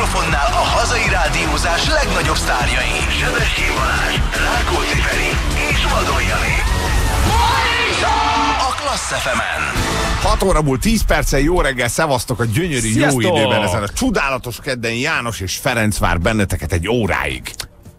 mikrofonnál a hazai rádiózás legnagyobb sztárjai. Sebestyén Balázs, Rákóczi Feri és Vadon Jani. A Klassz FM-en. 6 óra múlt 10 perccel, jó reggel, szevasztok a gyönyörű Sziasztok! jó időben ezen a csodálatos kedden. János és Ferenc vár benneteket egy óráig.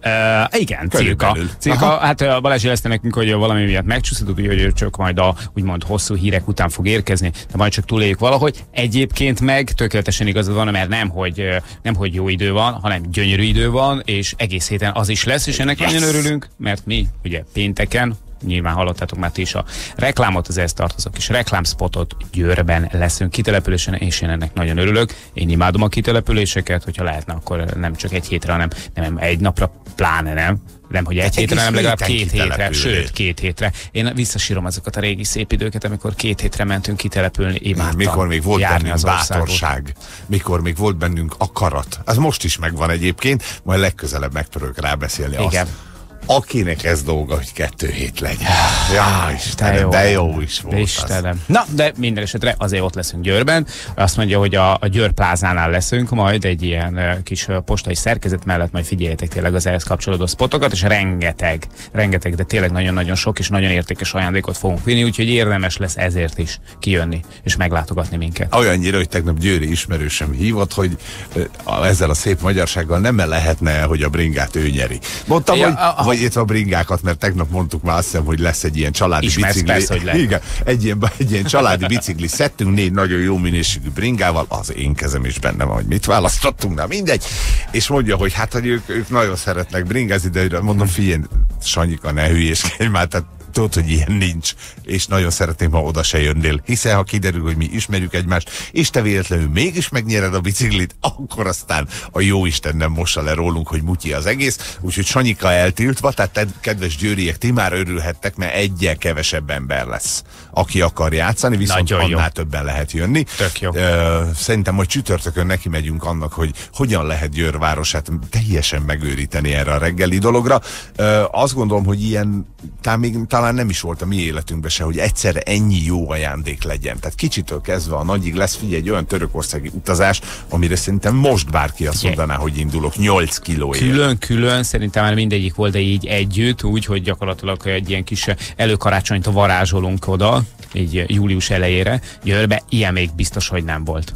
Igen, cirka. Hát Balázs jelezte nekünk, hogy valami miatt megcsúszhatott, hogy csak majd a úgymond hosszú hírek után fog érkezni, de majd csak túléljük valahogy. Egyébként meg tökéletesen igazad van, mert nem hogy jó idő van, hanem gyönyörű idő van, és egész héten az is lesz, és ennek nagyon örülünk, mert mi ugye pénteken, nyilván hallottátok már ti is a reklámot, az ehhez tartozó kis reklámspotot, Győrben leszünk kitelepülésen, és én ennek nagyon örülök. Én imádom a kitelepüléseket, hogyha lehetne, akkor nem csak egy hétre, hanem nem egy napra, pláne nem, hogy egy hétre, hanem legalább 2 hétre, sőt 2 hétre. Én visszasírom azokat a régi szép időket, amikor 2 hétre mentünk kitelepülni, imádtam. Mikor még volt bennünk az bátorság, mikor még volt bennünk akarat. Az most is megvan egyébként, majd legközelebb megpróbálok rábeszélni azt. Akinek ez dolga, hogy 2 hét legyen. Ja, Istenem, de jó is volt Istenem. Az. Na, de minden esetre azért ott leszünk Győrben. Azt mondja, hogy a Győr plázánál leszünk majd egy ilyen kis postai szerkezet mellett, majd figyeljetek tényleg az ehhez kapcsolódó spotokat, és rengeteg, de tényleg nagyon-nagyon sok és nagyon értékes ajándékot fogunk vinni, úgyhogy érdemes lesz ezért is kijönni és meglátogatni minket. Olyannyira, hogy tegnap győri ismerősöm hívott, hogy ezzel a szép magyarsággal nem lehetne, hogy a bringát ő nyeri. Mondtam, vagy itt a bringákat, mert tegnap mondtuk már, azt hiszem, hogy lesz egy ilyen családi bicikli. Persze, hogy igen, egy ilyen családi bicikli szettünk 4 nagyon jó minőségű bringával, az én kezem is benne van, hogy mit választottunk, na mindegy. És mondja, hogy hát, hogy ők nagyon szeretnek bringázni, de mondom, figyelj, Sanyika, ne hülyéskedj már, tehát tudod, hogy ilyen nincs, és nagyon szeretném, ha oda se jönnél, hiszen ha kiderül, hogy mi ismerjük egymást, és te véletlenül mégis megnyered a biciklit, akkor aztán a jóisten nem mossa le rólunk, hogy mutyi az egész, úgyhogy Sanyika eltiltva, tehát kedves győriek, ti már örülhettek, mert egyel kevesebb ember lesz, aki akar játszani, viszont annál többen lehet jönni. Tök jó. Szerintem majd csütörtökön neki megyünk annak, hogy hogyan lehet Győr városát teljesen megőríteni erre a reggeli dologra. Azt gondolom, hogy ilyen talán nem is volt a mi életünkben se, hogy egyszerre ennyi jó ajándék legyen. Tehát kicsitől kezdve a nagyig lesz, figyelj, egy olyan törökországi utazás, amire szerintem most bárki azt mondaná, hogy indulok 8 kilóért. Külön, szerintem már mindegyik volt, de így együtt, úgy, hogy gyakorlatilag egy ilyen kis előkarácsonyt varázsolunk oda, így július elejére. Győrbe, ilyen még biztos, hogy nem volt.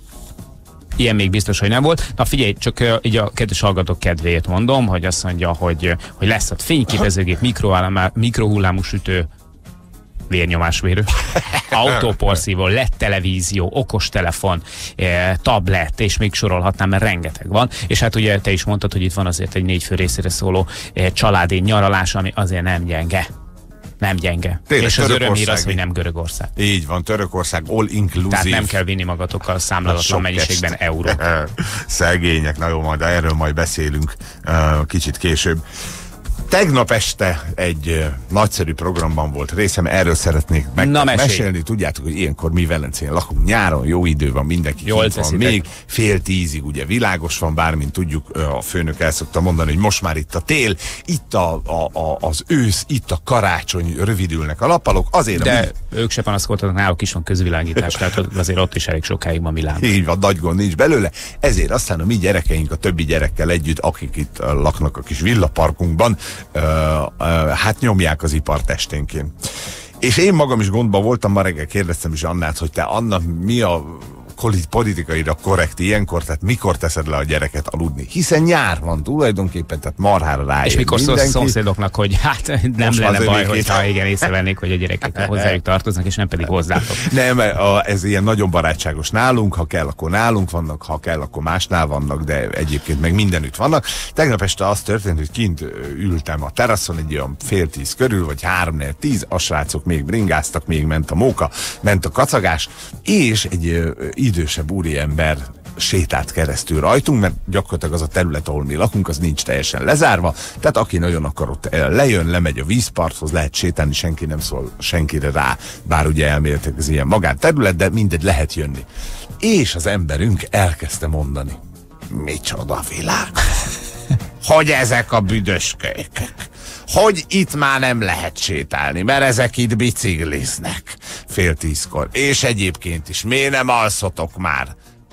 Na figyelj, csak így a kedves hallgatók kedvéért mondom, hogy azt mondja, hogy lesz ott fényképezőgép, mikrohullámú sütő, vérnyomásmérő, autóporszívó, LED televízió, okostelefon, tablet, és még sorolhatnám, mert rengeteg van. És hát ugye te is mondtad, hogy itt van azért egy 4 fő részére szóló családi nyaralás, ami azért nem gyenge. Tényleg, és az örömhír az, hogy nem Görögország. Így van, Törökország all inclusive. Tehát nem kell vinni magatokkal számlálatlan mennyiségben eurót. Szegények, na jó, majd erről majd beszélünk kicsit később. Tegnap este egy nagyszerű programban volt részem, erről szeretnék mesélni. Tudjátok, hogy ilyenkor mi Velencén lakunk, nyáron jó idő van, mindenki kint van, még 9:30 ugye világos van, bármint tudjuk, a főnök el szokta mondani, hogy most már itt a tél, itt az ősz, itt a karácsony, rövidülnek a nappalok, azért... De ők se panaszkodtak, náluk is van közvilágítás, tehát azért ott is elég sokáig van világ. Így van, nagy gond nincs belőle, ezért aztán a mi gyerekeink a többi gyerekkel együtt, akik itt laknak a kis villaparkunkban, hát nyomják az ipart esténként. És én magam is gondban voltam, ma reggel kérdeztem is Annát, hogy te Anna, mi a politikaira korrekt ilyenkor, tehát mikor teszed le a gyereket aludni? Hiszen nyár van tulajdonképpen, tehát marhára ráér. És mikor szólsz a szomszédoknak, hogy hát nem most lenne baj, hogyha igen, észrevennék, hogy a gyerekek hozzájuk tartoznak, és nem pedig hozzátok. Nem, ez ilyen nagyon barátságos nálunk, ha kell, akkor nálunk vannak, ha kell, akkor másnál vannak, de egyébként meg mindenütt vannak. Tegnap este az történt, hogy kint ültem a teraszon, egy olyan 9:30 körül, vagy 3-4-10, a srácok még bringáztak, még ment a móka, ment a kacagás, és egy idősebb úriember sétált keresztül rajtunk, mert gyakorlatilag az a terület, ahol mi lakunk, az nincs teljesen lezárva, tehát aki nagyon akar, ott lejön, lemegy a vízparthoz, lehet sétálni, senki nem szól senkire rá, bár ugye elméletileg ez ilyen magánterület, de mindegy, lehet jönni. És az emberünk elkezdte mondani, micsoda világ, hogy ezek a büdös kölykök, hogy itt már nem lehet sétálni, mert ezek itt bicikliznek 9:30, és egyébként is, miért nem alszotok már?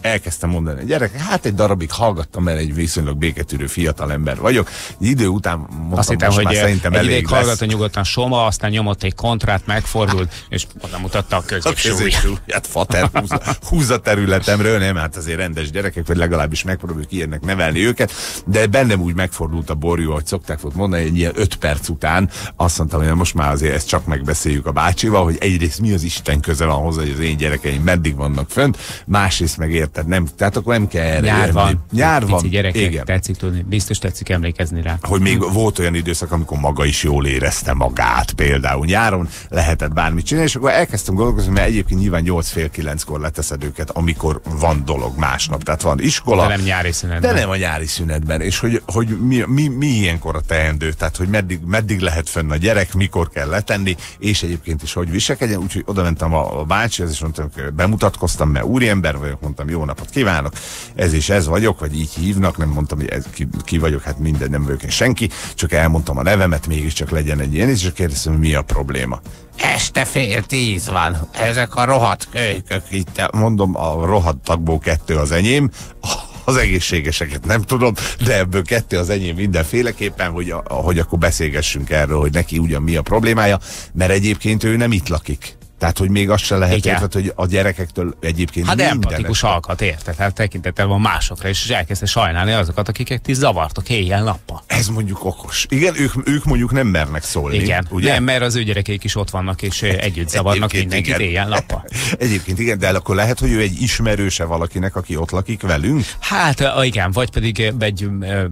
elkezdtem mondani a gyerekek, hát egy darabig hallgattam, mert egy viszonylag béketűrő fiatal ember vagyok. Egy idő után mondtam, azt hittem, hogy szerintem egy elég ideig hallgatta nyugodtan Soma, aztán nyomott egy kontrát, megfordult, és oda mutatta a középsúlyát. Fater húzza területemről, nem, hát azért rendes gyerekek, vagy legalábbis megpróbáljuk ilyennek nevelni őket, de bennem úgy megfordult a borjú, hogy szokták volt mondani, egy ilyen 5 perc után azt mondtam, hogy most már azért ezt csak megbeszéljük a bácsival, hogy egyrészt mi az Isten köze van hozzá, hogy az én gyerekeim meddig vannak fönt, másrészt meg érted, nem, tehát akkor nem kell erre Nyár van. Nyár van. Gyerekek, igen. Tetszik tudni, biztos tetszik emlékezni rá. Hogy még volt olyan időszak, amikor maga is jól érezte magát, például nyáron lehetett bármit csinálni, és akkor elkezdtem gondolkozni, mert egyébként nyilván 8-9-kor leteszed őket, amikor van dolog másnap, tehát van iskola. De nem nyári szünetben. De nem a nyári szünetben, és hogy mi ilyenkor a teendő, tehát hogy meddig lehet fönn a gyerek, mikor kell letenni, és egyébként is hogy viselkedjen, úgyhogy oda mentem a bácsihoz, és mondtam, hogy bemutatkoztam, mert úriember vagyok, mondtam, jó napot kívánok, ez és ez vagyok, vagy így hívnak, nem mondtam, hogy ez, ki vagyok, hát minden, nem vagyok én senki, csak elmondtam a nevemet, mégiscsak legyen egy ilyen, és kérdeztem, mi a probléma. Este 9:30 van, ezek a rohadt kölykök itt, mondom, a rohadt tagból 2 az enyém, az egészségeseket nem tudom, de ebből 2 az enyém mindenféleképpen, hogy akkor beszélgessünk erről, hogy neki ugyan mi a problémája, mert egyébként ő nem itt lakik. Tehát, hogy még azt se lehet érted, hogy a gyerekektől egyébként hát empatikus alkat, érted? Hát tekintettel van másokra, és elkezdte sajnálni azokat, akiket ti zavartok éjjel-nappal. Ez mondjuk okos. Igen, ők mondjuk nem mernek szólni. Igen, ugye? Nem, mert az ő gyerekeik is ott vannak, és együtt zavarnak mindenkit éjjel-nappal. Egyébként igen, de akkor lehet, hogy ő egy ismerőse valakinek, aki ott lakik velünk? Hát igen, vagy pedig egy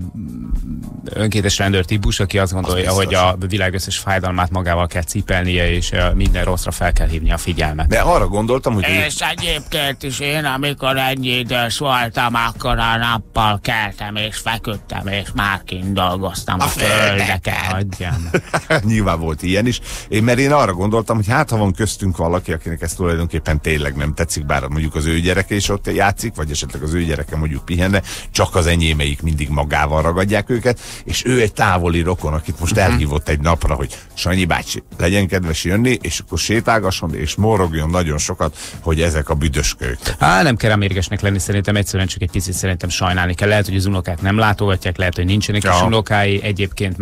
önkéntes rendőr típus, aki azt gondolja, hogy a világ összes fájdalmát magával kell cipelnie, és minden rosszra fel kell hívni a figyelmet. De arra gondoltam, hogy... És egyébként is én, amikor ennyi idős voltam, akkor a nappal keltem, és feküdtem, és már kint dolgoztam a földeken. Hagyjam. Nyilván volt ilyen is. Mert én arra gondoltam, hogy hát ha van köztünk valaki, akinek ez tulajdonképpen tényleg nem tetszik, bár mondjuk az ő gyereke is ott játszik, vagy esetleg az ő gyereke mondjuk pihenne, csak az enyémeik mindig magával ragadják őket, és ő egy távoli rokon, akit most elhívott egy napra, hogy Sanyi bácsi, legyen kedves jönni, és akkor sétálgasson és morogjon nagyon sokat, hogy ezek a büdös kölykök. Nem kell mérgesnek lenni, szerintem egyszerűen csak egy picit szerintem sajnálni kell. Lehet, hogy az unokák nem látogatják, lehet, hogy nincsenek is unokái, egyébként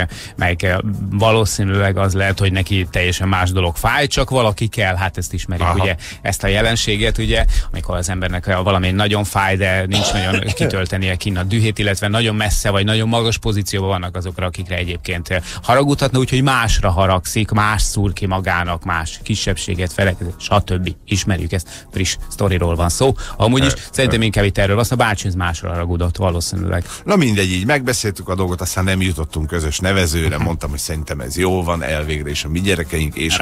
meg valószínűleg az lehet, hogy neki teljesen más dolog fáj, csak valaki kell, hát ezt ismerjük, ugye, ezt a jelenséget, ugye, amikor az embernek valami nagyon fáj, de nincs nagyon kitöltenie kinn a dühét, illetve nagyon messze vagy nagyon magas pozícióban vannak azokra, akikre egyébként haragudhatna, úgyhogy másra haragszik, más szúr ki magának, más kisebbséget, felekezet, stb. Ismerjük ezt, friss sztoriról van szó. Amúgy is szerintem inkább itt erről azt a bácsiz másra haragudott valószínűleg. Na mindegy, így megbeszéltük a dolgot, aztán nem jutottunk közös nevezőre, mondtam, hogy szerintem ez jó van, elvégre is a mi gyerekeink, és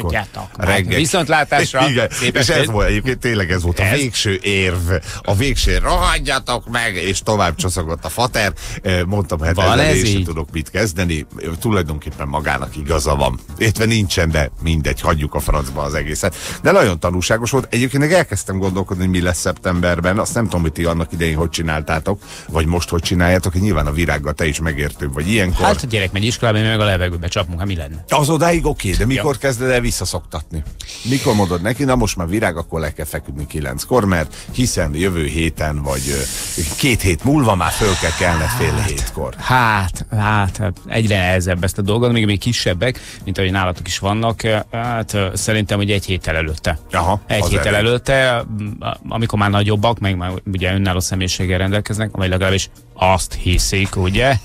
reggel. Viszontlátásra. Igen, és ez volt egyébként, tényleg ez volt a végső érv, a végső rohadjatok meg, és tovább csoszogott a fater. Mondtam, hát ezzel én sem tudok mit kezdeni, tulajdonképpen magának igaza van. Értve nincsen, de mindegy, hagyjuk a francba az egészet. De nagyon tanulságos volt. Egyébként elkezdtem gondolkodni, hogy mi lesz szeptemberben. Azt nem tudom, hogy ti annak idején hogy csináltátok, vagy most hogy csináljátok, hogy nyilván a virággal te is megértőbb vagy ilyenkor. Hát a gyerek megy iskolába, meg a levegőbe csapunk, hát mi lenne? Az odáig oké, de mikor kezded el visszaszoktatni? Mikor mondod neki, na most már virág, akkor le kell feküdni 9-kor, mert hiszen jövő héten, vagy 2 hét múlva már föl kell kelned fél 7-kor. Hát, egyre nehezebb ezt a dolgot, még kisebbek, mint ahogy nálatok is vannak, hát szerintem, hogy egy héttel előtte. Egy héttel előtte, amikor már nagyobbak, meg már ugye önálló személyiséggel rendelkeznek, vagy legalábbis azt hiszik, ugye?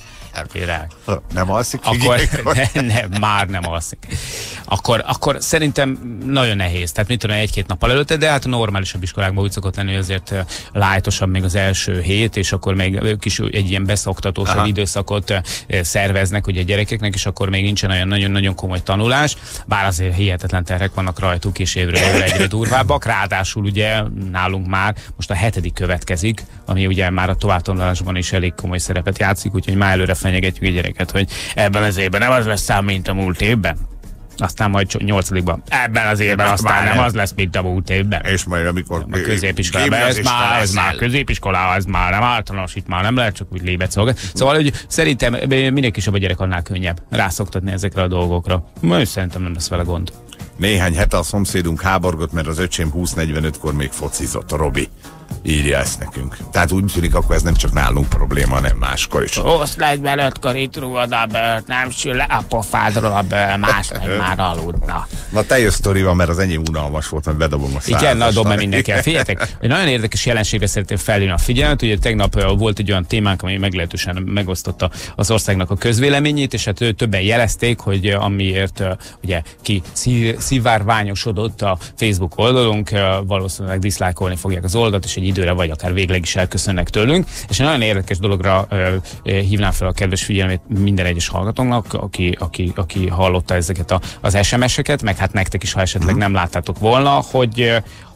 Nem alszik? Akkor már nem alszik. Akkor szerintem nagyon nehéz. Tehát mit tudom, 1-2 nappal előtte, de hát a normálisabb iskolákban úgy szokott lenni, hogy azért lájtosabb még az első hét, és akkor még ők is egy ilyen beszoktatósabb időszakot szerveznek ugye a gyerekeknek, és akkor még nincsen olyan nagyon-nagyon komoly tanulás, bár azért hihetetlen terhek vannak rajtuk, és évről évre egyre durvábbak. Ráadásul ugye nálunk már most a 7. következik, ami ugye már a továbbtanulásban is elég komoly szerepet játszik, úgyhogy már előre fenyegetjük a gyereket, hogy ebben az évben nem az lesz szám, mint a múlt évben. Aztán majd 8-ban. Ebben az évben aztán nem az lesz, mint a múlt évben. És majd amikor a középiskolában. Ez már középiskola, ez már nem általános, itt már nem lehet csak úgy lébet szolgálni. Szóval, hogy szerintem minél kisebb a gyerek, annál könnyebb rászoktatni ezekre a dolgokra. Majd szerintem nem lesz vele gond. Néhány hete a szomszédunk háborgott, mert az öcsém 20:45-kor még focizott, a Robi. írja ezt nekünk. Tehát úgy tűnik, akkor ez nem csak nálunk probléma, hanem máskor is. Oszd be 5 karítruod a bőrt, nem sül le a pofádról a bőr, más meg már aludna. Na te jössz sztorival, mert az enyém unalmas volt, mert bedobom a 100-as. Igen, na dob meg mindenki. Figyeljetek, egy nagyon érdekes jelenségre szeretném felhívni a figyelmet. Ugye tegnap volt egy olyan témánk, ami meglehetősen megosztotta az országnak a közvéleményét, és hát többen jelezték, hogy amiért ugye ki szivárványosodott a Facebook oldalunk, valószínűleg diszlájkolni fogják az oldalt, és egy időre vagy akár végleg is elköszönnek tőlünk. És egy nagyon érdekes dologra hívnám fel a kedves figyelmét minden egyes hallgatónak, aki hallotta ezeket az SMS-eket, meg hát nektek is, ha esetleg nem láttátok volna, hogy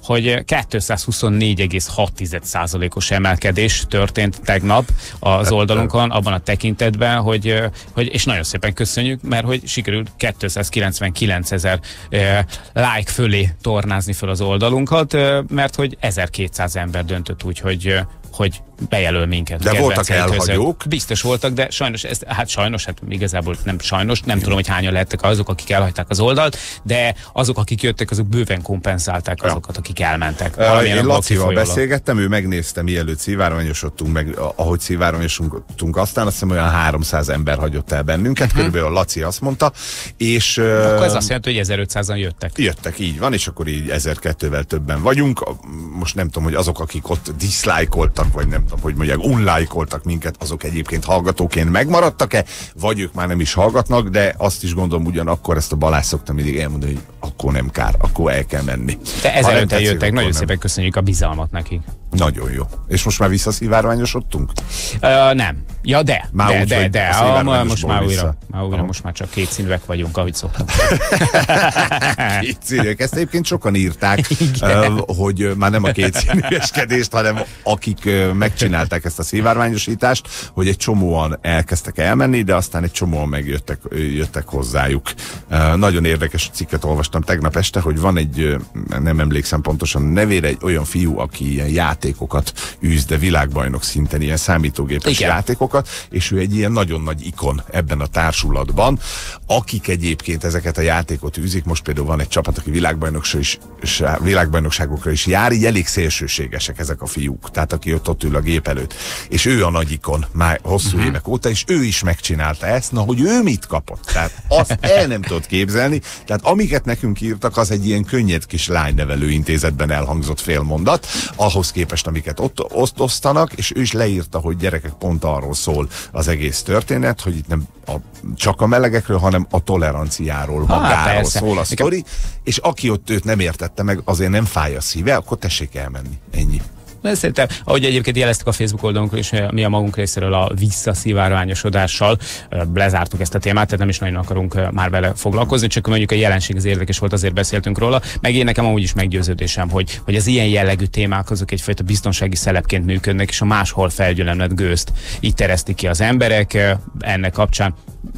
224,6%-os emelkedés történt tegnap az oldalunkon, abban a tekintetben, hogy és nagyon szépen köszönjük, mert hogy sikerült 299 000 like fölé tornázni fel az oldalunkat, mert hogy 1200 ember döntött úgy, hogy bejelöl minket. De voltak elhagyók? Biztos voltak, de sajnos, igazából nem sajnos, nem tudom, hogy hányan lettek azok, akik elhagyták az oldalt, de azok, akik jöttek, azok bőven kompenzálták azokat, akik elmentek. Én Lacival beszélgettem, ő megnézte, mielőtt szivárványosodtunk, meg ahogy szivárványosodtunk, aztán azt hiszem olyan 300 ember hagyott el bennünket, körülbelül a Laci azt mondta, és... Akkor ez azt jelenti, hogy 1500-an jöttek. Jöttek, így van, és akkor így 1002-vel többen vagyunk. Most nem tudom, hogy azok, akik ott diszlájkoltak, vagy nem tudom, hogy mondják, unlájkoltak minket, azok egyébként hallgatóként megmaradtak-e, vagy ők már nem is hallgatnak, de azt is gondolom, ugyanakkor ezt a Balázs szoktam mindig elmondani, hogy akkor nem kár, akkor el kell menni. De 1500 jöttek, nagyon szépen köszönjük a bizalmat nekik. Nagyon jó. És most már visszaszivárványosodtunk? Nem. Ja, de. Már Most már újra, most már csak kétszínűek vagyunk, ahogy szoktam. Kétszínűek. Ezt egyébként sokan írták, hogy már nem a kétszínűeskedést, hanem akik megcsinálták ezt a szivárványosítást, hogy egy csomóan elkezdtek elmenni, de aztán egy csomóan megjöttek hozzájuk. Nagyon érdekes cikket olvastam tegnap este, hogy van egy, nem emlékszem pontosan nevére, egy olyan fiú, aki ilyen játékokat űz, de világbajnok szinten ilyen számítógépes játékokat, és ő egy ilyen nagyon nagy ikon ebben a társulatban, akik egyébként ezeket a játékot űzik. Most például van egy csapat, aki világbajnokságokra is jár, így elég szélsőségesek ezek a fiúk, tehát aki ott ül a gép előtt. És ő a nagy ikon már hosszú évek óta, és ő is megcsinálta ezt, na hogy ő mit kapott. Tehát azt el nem tudod képzelni, tehát amiket nekünk írtak, az egy ilyen könnyed kis lánynevelő intézetben elhangzott félmondat, ahhoz képest, amiket ott osztanak, és ő is leírta, hogy gyerekek, pont arról szól az egész történet, hogy itt nem csak a melegekről, hanem a toleranciáról, magáról szól a sztori, és aki ott őt nem értette meg, azért nem fáj a szíve, akkor tessék elmenni. Ennyi. De szerintem, ahogy egyébként jeleztük a Facebook oldalunkon is, mi a magunk részéről a visszaszivárványosodással lezártuk ezt a témát, tehát nem is nagyon akarunk már vele foglalkozni, csak mondjuk a jelenség az érdekes volt, azért beszéltünk róla, meg én nekem amúgy is meggyőződésem, hogy az ilyen jellegű témák azok egyfajta biztonsági szelepként működnek, és a máshol felgyülemlett gőzt így teresztik ki az emberek ennek kapcsán.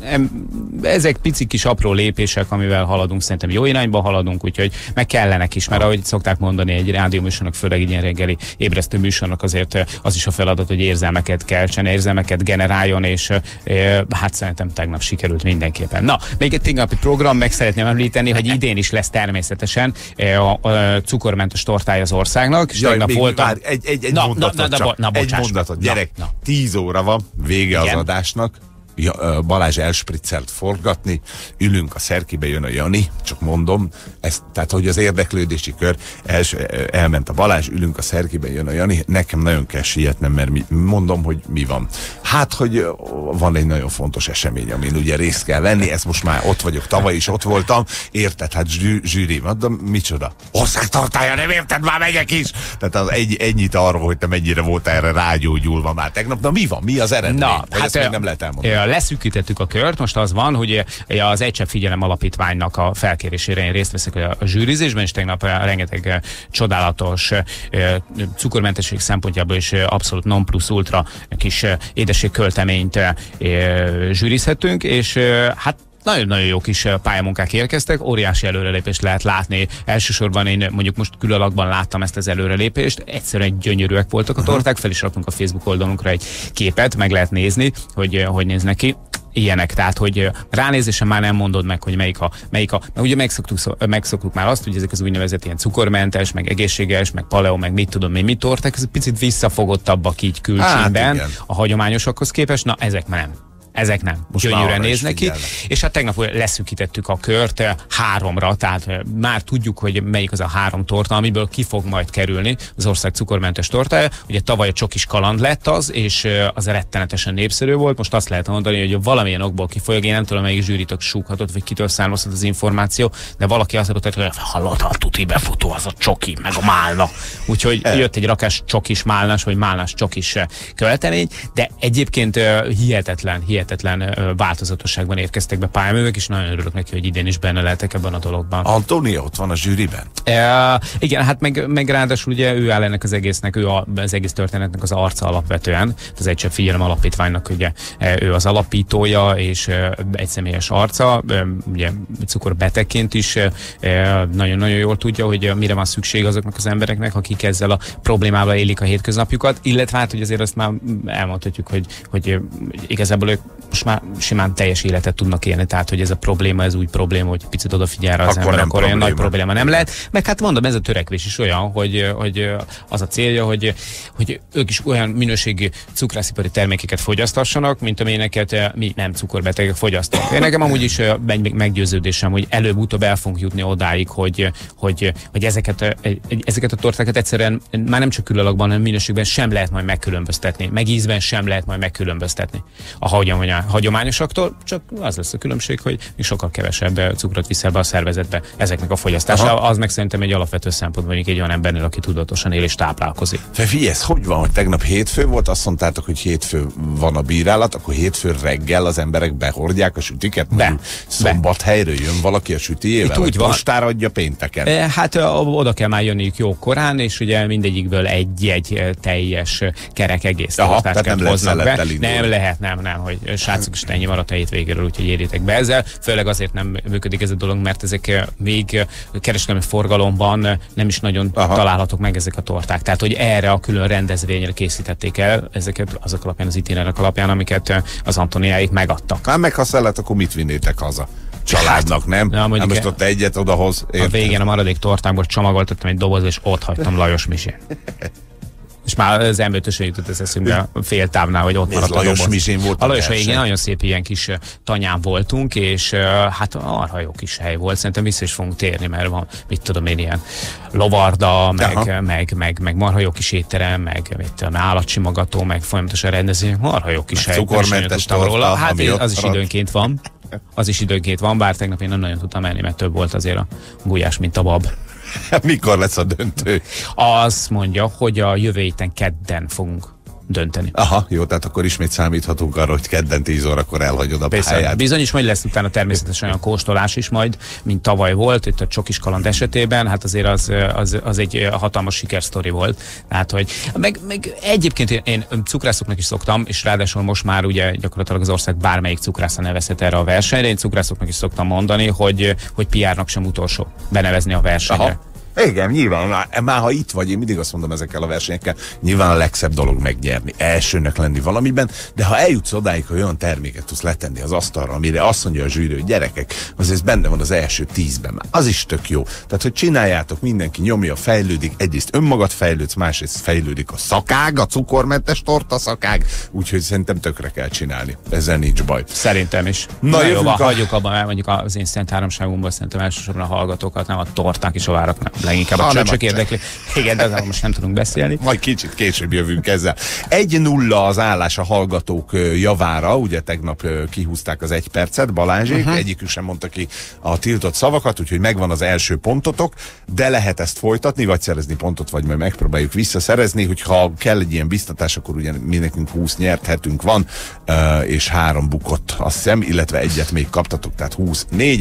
Ezek pici kis apró lépések, amivel haladunk, szerintem jó irányba haladunk, úgyhogy meg kellenek is, mert ahogy szokták mondani, egy rádióműsornak, főleg egy ilyen reggeli ébresztő műsornak azért az is a feladat, hogy érzelmeket keltsen, érzelmeket generáljon, és hát szerintem tegnap sikerült mindenképpen. Na, még egy tegnapi program, meg szeretném említeni, hogy idén is lesz természetesen a cukormentes tortája az országnak, és tegnap voltam... Egy mondatot, gyerek, 10 óra van, vége az adásnak. Balázs elspriccelt forgatni, ülünk a szerkibe, jön a Jani, csak mondom, tehát hogy az érdeklődési kör, elment a Balázs, ülünk a szerkibe, jön a Jani, nekem nagyon kell sietnem, mert mondom, hogy mi van. Hát, hogy van egy nagyon fontos esemény, amin ugye részt kell venni, ezt most már ott vagyok, tavaly is ott voltam, érted, hát zsűri, de micsoda? Országtortája, nem érted, már megyek is! Tehát az ennyit arról, hogy te mennyire voltál erre rágyógyulva már tegnap, na mi van, mi az eredmény? Na, hát ezt még nem lehet elmondani. Leszűkítettük a kört, most az van, hogy az Egy Csepp Figyelem Alapítványnak a felkérésére én részt veszek a zsűrizésben, és tegnap rengeteg csodálatos cukormentesség szempontjából is abszolút non plus ultra kis édességkölteményt zsűrizhetünk, és hát nagyon-nagyon jó kis pályamunkák érkeztek, óriási előrelépést lehet látni. Elsősorban én mondjuk most külalakban láttam ezt az előrelépést, egyszerűen gyönyörűek voltak a torták, fel is raktunk a Facebook oldalunkra egy képet, meg lehet nézni, hogy néznek ki. ilyenek, tehát hogy ránézésen már nem mondod meg, hogy melyik a ugye megszoktuk már azt, hogy ezek az úgynevezett ilyen cukormentes, meg egészséges, meg paleo, meg mit tudom én, mit torták, ez egy picit visszafogottabbak így külcsínben a hagyományosakhoz képest, na ezek már nem. Ezek nem. Gyönyörűen néznek ki. És hát tegnap leszűkítettük a kört 3-ra, tehát már tudjuk, hogy melyik az a 3 torta, amiből ki fog majd kerülni az ország cukormentes tortája. Ugye tavaly a Csokis kaland lett az, és az rettenetesen népszerű volt. Most azt lehet mondani, hogy valamilyen okból kifolyólag, én nem tudom, melyik zsűritok súghatott, vagy kitől származhat az információ, de valaki azt mondta, hogy hallod, a tuti befutó az a csoki, meg a málna. Úgyhogy jött egy rakás csokis málnás, vagy málnás csokis költemény, de egyébként hihetetlen változatosságban érkeztek be pályaművek, és nagyon örülök neki, hogy idén is benne lehetek ebben a dologban. Antónia ott van a zsűriben? Igen, hát meg ráadásul ugye ő áll ennek az egésznek, ő az egész történetnek az arca alapvetően, az Egy Csepp Figyelem alapítványnak ugye ő az alapítója, és egy személyes arca, ugye cukorbetegként is nagyon-nagyon jól tudja, hogy mire van szükség azoknak az embereknek, akik ezzel a problémával élik a hétköznapjukat, illetve hát, hogy azért azt már elmondhatjuk, hogy igazából ők most már simán teljes életet tudnak élni, tehát hogy ez a probléma, ez úgy probléma, hogy picit odafigyel rá az ember, akkor olyan nagy probléma nem lehet. Meg hát mondom, ez a törekvés is olyan, hogy az a célja, hogy ők is olyan minőségű cukrászipari termékeket fogyasztassanak, mint amilyeneket mi nem cukorbetegek fogyasztunk. Én nekem amúgy is meggyőződésem, hogy előbb-utóbb el fogunk jutni odáig, hogy ezeket a tortákat egyszerűen már nem csak külalakban, hanem minőségben sem lehet majd megkülönböztetni, meg ízben sem lehet majd megkülönböztetni a hagyományosaktól, csak az lesz a különbség, hogy sokkal kevesebb cukrot viszel be a szervezetbe ezeknek a fogyasztása. Az meg szerintem egy alapvető szempont, mondjuk egy olyan embernél, aki tudatosan él és táplálkozik. Figyelj, ez hogy van, hogy tegnap hétfő volt, azt mondtátok, hogy hétfő van a bírálat, akkor hétfő reggel az emberek behordják a sütiket? Szombathelyről jön valaki a sütijével, vagy postára adja pénteken? Hát oda kell már jönniük jó korán, és ugye mindegyikből egy teljes kerek egész tortáskát hoznak be. Nem lehet, nem, hogy srácok, is ennyi maradt a hétvégéről, úgyhogy érjétek be ezzel. Főleg azért nem működik ez a dolog, mert ezek még kereskedelmi forgalomban nem is nagyon találhatók meg ezek a torták. Tehát, hogy erre a külön rendezvényre készítették el ezeket azok alapján, az itinerek alapján, amiket az Antoniáik megadtak. Hát meg ha szellett, akkor mit vinnétek haza? Családnak, nem? Na, nem most ott egyet odahoz. A végén a maradék tortákból csomagoltattam egy dobozba, és ott hagytam Lajos Misén. És már az M5-ösen jutott ez eszünkbe a fél távnál, hogy ott maradt a Lajos Misén volt. A Lajos igen, nagyon szép ilyen kis tanyán voltunk, és hát arra jó kis hely volt. Szerintem vissza is fogunk térni, mert van, mit tudom én, ilyen lovarda, meg marha jó kis étterem, meg állatsimogató, meg folyamatosan rendezvény, marha jó kis hely. Cukormentes torta, hát az is időnként van. Az is időnként van, bár tegnap én nem nagyon tudtam menni, mert több volt azért a gulyás, mint a bab. Mikor lesz a döntő? Azt mondja, hogy a jövő héten kedden fogunk dönteni. Aha, jó, tehát akkor ismét számíthatunk arra, hogy kedden 10 órakor elhagyod a pályát. Bizony is majd lesz utána természetesen olyan kóstolás is majd, mint tavaly volt, itt a Csokis kaland esetében, hát azért az egy hatalmas sikersztori volt. Tehát, hogy meg egyébként én cukrászoknak is szoktam, és ráadásul most már ugye gyakorlatilag az ország bármelyik cukrásza nevezhet erre a versenyre. Én cukrászoknak is szoktam mondani, hogy PR-nak sem utolsó benevezni a versenyre. Aha. Igen, nyilván, már ha itt vagy, én mindig azt mondom ezekkel a versenyekkel, nyilván a legszebb dolog megnyerni, elsőnek lenni valamiben, de ha eljutsz odáig, hogy olyan terméket tudsz letenni az asztalra, amire azt mondja a zsűri, hogy gyerekek, azért benne van az első 10-ben, már az is tök jó. Tehát, hogy csináljátok, mindenki nyomja, fejlődik, egyrészt önmagad fejlődsz, másrészt fejlődik a szakág, a cukormentes torta szakág, úgyhogy szerintem tökre kell csinálni. Ezzel nincs baj. Szerintem is. Na jó, hagyjuk abban, mert mondjuk az én szent háromságunkból szerintem elsősorban a hallgatókat, nem a torták és a várak, nem. Leginkább a csöcsök érdekli. Igen, de most nem tudunk beszélni. Majd kicsit később jövünk ezzel. 1-0 az állás a hallgatók javára, ugye tegnap kihúzták az 1 percet, Balázsék, egyikük sem mondta ki a tiltott szavakat, úgyhogy megvan az első pontotok, de lehet ezt folytatni, vagy szerezni pontot, vagy majd megpróbáljuk visszaszerezni, hogyha kell egy ilyen biztatás, akkor ugye mi nekünk 20 nyert hetünk van, és 3 bukott, azt hiszem, illetve egyet még kaptatok, tehát 24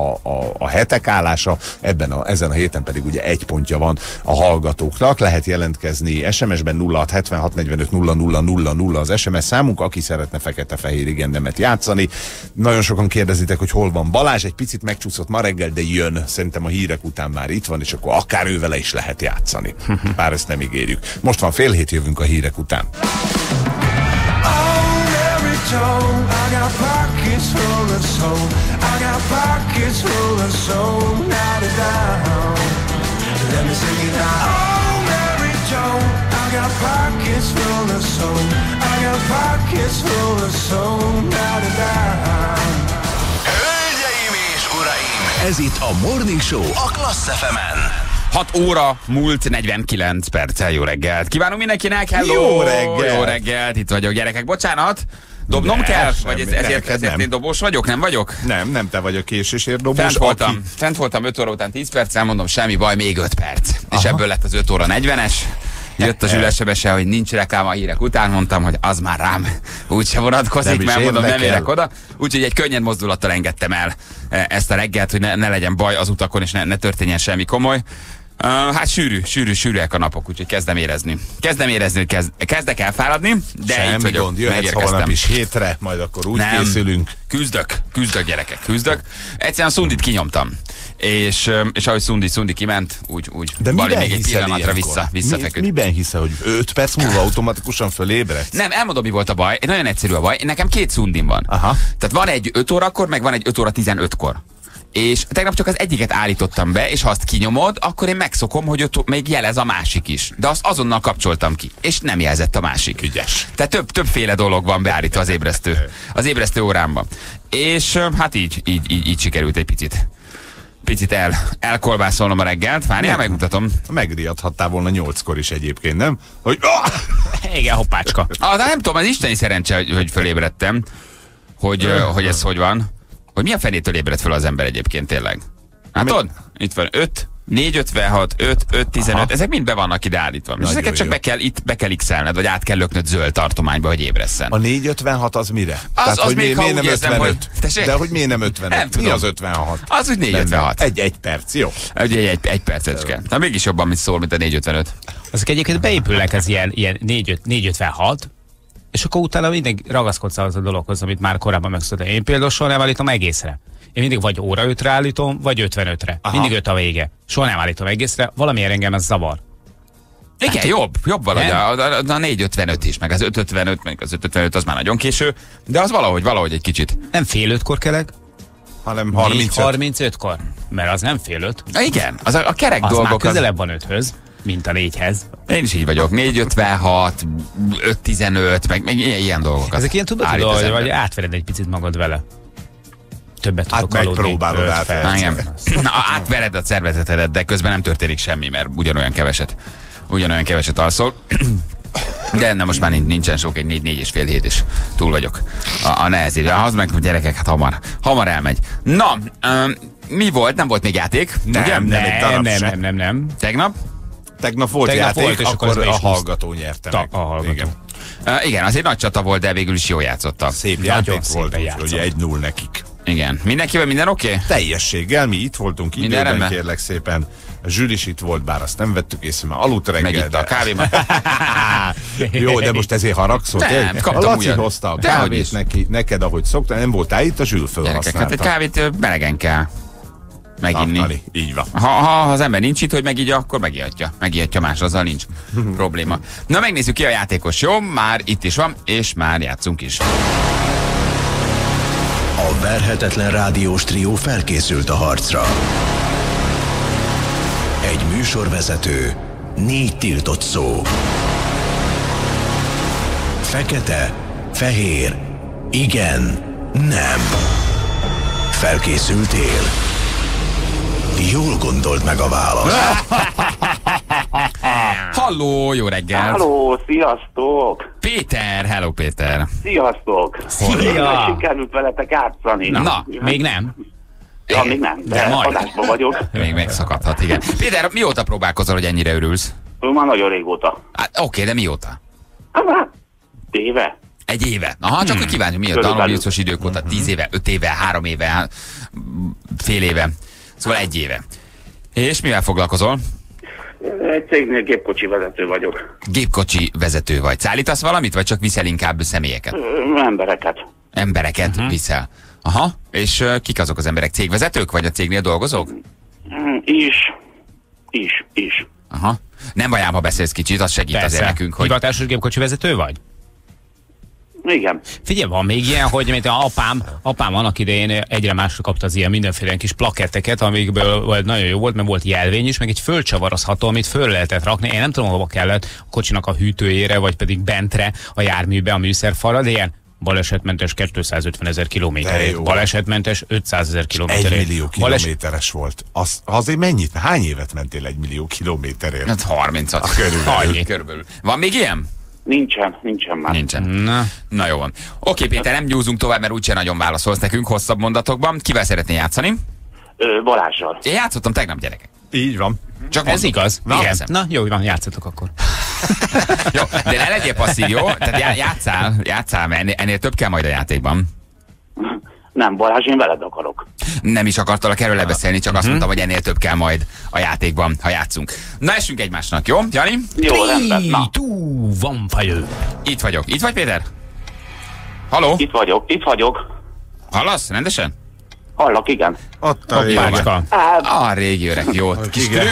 a hetek állása, ezen a héten pedig ugye 1 pontja van a hallgatóknak. Lehet jelentkezni SMS-ben 0676 45 0000 az SMS számunk, aki szeretne fekete-fehér igennemet játszani. Nagyon sokan kérdezitek, hogy hol van Balázs, egy picit megcsúszott ma reggel, de jön. Szerintem a hírek után már itt van, és akkor akár ővele is lehet játszani. Bár ezt nem ígérjük. Most van 6:30, jövünk a hírek után. pockets full of soul. I got pockets full of soul. Now to down. Let me sing it now. Oh, Mary Joe. I got pockets full of soul. I got pockets full of soul. Now to down. Hölgyeim és uraim, ez itt a Morning Show a Klassz FM-en. 6 óra múlt 49 perccel. Jó reggelt kívánunk mindenkinek, hello! Jó reggelt! Jó reggelt, itt vagyok gyerekek, bocsánat! Dobnom kell? Vagy ezért én dobós vagyok? Nem vagyok? Nem te vagy a késésért dobós. Fent voltam 5 óra után 10 perccel, mondom semmi baj, még 5 perc. És ebből lett az 5 óra 40-es. Jött a Zsülesebese, hogy nincs reklám a hírek után, mondtam, hogy az már rám úgyse vonatkozik, mert mondom, nem érek oda. Úgyhogy egy könnyed mozdulattal engedtem el ezt a reggelt, hogy ne legyen baj az utakon, és ne történjen semmi komoly. Hát sűrűek a napok, úgyhogy kezdem érezni, hogy kezdek elfáradni, de semmi itt vagyok, gond, jöhetsz holnap is hétre, majd akkor úgy készülünk. Küzdök gyerekek, küzdök. Egyszerűen Szundit kinyomtam. És ahogy Szundi kiment, úgy de Bali még egy pillanatra visszafeküdt. Miben hiszel, hogy 5 perc múlva automatikusan fölébredsz? Nem, elmondom, mi volt a baj. Nagyon egyszerű a baj. Nekem 2 Szundim van. Aha. Tehát van egy 5 órakor, meg van egy 5 óra 15-kor. És tegnap csak az egyiket állítottam be, és ha azt kinyomod, akkor én megszokom, hogy ott még jelez a másik is. De azt azonnal kapcsoltam ki, és nem jelzett a másik. Ügyes. Tehát többféle dolog van beállítva az ébresztő órámban. És hát így sikerült egy picit elkolbászolnom a reggelt. Várjál, megmutatom. Megriadhattál volna 8-kor is egyébként, nem? Hogy... Igen, hoppácska. De nem tudom, az isteni szerencse, hogy fölébredtem, hogy ez hogy van. Hogy milyen fenétől ébredt fel az ember egyébként tényleg? Látod? Itt van 5, 456, 5, 15, aha. Ezek mind be vannak ide állítva. És ezeket csak be kell x-elned, vagy át kell löknöd zöld tartományba, hogy ébresszen. A 456 az mire? Az hogy még, miért nem érzem, 55? De hogy miért nem 55? Nem tudom. Mi az 56? Az úgy 456. Egy perc, jó. Ugye egy percecske. Na mégis jobban, mint szól, mint a 455. Azok egyébként beépülnek az ilyen 456, és akkor utána mindig ragaszkodsz az a dologhoz, amit már korábban megszoktam. Én például soha nem állítom egészre. Én mindig vagy óra 5-re állítom, vagy 55-re. Aha. Mindig 5 a vége. Soha nem állítom egészre, valamiért engem az zavar. Igen, hát, jobb valahogy. A 455 is, meg az 555, meg az 555 az már nagyon késő, de az valahogy egy kicsit. Nem fél 5-kor kelek, hanem 35-kor. Mert az nem fél 5. Igen, az a kerek az dolgok. Már közelebb van 5-höz, mint a 4-hez. Én is így vagyok. 456, 515, meg ilyen dolgok. Ezek ilyen tudod, hogy átvered egy picit magad vele. Többet tudok aludni. Megpróbálod átverni. Átvered a szervezetedet, de közben nem történik semmi, mert ugyanolyan keveset alszol. De nem, most már nincsen sok, egy 4 és fél túl vagyok a nehezére. Az meg, gyerekek, hát hamar elmegy. Na, mi volt? Nem volt még játék? Nem. Tegnap volt játék, és akkor a hallgató nyerte meg. A hallgató. Igen, az egy nagy csata volt, de végül is jól játszottak. Szép játék volt, ugye 1-0 nekik. Igen. Mindenkivel minden oké? Teljességgel, mi itt voltunk időben, kérlek szépen. A Zsűris itt volt, bár azt nem vettük észre, mert aludt reggel. Megitta a kávémat. Jó, de most ezért haragszol? Nem, a Laci hozta a kávét neked, ahogy szoktál, nem voltál itt, a Zsül fölhasználta. Hát egy kávét melegen kell meginni. Nappali, így van. Ha az ember nincs itt, hogy megígya, akkor megijedja más, azzal nincs probléma. Na, megnézzük ki a játékos. Jó, már itt is van, és már játszunk is. A verhetetlen rádiós trió felkészült a harcra. Egy műsorvezető, 4 tiltott szó. Fekete, fehér, igen, nem. Felkészültél? Jól gondold meg a választ. Halló, jó reggelt! Halló, sziasztok! Péter, hello Péter! Sziasztok! Szia! Sikerült veletek játszani. Na, még nem. Ja, még nem, de adásban vagyok. Még megszakadhat, igen. Péter, mióta próbálkozol, hogy ennyire örülsz? Már nagyon régóta. Hát, oké, de mióta? Hát, éve. Egy éve. Aha, csak hogy kívánjuk, mióta? Tanulmányos idők óta, 10 éve, 5 éve, 3 éve, fél éve. Szóval 1 éve. És mivel foglalkozol? Egy cégnél gépkocsi vezető vagyok. Gépkocsi vezető vagy. Szállítasz valamit, vagy csak viszel inkább személyeket? Embereket. Embereket viszel. Aha, és kik azok az emberek? Cégvezetők, vagy a cégnél dolgozók? Is. Aha. Nem baj ám, ha beszélsz kicsit, az segít azért nekünk, hogy... Hivatásos gépkocsi vezető vagy? Igen. Figyelj, van még ilyen, hogy mint apám annak idején egyre másra kapta az ilyen mindenféle kis plaketteket, amikből nagyon jó volt, mert volt jelvény is, meg egy földcsavarozható, amit föl lehetett rakni. Én nem tudom, hova kellett, a kocsinak a hűtőjére, vagy pedig bentre a járműbe, a műszerfalra, de ilyen balesetmentes 250 000 kilométerért, balesetmentes 500 000 kilométerért. 1 millió kilométeres volt. Azért mennyit? Hány évet mentél 1 millió kilométerért? Hát 30-at. Körülbelül. Van még ilyen? Nincsen már. Nincsen. Na jó van. Oké, Péter, nem gyúzunk tovább, mert úgyse nagyon válaszolsz nekünk hosszabb mondatokban. Kivel szeretnél játszani? Balázsral. Én játszottam tegnap, gyerekek. Így van. Csak Ez igaz? Igen. Na, jó van, játszatok akkor. Jó, de ne legyél passzív, jó? Tehát játszál, mert ennél több kell majd a játékban. Nem, Balázs, én veled akarok. Nem is akartalak erről lebeszélni, csak azt mondtam, hogy ennél több kell majd a játékban, ha játszunk. Na, essünk egymásnak, jó? Jani? Jó, rendben. Na. Van fajő. Itt vagyok. Itt vagy, Péter? Haló? Itt vagyok. Hallasz? Rendesen? Hallak, igen. Ott a Bácska. A régi öreg, jó. Kis trükk,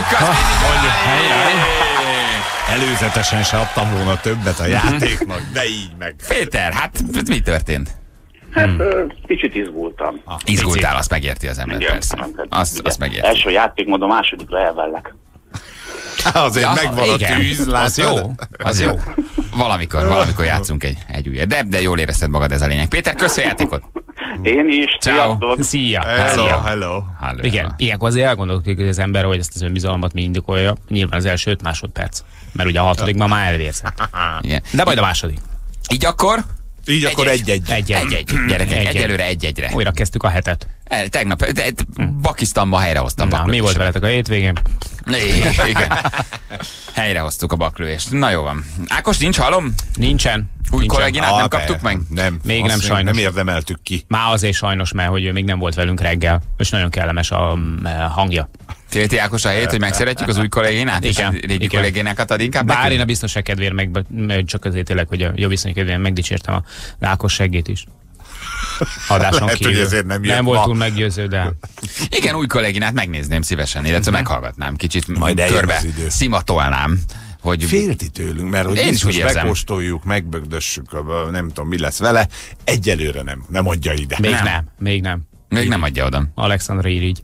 előzetesen se adtam volna többet a játéknak, de így meg. Péter, hát mi történt? Hát, kicsit izgultam. Izgultál, azt megérti az ember, persze. Azt megérti. Első játékmód, a másodikra elvellek. Azért megvan a tűz, Az jó. Az jó. Valamikor játszunk egy újat. De jól érezted magad, ez a lényeg. Péter, köszi a játékot. Én is. Ciao. Szia. Hello. Igen, ilyenkor azért elgondolkodik az ember, hogy ezt az önbizalmat mi indokolja. Nyilván az első 5 másodperc. Mert ugye a hatodikban már elvérzett. De majd a második. Így akkor? Így akkor egy-egy. Egy-egy. Gyerekek, egyelőre egy-egyre. Újra kezdtük a hetet. Tegnap Pakisztánba helyrehoztam baklőt. Mi volt veletek a hétvégén? Igen. Helyrehoztuk a baklőést. Na jó van. Ákos, nincs halom? Nincsen. Új kolléginát nem kaptuk meg? Nem. Még nem sajnos. Nem érdemeltük ki. Már azért sajnos, mert hogy ő még nem volt velünk reggel, és nagyon kellemes a hangja. Félti Ákos a hét, hogy megszeretjük az új kolléginát? Igen. És régi kolléginákat ad inkább Bár nekünk? én a biztonság kedvéért csak azért tényleg, hogy a jó viszony kedvéért megdicsértem a Ákos seggét is. Adáson Lehet, kívül. hogy ezért nem jött volt ma. túl meggyőző, de... Igen, új kolléginát megnézném szívesen, illetve meghallgatnám kicsit, Majd eljön körbe az idő. szimatolnám. Hogy Félti tőlünk, mert hogy Én is biztos úgy érzem. megkóstoljuk, megbögdössük, nem tudom mi lesz vele. Egyelőre nem adja ide. Még nem. Még nem adja oda. Alexandra irigy.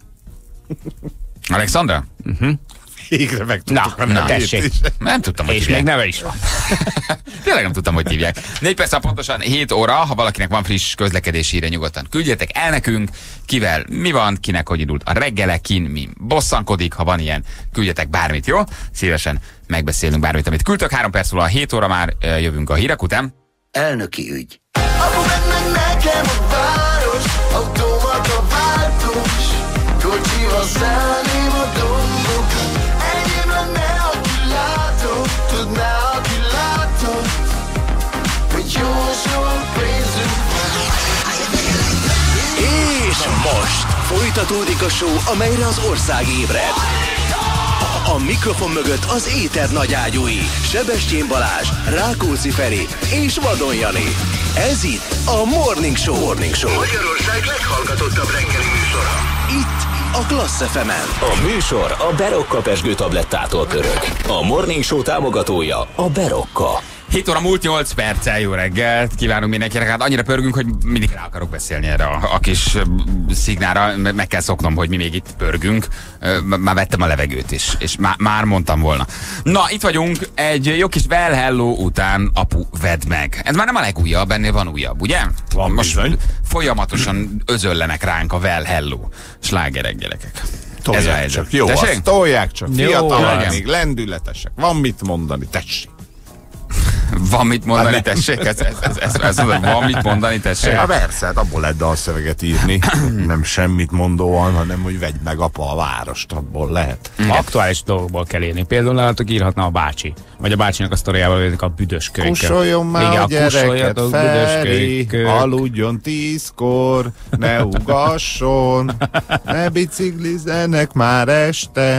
Alexandra? Végre megtudtuk a Na, nevét tessék. is. Nem tudtam, hogy És hívják. még neve is van. Tényleg nem tudtam, hogy hívják. 4 perc, pontosan 7 óra, ha valakinek van friss közlekedési híre, nyugodtan küldjetek el nekünk, kivel mi van, kinek hogy indult a reggele, kin mi bosszankodik, ha van ilyen, küldjetek bármit, jó? Szívesen megbeszélünk bármit, amit küldtök. 3 perc múlva 7 óra már jövünk a hírek után. Elnöki ügy. Apu, vedd meg nekem a város, automata váltós, kocsival szállném a dombokat. Enyém lenne, aki látom, tudná, aki látom, hogy jó sok pénzünk van. És most folytatódik a show, amelyre az ország ébred. A mikrofon mögött az éter nagyágyúi, Sebestyén Balázs, Rákóczi Feri és Vadon Jani. Ez itt a Morning Show. Magyarország leghallgatottabb reggeli műsora. Itt a Klassz FM-en. A műsor a Berocka pezsgő tablettától pörög. A Morning Show támogatója a Berocka. 7 óra múlt 8 perccel, jó reggelt kívánunk mindenkinek. Hát annyira pörgünk, hogy mindig rá akarok beszélni erre a kis szignára. Meg kell szoknom, hogy mi még itt pörgünk. Már vettem a levegőt is, és már mondtam volna. Na, itt vagyunk egy jó kis Well Hello után, apu, vedd meg. Ez már nem a legújabb, ennél van újabb, ugye? Van most bizony. Folyamatosan özöllenek ránk a Well Hello slágerek, gyerekek. Ez a helyzet. csak jó, Tessék? azt tolják csak, Jó, fiatalok, legyen. még lendületesek. Van mit mondani, tessék. Van mit mondani, Hát tessék? Ez mondod, van mit mondani, tessék? Ja, persze, hát abból lehet dalszöveget írni. Nem semmit mondóan, hanem hogy vedd meg apa a várost, abból lehet. Aktuális dolgokból kell írni. Például nálatok írhatna a bácsi. Vagy a bácsinak a sztoriával a büdös kölyke. Kussoljon már Igen, a gyereket, kussoljatok, büdös Feri, kölyke. aludjon 10-kor, ne ugasson, ne biciklizzenek már este.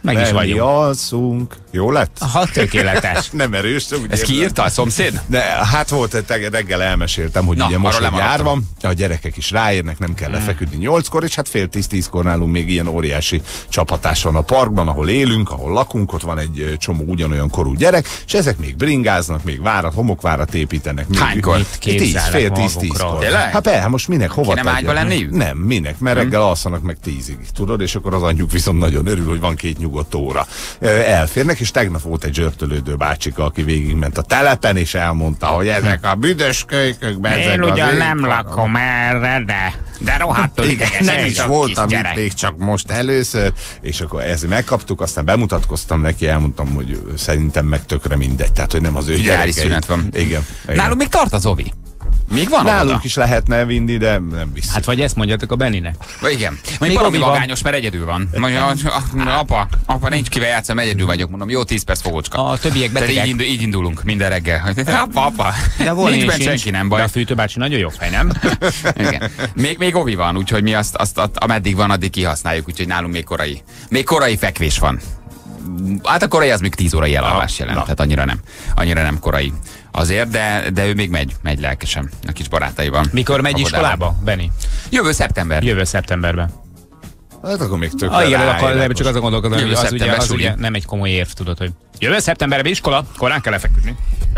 Meg is vagyunk. alszunk. Jó lett? Tökéletes. Nem erős. Ezt kiírta a szomszéd? De hát volt, reggel elmeséltem, hogy ugye most egy nyár van, a gyerekek is ráérnek, nem kell lefeküdni 8-kor, és hát 9:30-10-kor nálunk még ilyen óriási csapatás van a parkban, ahol élünk, ahol lakunk, ott van egy csomó ugyanolyan korú gyerek, és ezek még bringáznak, még homokvárat építenek. Hánykor? 10-10-kor. Hát most minek, hova nem ágyba lenniük? Nem, minek, mert reggel alszanak meg 10-ig, tudod, és akkor az anyjuk viszont nagyon örül, hogy van 2 nyugodt óra. Elférnek, és tegnap volt egy zsörtölődő bácsika, aki végigment a telepen, és elmondta, hogy ezek a büdös kölykök, én ugyan nem lakom erre, de rohadtul ideges. Nem is voltam itt még csak most először, és akkor ezt megkaptuk, aztán bemutatkoztam neki, elmondtam, hogy szerintem meg tökre mindegy, tehát hogy nem az ő gyerekei. Szünet van. Igen. Nálunk még tart az ovi. Még van nálunk oda? is lehetne vinni, de nem vissza. Hát vagy ezt mondjátok a Benninek. Igen. Még valami magányos, mert egyedül van. Mondja, apa, nincs kivel játszom, egyedül vagyok. Mondom, jó, 10 perc fogócska. A többiek betegek. Így indulunk minden reggel. Apa. De volt nincs benne senki, nem baj. De a fűtőbácsi nagyon jó fej, nem? Igen. Még ovi van, úgyhogy mi azt ameddig van, addig kihasználjuk, úgyhogy nálunk még korai fekvés van. Hát a korai az még 10 órai elalvás jelent, tehát annyira nem korai. Azért, de ő még megy lelkesen a kis barátaival. Mikor megy iskolába, Benni? Jövő szeptemberben. Hát akkor még tökre igen, akkor csak azon gondolkodom, hogy az ugye nem egy komoly érv, tudod, hogy jövő szeptemberben iskola, korán kell lefeküdni.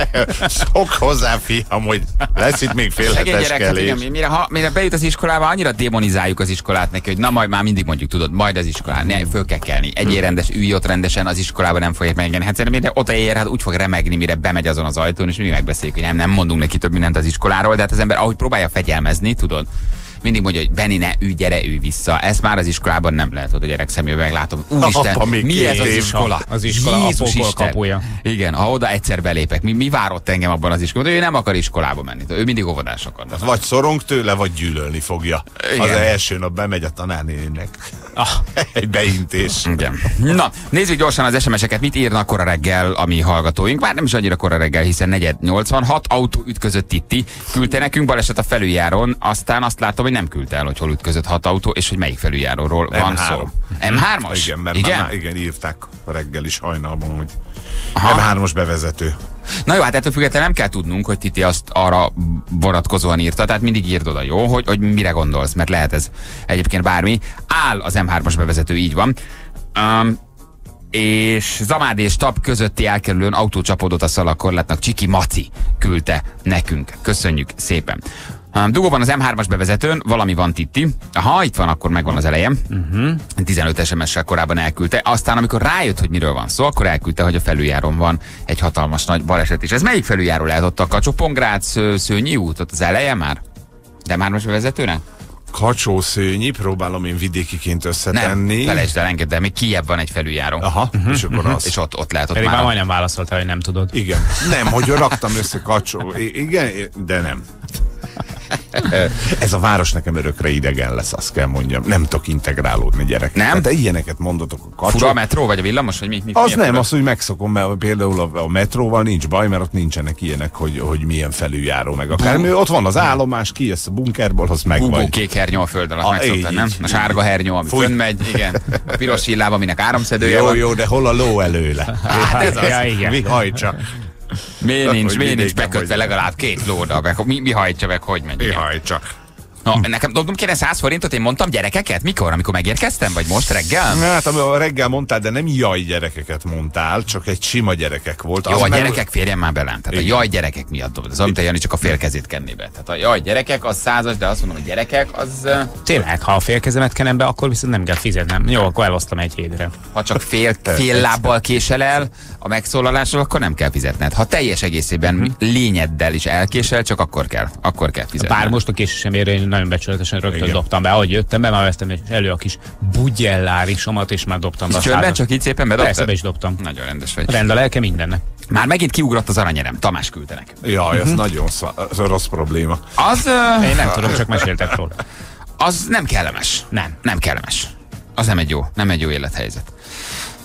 Szok hozzá, fiam, hogy lesz itt még fél hetes kelés. Mire bejut az iskolába, annyira démonizáljuk az iskolát neki, hogy na majd már mindig mondjuk, tudod, majd az iskolán, ne, föl kell kelni. Egyél rendes, ülj ott rendesen, az iskolában nem fogják megengedni. Hát szerintem mire oda ér, hát úgy fog remegni, mire bemegy azon az ajtón, és mindig megbeszéljük, hogy nem mondunk neki több mindent az iskoláról, de hát az ember ahogy próbálja fegyelmezni, tudod. Mindig mondja, hogy Benni, ne ülj, gyere, ülj vissza. Ezt már az iskolában nem lehet, hogy a gyerek szemébe meglátom. Úristen, mi ez az iskola? Az iskola a pokol kapuja. Igen, ha oda egyszer belépek, mi várott engem abban az iskolában? Ő nem akar iskolába menni, ő mindig óvodás akar. Vagy szorong tőle, vagy gyűlölni fogja. Igen. Az első nap bemegy a tanárnéninek. Egy beintés. Igen. Na, nézzük gyorsan az SMS-eket. Mit írnak kora reggel a mi hallgatóink? Már nem is annyira kora reggel, hiszen 4:86 autó ütközött Titti. Küldte nekünk baleset a felüljáron, aztán azt látom, hogy nem küldte el, hogy hol ütközött 6 autó, és hogy melyik felüljáróról van szó. M3-as? Igen, mert igen, írták reggel is hajnalban, hogy Aha. M3-os bevezető. Na jó, hát ettől függetlenül nem kell tudnunk, hogy Titi azt arra vonatkozóan írta, tehát mindig írd oda, jó, hogy mire gondolsz, mert lehet ez egyébként bármi. Áll az M3-as bevezető, így van. És Zamád és Tab közötti elkerülőn autó csapódott a szalagkorlátnak, Csiki Maci küldte nekünk. Köszönjük szépen. Dugóban az M3-as bevezetőn valami van, Titti. Ha itt van, akkor megvan az elejem. 15 SMS-sel korábban elküldte. Aztán, amikor rájött, hogy miről van szó, akkor elküldte, hogy a felüljáron van egy hatalmas nagy baleset is. Ez melyik felüljáró lehet ott? A Kacsó-Pongrác Szőnyi út? Ott az eleje már? De M3-as bevezetőnek? Kacsó-Szőnyi, próbálom én vidékiként összetenni. Nem, felejtsd el, engedd el, még kijebb van egy felüljáró. Aha, és akkor az. És ott lehet, ott Pedig már majdnem válaszoltál, hogy nem tudod. Igen. Nem, hogy raktam össze Kacsó. Igen, de nem. Ez a város nekem örökre idegen lesz, azt kell mondjam. Nem tudok integrálódni, gyerek. Nem? De ilyeneket mondatok a Kacsó. Fura a metró, vagy a villamos, vagy mi? Az nem, azt úgy megszokom, mert például a metróval nincs baj, mert ott nincsenek ilyenek, hogy milyen felüljáró, meg akármi. Ott van az állomás, kijössz a bunkerból, az meg vagy. Kék hernyó a föld alatt megszoktad, nem? A sárga hernyó, ami fönnmegy, igen. A piros villában, aminek áramszedője van. Jó, de hol a ló előle? Hát ez az. Ja, igen. Mi hajtsa? Miért nincs bekötve legalább 2 lóda, mi hajtsa meg, hogy megy? Mi hajtsa? Nekem dobnom kéne 100 forintot, én mondtam gyerekeket? Mikor? Amikor megérkeztem? Vagy most reggel? Hát, a reggel mondtál, de nem jaj gyerekeket mondtál, csak egy sima gyerekek volt. Jó, a gyerekek férjen már belán. Tehát a jaj gyerekek miatt dobod. Az, amit a Jani csak a félkezét kenné be. Tehát a jaj gyerekek az 100-as, de azt mondom, hogy gyerekek az... Tényleg, ha a félkezemet kenem be, akkor viszont nem kell fizetnem. Jó, akkor elosztom egy hétre. Ha csak fél lábbal késel el a megszólalásról, akkor nem kell fizetned. Ha teljes egészében lényeddel is elkésel, csak akkor kell fizetned. Bár most a késésem nagyon becsületesen rögtön dobtam be. Ahogy jöttem be, már vesztem elő a kis bugyellárisomat, és már dobtam be a csörben, csak így szépen bedobtad? Persze, be is dobtam. Nagyon rendes vagy. Rend a lelke mindennek. Már megint kiugrott az aranyerem. Tamás küldtenek. Jaj, ez nagyon rossz probléma. Én nem tudom, csak meséltek róla. Az nem kellemes. Nem kellemes. Az nem egy jó élethelyzet.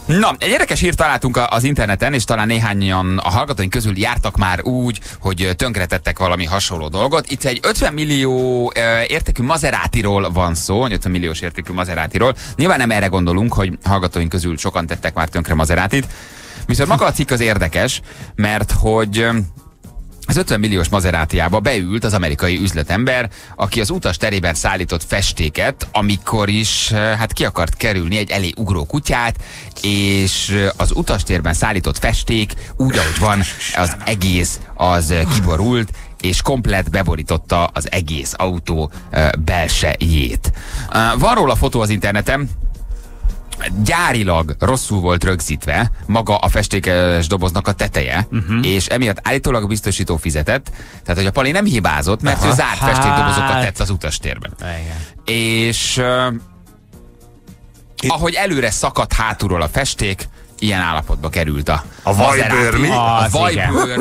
Na, egy érdekes hírt találtunk az interneten, és talán néhányan a hallgatóink közül jártak már úgy, hogy tönkretettek valami hasonló dolgot. Itt egy 50 millió értékű Maseratiról van szó, 50 milliós értékű Maseratiról. Nyilván nem erre gondolunk, hogy hallgatóink közül sokan tettek már tönkre Maseratit. Viszont maga a cikk az érdekes, mert hogy az 50 milliós Maseratiába beült az amerikai üzletember, aki az utas terében szállított festéket, amikor is hát ki akart kerülni egy elé ugró kutyát, és az utastérben szállított festék úgy, ahogy van, az egész az kiborult, és komplett beborította az egész autó belsejét. Van róla fotó az interneten, gyárilag rosszul volt rögzítve maga a festékes doboznak a teteje, és emiatt állítólag a biztosító fizetett, tehát hogy a Pali nem hibázott, mert ő zárt festékdobozokat tett az utastérben. És ahogy előre szakadt hátulról a festék, ilyen állapotba került a vajbőr, mi? A vajbőr,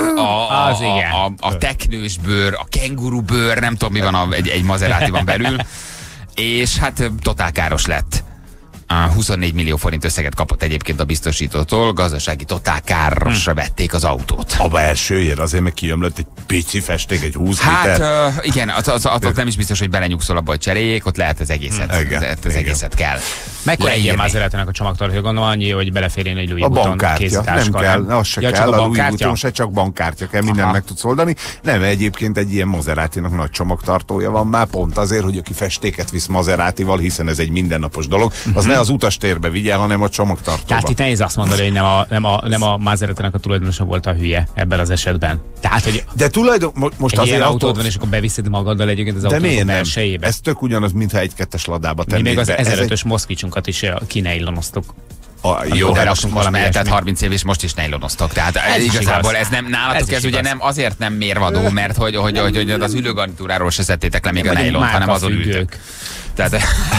a teknős bőr, a kenguru bőr, nem tudom mi van egy Maseratiban belül, és hát totál káros lett. 24 millió forint összeget kapott egyébként a biztosítótól, gazdasági totál károsra vették az autót. A belsőjér azért meg kiömlött egy pici festék, egy 20 liter. Hát igen, ott nem is biztos, hogy belenyugszol abba, hogy cseréljék, ott lehet az egészet, az egészet kell. Mekkora egy ilyen Maseratinak a csomagtartója? Gondolom annyi, hogy beleférjen egy Louis Vuitton kézitáskára. Nem kell, az se kell, a Louis Vuitton se, csak bankkártya kell, mindent meg tudsz oldani. Nem, egyébként egy ilyen Maseratinak nagy csomagtartója van már, pont azért, hogy aki festéket visz Maseratival, hiszen ez egy mindennapos dolog, az ne az utastérbe vigye, hanem a csomagtartóba. Tehát itt nehéz azt mondani, hogy nem a Maseratinak a tulajdonosa volt a hülye ebben az esetben. Tehát, hogy de most egy ilyen autód van, és akkor beviszed magaddal egyébként az autót a belsejébe. Ez tök ugyanaz, mintha egy kettes ladába tennéd. Mi még az 1005-ös Moszkvicsunkat is kinejlonoztuk. Jó, de most eltelt 30 év, és most is nejlonoztok. Tehát igazából ez nem, nálatok ez ugye nem azért nem mérvadó, mert hogy az ülőgarnitúráról se szedtétek le még a nejlont, hanem azon ültök. Tehát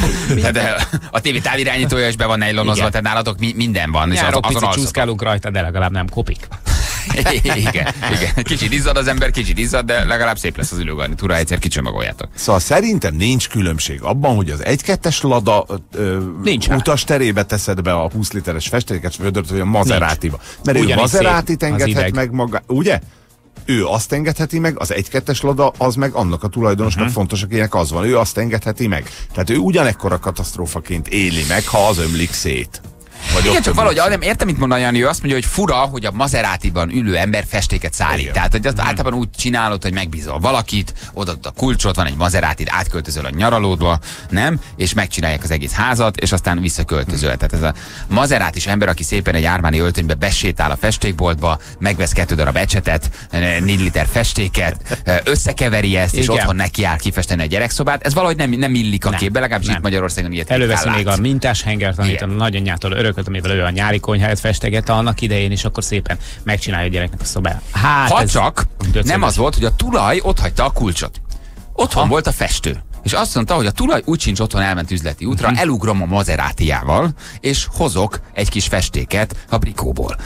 a tévé távirányítója is be van nejlonozva, tehát nálatok minden van. Nyáron picit csúszkálunk rajta, de legalább nem kopik. Igen. Kicsit izzad az ember, kicsit izzad, de legalább szép lesz az ülőgarnitúra, egyszer kicsomagoljátok. Szóval szerintem nincs különbség abban, hogy az 1-2-es lada utasterébe teszed be a 20 literes festékes vödört, vagy a Maseratiba. Mert ő Maseratit engedhet meg maga, ugye? Ő azt engedheti meg, az 1-2-es lada, az meg annak a tulajdonosnak fontos, akinek az van. Ő azt engedheti meg. Tehát ő ugyanekkora katasztrófaként éli meg, ha az ömlik szét. Igen, csak valahogy nem értem, mit mondani, Jani, ő azt mondja, hogy fura, hogy a Maseratiban ülő ember festéket szállít. Igen. Tehát, hogy azt általában úgy csinálod, hogy megbízol valakit, odaadod a kulcsot, van egy Maseratid, átköltözöl a nyaralódba, nem? És megcsinálják az egész házat, és aztán visszaköltözöl. Tehát ez a Maseratis ember, aki szépen egy Armani öltönybe besétál a festékboltba, megvesz 2 darab ecsetet, 4 liter festéket, összekeveri ezt, és otthon nekiáll kifesteni a gyerekszobát. Ez valahogy nem illik a képbe, legalábbis itt Magyarországon ilyet. Előveszi még a mintás hengert, amit a nagyanyjától örökölt, amivel ő a nyári konyháját festegette annak idején, és akkor szépen megcsinálja a gyereknek a szobát. Hát ha csak nem az volt, hogy a tulaj ott hagyta a kulcsot. Otthon volt a festő. És azt mondta, hogy a tulaj úgy sincs otthon, elment üzleti útra, elugrom a Maseratiával, és hozok egy kis festéket a Brikóból.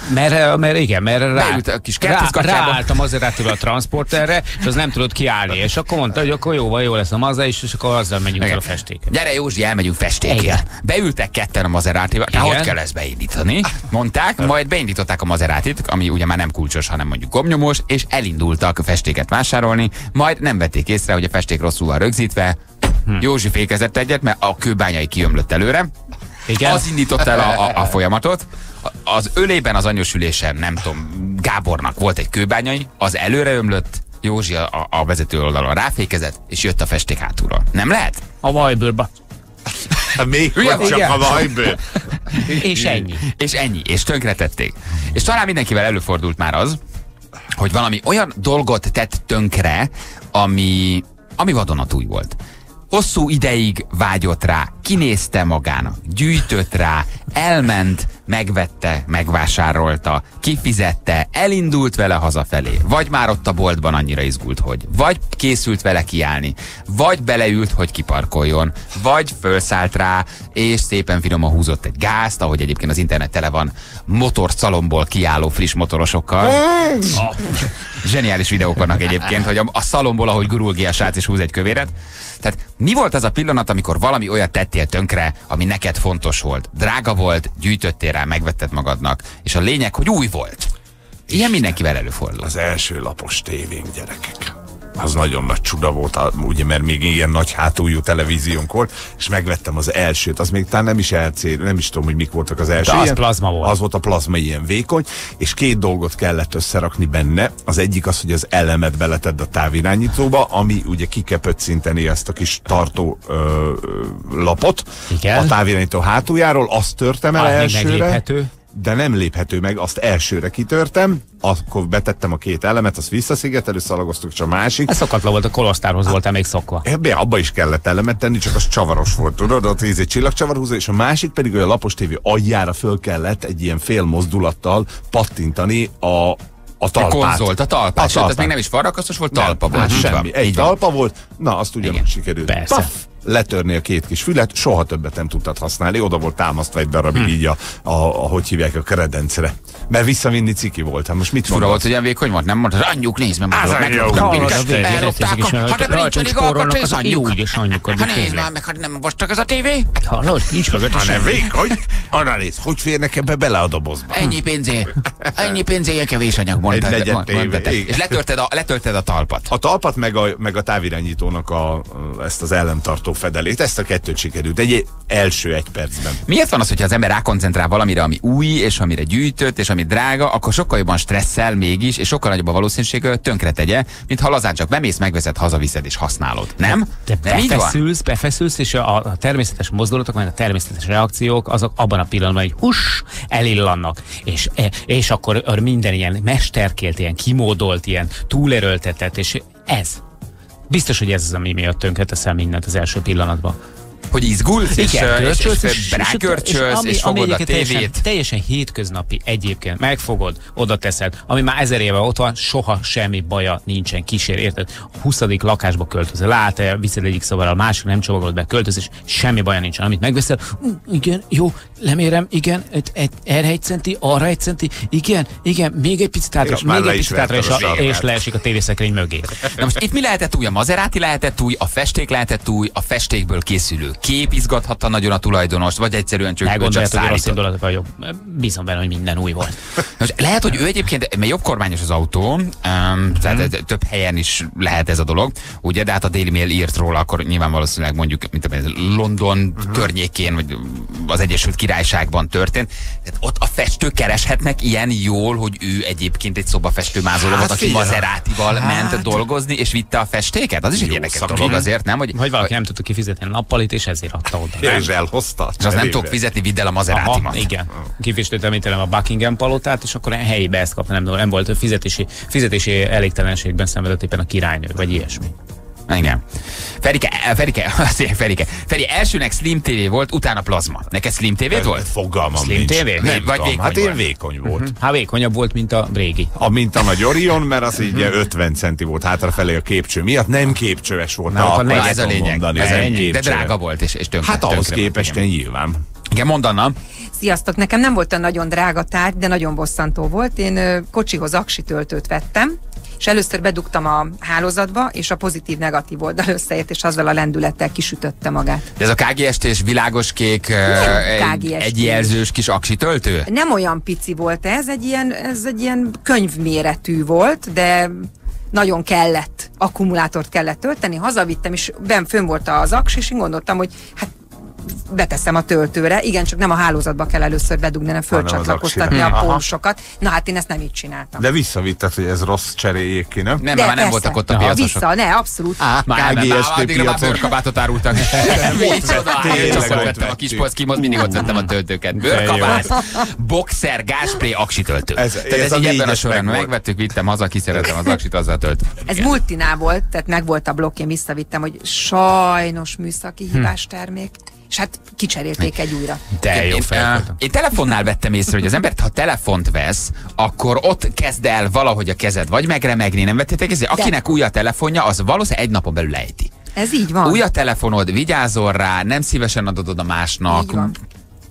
Mert ráállt a Maseratival a transporterre, és az nem tudott kiállni. És akkor mondta, hogy akkor jó lesz a Maza is, és akkor azzal megyünk el a festéket. Gyere Józsi, elmegyünk festékért. Beültek ketten a Maseratival, hogy kell ezt beindítani, mondták, majd beindították a Maseratit, ami ugye már nem kulcsos, hanem mondjuk gomnyomós, és elindultak festéket vásárolni, majd nem vették észre, hogy a festék rosszul van rögzítve. Józsi fékezett egyet, mert a kőbányai kiömlött előre. Igen? Az indította el a folyamatot. Az ölében, az anyósülésen, nem tudom, Gábornak volt egy kőbányai, az előre ömlött, Józsi a vezető oldalon ráfékezett, és jött a festék hátulról. Nem lehet? A vajbőrbe. Még csak a vajbőr. És ennyi. És ennyi, és tönkretették. És talán mindenkivel előfordult már az, hogy valami olyan dolgot tett tönkre, ami vadonatúj volt. Hosszú ideig vágyott rá, kinézte magának, gyűjtött rá, elment, megvette, megvásárolta, kifizette, elindult vele hazafelé, vagy már ott a boltban annyira izgult, hogy vagy készült vele kiállni, vagy beleült, hogy kiparkoljon, vagy fölszállt rá, és szépen finoman húzott egy gázt, ahogy egyébként az internet tele van motorszalomból kiálló friss motorosokkal. Zseniális videók vannak egyébként, hogy a szalomból, ahogy gurul ki a srác és húz egy kövéret. Tehát mi volt az a pillanat, amikor valami olyat tettél tönkre, ami neked fontos volt? Drága volt, gyűjtöttél rá rá, megvetted magadnak, és a lényeg, hogy új volt. Ilyen mindenkivel előfordul. Az első lapos tévénk, gyerekek. Az nagyon nagy csuda volt, ugye, mert még ilyen nagy hátuljú televíziónk volt, és megvettem az elsőt, az még talán nem is LC, nem is tudom, hogy mik voltak az első. De az ilyen, plazma volt. Az volt a plazma, ilyen vékony, és 2 dolgot kellett összerakni benne. Az egyik az, hogy az elemet beletedd a távirányítóba, ami ugye kikepöccinteni ezt a kis tartó lapot. Igen. A távirányító hátuljáról, azt törtem el elsőre. Megléphető. De nem léphető meg, azt elsőre kitörtem, akkor betettem a 2 elemet, azt visszaszigetelő szalagoztuk, és a másik. Ez szokatlan volt, a Kolostárhoz voltál még szokva. Abba is kellett elemet tenni, csak az csavaros volt, tudod, ott egy csillagcsavarhúzó, és a másik pedig olyan lapos tévé agyjára föl kellett egy ilyen fél mozdulattal pattintani a talpát. A konzolt, a talpát. Sőt, ez még nem is farrakasztos volt, talpa volt. Semmi. Egy talpa volt, na azt ugyanúgy sikerült. Persze. Paf, letörni a 2 kis fület, soha többet nem tudtad használni, oda volt támasztva egy darabig így hogy hívják, a kredencre. Mert visszavinni ciki voltam. Most mit fura volt, hogy olyan vékony volt, nem mondtad, anyjuk, nézd meg, elropták hát ebben nincs elég alkatrész, az anyjuk. Hát nézd már meg, hát nem vastag ez a tévé? Hallod, nincs mögött a nem vékony? Anna nézd, hogy férnek ebbe bele a dobozba? Ennyi pénzé, kevés anyag, mondtad. És letörted a talpat. A talpat meg a távirányítónak ezt az ellentartó fedelét, ezt a 2-t sikerült. Egy első 1 percben. Miért van az, hogyha az ember rákoncentrál valamire, ami új, és amire gyűjtött, és ami drága, akkor sokkal jobban stresszel mégis, és sokkal nagyobb a valószínűség, hogy tönkre tegye, mint ha lazán csak bemész, megveszed, hazaviszed és használod. Nem? De befeszülsz, és a természetes mozdulatok, vagy a természetes reakciók, azok abban a pillanatban egy elillannak. És akkor minden ilyen mesterkélt, ilyen kimódolt, ilyen túlerőltetett, és ez. Biztos, hogy ez az, ami miatt tönkreteszel mindent az első pillanatban. Hogy izgulsz, és rákörcsölsz, és fogod a tévét. Teljesen hétköznapi egyébként. Megfogod, oda teszed, ami már 1000 éve ott van, soha semmi baja nincsen, kísér, érted? A 20. lakásba költözöl, viszed egyik szobára, a másik nem csomagolod be, költözés, semmi baja nincsen. Amit megveszel, igen, jó, lemérem, igen, erre 1 centi, arra 1 centi, igen, még egy picit hátra, és leesik a tévészekrény mögé. Na most itt mi lehetett új? A Maserati lehetett új, a festék lehetett új, a festékből készülő kép izgathatta nagyon a tulajdonost, vagy egyszerűen csak szállított. Vagyok. Bízom benne, hogy minden új volt. Most lehet, hogy ő egyébként, mert jobb kormányos az autó, tehát több helyen is lehet ez a dolog, ugye, de hát a Daily Mail írt róla, akkor nyilván valószínűleg mondjuk, mint London környékén, vagy az Egyesült Királyságban történt. Tehát ott a festők kereshetnek ilyen jól, hogy ő egyébként egy szobafestő mázoló volt, aki Maseratival ment dolgozni, és vitte a festéket? Az is egy érdekes dolog azért, nem? Hogy valaki nem tudta kifizetni a nappalit, és ezért adta oda. És elhozta. És azt nem tudok fizetni, vidd el a Maseratimat. Igen. Kifestőtem a Buckingham palotát, és akkor helyébe ezt kapta, nem volt fizetési elégtelenségben szenvedett éppen a királynő, vagy ilyesmi. Igen. Feri, elsőnek Slim TV volt, utána plazma. Neked Slim TV volt? Fogalmam Slim nincs. TV? Vagy vékony hát én vékony volt. Hát vékonyabb volt, mint a régi. Mint a nagy Orion, mert az így 50 centi volt hátrafelé a képcső miatt. Nem képcsöves volt. Ez a lényeg. De drága volt, és tönkre. Hát ahhoz képest nyilván. Igen, mondd, Anna. Sziasztok, nekem nem volt a nagyon drága tárgy, de nagyon bosszantó volt. Én kocsihoz aksi töltőt vettem, és először bedugtam a hálózatba, és a pozitív-negatív oldal összeért, és azzal a lendülettel kisütötte magát. De ez a KGST-s világos kék egyjelzős kis aksi töltő? Nem olyan pici volt ez egy ilyen könyvméretű volt, de nagyon kellett, akkumulátort kellett tölteni, hazavittem, és fönn volt az aks, és én gondoltam, hogy hát beteszem a töltőre. Igen, csak nem a hálózatba kell először bedugni, hanem fölcsatlakoztatni a pólusokat. Na hát én ezt nem így csináltam. De visszavitted, hogy ez rossz, cseréljék ki, nem? Nem, már nem voltak ott a piacosok. Abszolút. Addigra már bőrkabátot árultak. Vettem a kis polckimhoz, mindig ott vettem a töltőket. Bőrkabát, boxer, gázspré, aksi töltő. Ez így ebben a során megvettük, vittem haza, kiszereltem az aksit, azzal tölt. Ez multinál volt, tehát megvolt a blokk, én visszavittem, hogy sajnos műszaki hibás termék. És hát kicserélték egy újra. De jó én telefonnál vettem észre, hogy az ember, ha telefont vesz, akkor ott kezd el valahogy a kezed vagy megremegni, nem vettétek észre? Akinek új a telefonja, az valószínűleg egy napon belül ejti. Ez így van. Új a telefonod, vigyázol rá, nem szívesen adod oda másnak.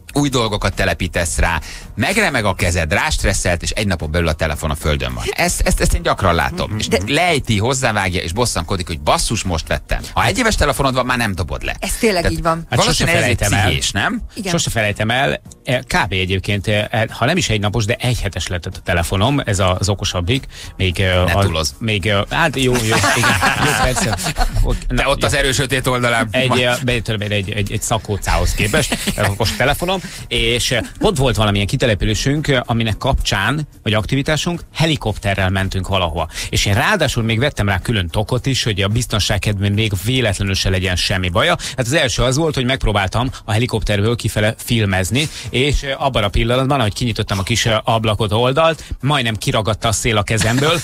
új dolgokat telepítesz rá, megremeg a kezed, rástresszelt, és egy napon belül a telefon a földön van. Ezt én gyakran látom. És lejti, hozzávágja, és bosszankodik, hogy basszus, most vettem. Ha egy éves telefonod van, már nem dobod le. Ez tényleg így van. Hát sose felejtem el. Pszichés, nem? Igen. Sose felejtem el, kb. Egyébként, ha nem is egy napos, de egy hetes lett a telefonom, ez az okosabbik. Ne túlozz. Hát jó, igen, jó, persze. De ott az erős sötét oldalán. Egy szakócához képest, okos telefonom, és ott volt valamilyen kitelepülésünk, aminek kapcsán, vagy aktivitásunk, helikopterrel mentünk valahova. És én ráadásul még vettem rá külön tokot is, hogy a biztonság kedvén még véletlenül se legyen semmi baja. Hát az első az volt, hogy megpróbáltam a helikopterből kifele filmezni, és abban a pillanatban, ahogy kinyitottam a kis ablakot oldalt, majdnem kiragadta a szél a kezemből.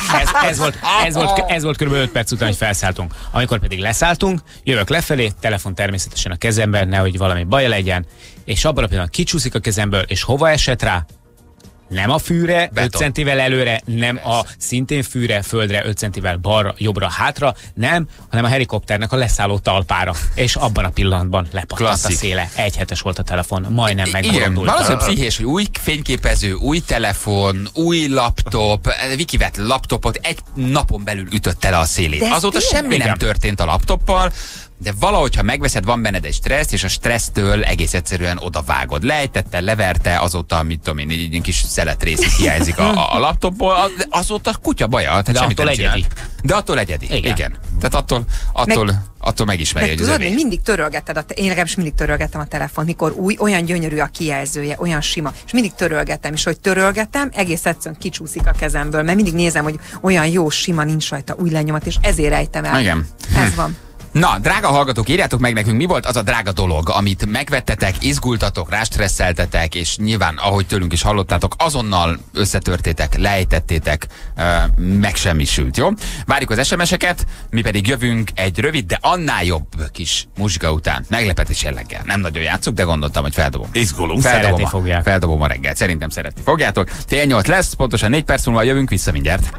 Ez volt kb. 5 perc után, hogy felszálltunk. Amikor pedig leszálltunk, jövök lefelé, telefon természetesen a kezemben, nehogy valami baj legyen, és abban a pillanatban kicsúszik a kezemből, és hova esett rá? Nem a fűre, beton. 5 centivel előre, nem a szintén fűre, földre, 5 centivel balra, jobbra, hátra, nem, hanem a helikopternek a leszálló talpára. És abban a pillanatban lepattant a széle. Egy hetes volt a telefon, majdnem megborondult. Igen, valószínűleg pszichés, hogy új fényképező, új telefon, új laptop, Viki vett laptopot, egy napon belül ütötte le a szélét. Azóta semmi nem történt a laptoppal, de valahogy, ha megveszed, van benned egy stressz, és a stressztől egész egyszerűen odavágod. Lejtette, leverte, azóta, mit tudom én, egy kis szeletrész hiányzik a laptopból, azóta kutya baja. De attól egyedi. De attól egyedi. Igen. Tehát attól megismeri, hogy az övé. Mindig törölgeted, én legalábbis mindig törölgettem a telefon, mikor új, olyan gyönyörű a kijelzője, olyan sima, és mindig törölgettem, és hogy törölgettem, egész egyszerűen kicsúszik a kezemből, mert mindig nézem, hogy olyan jó, sima, nincs rajta új lenyomat, és ezért rejtem el. Igen. Ez van. Na, drága hallgatók, írjátok meg nekünk, mi volt az a drága dolog, amit megvettetek, izgultatok, rástresszeltetek, és nyilván, ahogy tőlünk is hallottátok, azonnal összetörtétek, lejtettétek, megsemmisült, jó? Várjuk az SMS-eket, mi pedig jövünk egy rövid, de annál jobb kis muzsika után. Meglepetés jelleggel. Nem nagyon játszuk, de gondoltam, hogy feldobom. Izgulunk. Szeretni fogják. Feldobom a reggel. Szerintem szeretni fogjátok. 7:08 lesz, pontosan 4 perc múlva jövünk vissza mindjárt.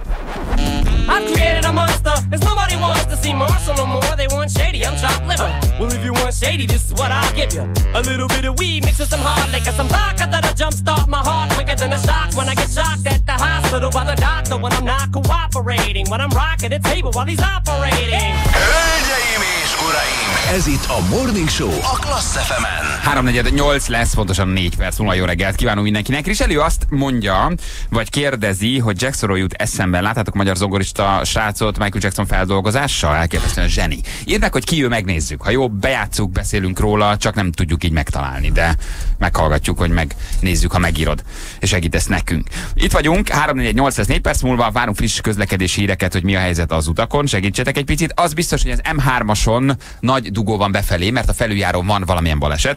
I created a monster, cause nobody wants to see Marshall no more. They want shady, I'm chopped liver. Well, if you want shady, this is what I'll give you. A little bit of weed mixed with some hard liquor, some vodka that'll jumpstart my heart quicker than a shock when I get shocked at the hospital by the doctor when I'm not cooperating. When I'm rocking the table while he's operating. Hölgyeim és uraim, ez itt a Morning Show a Klassz FM-en. 3:48 lesz, pontosan 4 perc múlva. Jó reggelt kívánunk mindenkinek. Riselő azt mondja, vagy kérdezi, hogy Jacksonról jut eszemben. Láttátok magyar zongorista srácot Michael Jackson feldolgozással? Elképesztően zseni. Írd meg, hogy ki ő, megnézzük. Ha jó, bejátszuk, beszélünk róla, csak nem tudjuk így megtalálni, de meghallgatjuk, hogy megnézzük, ha megírod, és segítesz nekünk. Itt vagyunk, 3:48 lesz, 4 perc múlva, várunk friss közlekedési híreket, hogy mi a helyzet az utakon, segítsetek egy picit. Az biztos, hogy az M3-ason nagy dugó van befelé, mert a felüljáron van valamilyen baleset,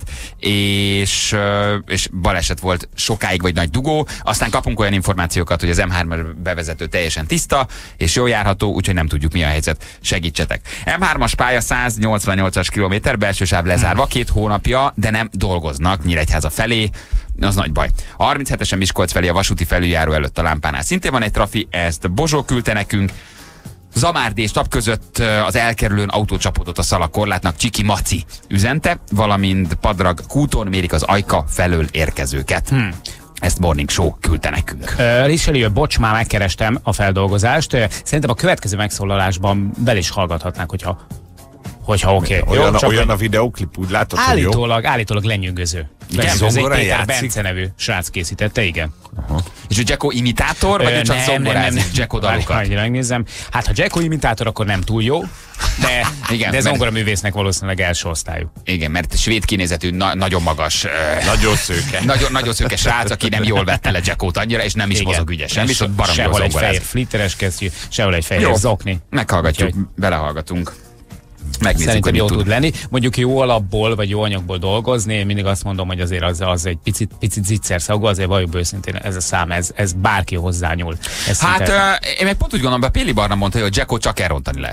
és baleset volt sokáig, vagy nagy dugó, aztán kapunk olyan információkat, hogy az M3 bevezető teljesen tiszta, és jól járható, úgyhogy nem tudjuk, mi a helyzet. Segítsetek. M3-as pálya 188-as kilométer, belső sáv lezárva 2 hónapja, de nem dolgoznak Nyíregyháza felé. Az nagy baj. A 37-esen Miskolc felé a vasúti felüljáró előtt a lámpánál szintén van egy trafi, ezt Bozsó küldte nekünk. Zamárdi és Tap között az elkerülőn autó csapódott a szalakorlátnak, Csiki Maci üzente, valamint Padrag kúton mérik az Ajka felől érkezőket. Ezt Morning Show küldte nekünk. Richelieu, bocs, már megkerestem a feldolgozást. Szerintem a következő megszólalásban bel is hallgathatnánk, hogyha oké. Olyan a videóklip, úgy látod, hogy jó? Állítólag lenyűgöző. Péter Bence nevű srác készítette, igen. És a Jacko imitátor, vagy csak zongorázik Jacko dalokat? Megnézem. Hát ha Jacko imitátor, akkor nem túl jó, de zongoraművésznek valószínűleg első osztályú. Igen, mert svéd kinézetű, nagyon magas, nagyon szőke. nagyon szőke srác, aki nem jól vette le Jackót annyira, és nem is mozog ügyesen. Viszont baromi sehol egy fehér flitteres kesztyű, sehol egy fehér zokni. Meghallgatjuk, belehallgatunk. Szerintem jó tud lenni. Mondjuk jó alapból, vagy jó anyagból dolgozni, én mindig azt mondom, hogy azért az egy picit zicserszagú, azért valljuk őszintén, ez a szám, ez bárki hozzányúl. Én meg pont úgy gondolom, Péli Barna mondta, hogy Jacko csak elrontani lehet.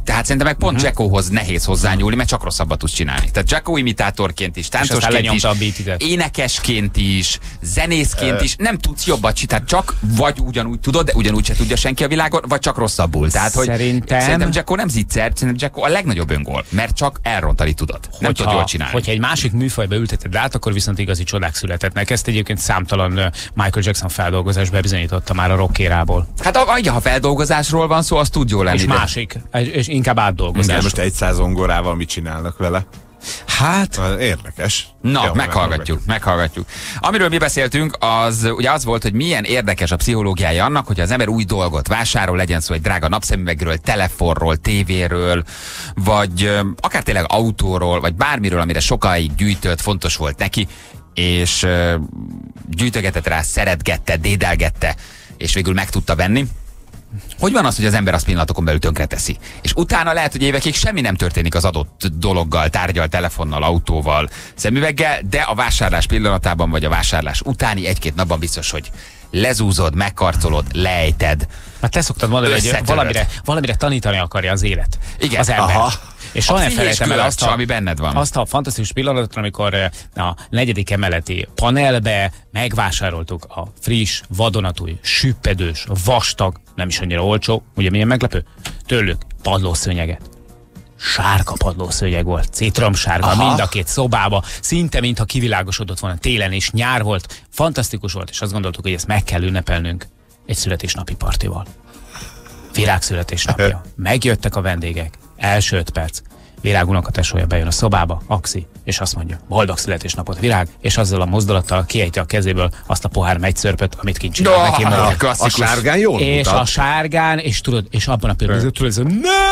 Tehát szerintem meg pont Jackohoz nehéz hozzányúlni, mert csak rosszabbat tudsz csinálni. Tehát Jacko imitátorként is, táncosként is, énekesként is, zenészként is, nem tudsz jobbat csinálni. Csak vagy ugyanúgy tudod, de ugyanúgy se tudja senki a világon, vagy csak rosszabbul. Tehát, hogy szerintem Jacko nem zicser, szerintem Jacko a legnagyobb öngól, mert csak elrontani tudod. Nem tudod jól csinálni. Hogyha egy másik műfajba ülteted át, akkor viszont igazi csodák születetnek. Ezt egyébként számtalan Michael Jackson feldolgozás bebizonyította már a rockérából. Hát ha feldolgozásról van szó, az tud jól lenni. És másik, és inkább átdolgozás. Most 100 zongorával mit csinálnak vele? Hát... Érdekes. Na, jó, meghallgatjuk. Amiről mi beszéltünk, az ugye az volt, hogy milyen érdekes a pszichológiája annak, hogy az ember új dolgot vásárol, legyen szó egy drága napszemüvegről, telefonról, tévéről, vagy akár tényleg autóról, vagy bármiről, amire sokáig gyűjtött, fontos volt neki, és gyűjtögetett rá, szeretgette, dédelgette, és végül meg tudta venni. Hogy van az, hogy az ember azt pillanatokon belül tönkreteszi? És utána lehet, hogy évekig semmi nem történik az adott dologgal, tárgyal, telefonnal, autóval, szemüveggel, de a vásárlás pillanatában, vagy a vásárlás utáni egy-két napban biztos, hogy lezúzod, megkarcolod, lejted. Hát te szoktad mondani, hogy valamire tanítani akarja az élet. Igen. Az ember. Aha. És soha nem felejtem el ami benned van. Azt a fantasztikus pillanatot, amikor a 4. emeleti panelbe megvásároltuk a friss, vadonatúj, süppedős, vastag, nem is annyira olcsó, ugye milyen meglepő? Tőlük padlószőnyeget. Sárga padlószőnyeg volt, citromsárga, mind a két szobába, szinte mintha kivilágosodott volna, télen és nyár volt, fantasztikus volt, és azt gondoltuk, hogy ezt meg kell ünnepelnünk egy születésnapi partival. Virág születésnapja. Megjöttek a vendégek, első 5 perc. Virág unokatesója bejön a szobába, Axi, és azt mondja, boldog születésnapot, Virág, és azzal a mozdulattal kiejti a kezéből azt a pohár megyszörpöt, amit kint csinál neki. A sárgán jól és mutat. a sárgán, és tudod, és abban a pillanatban tudod,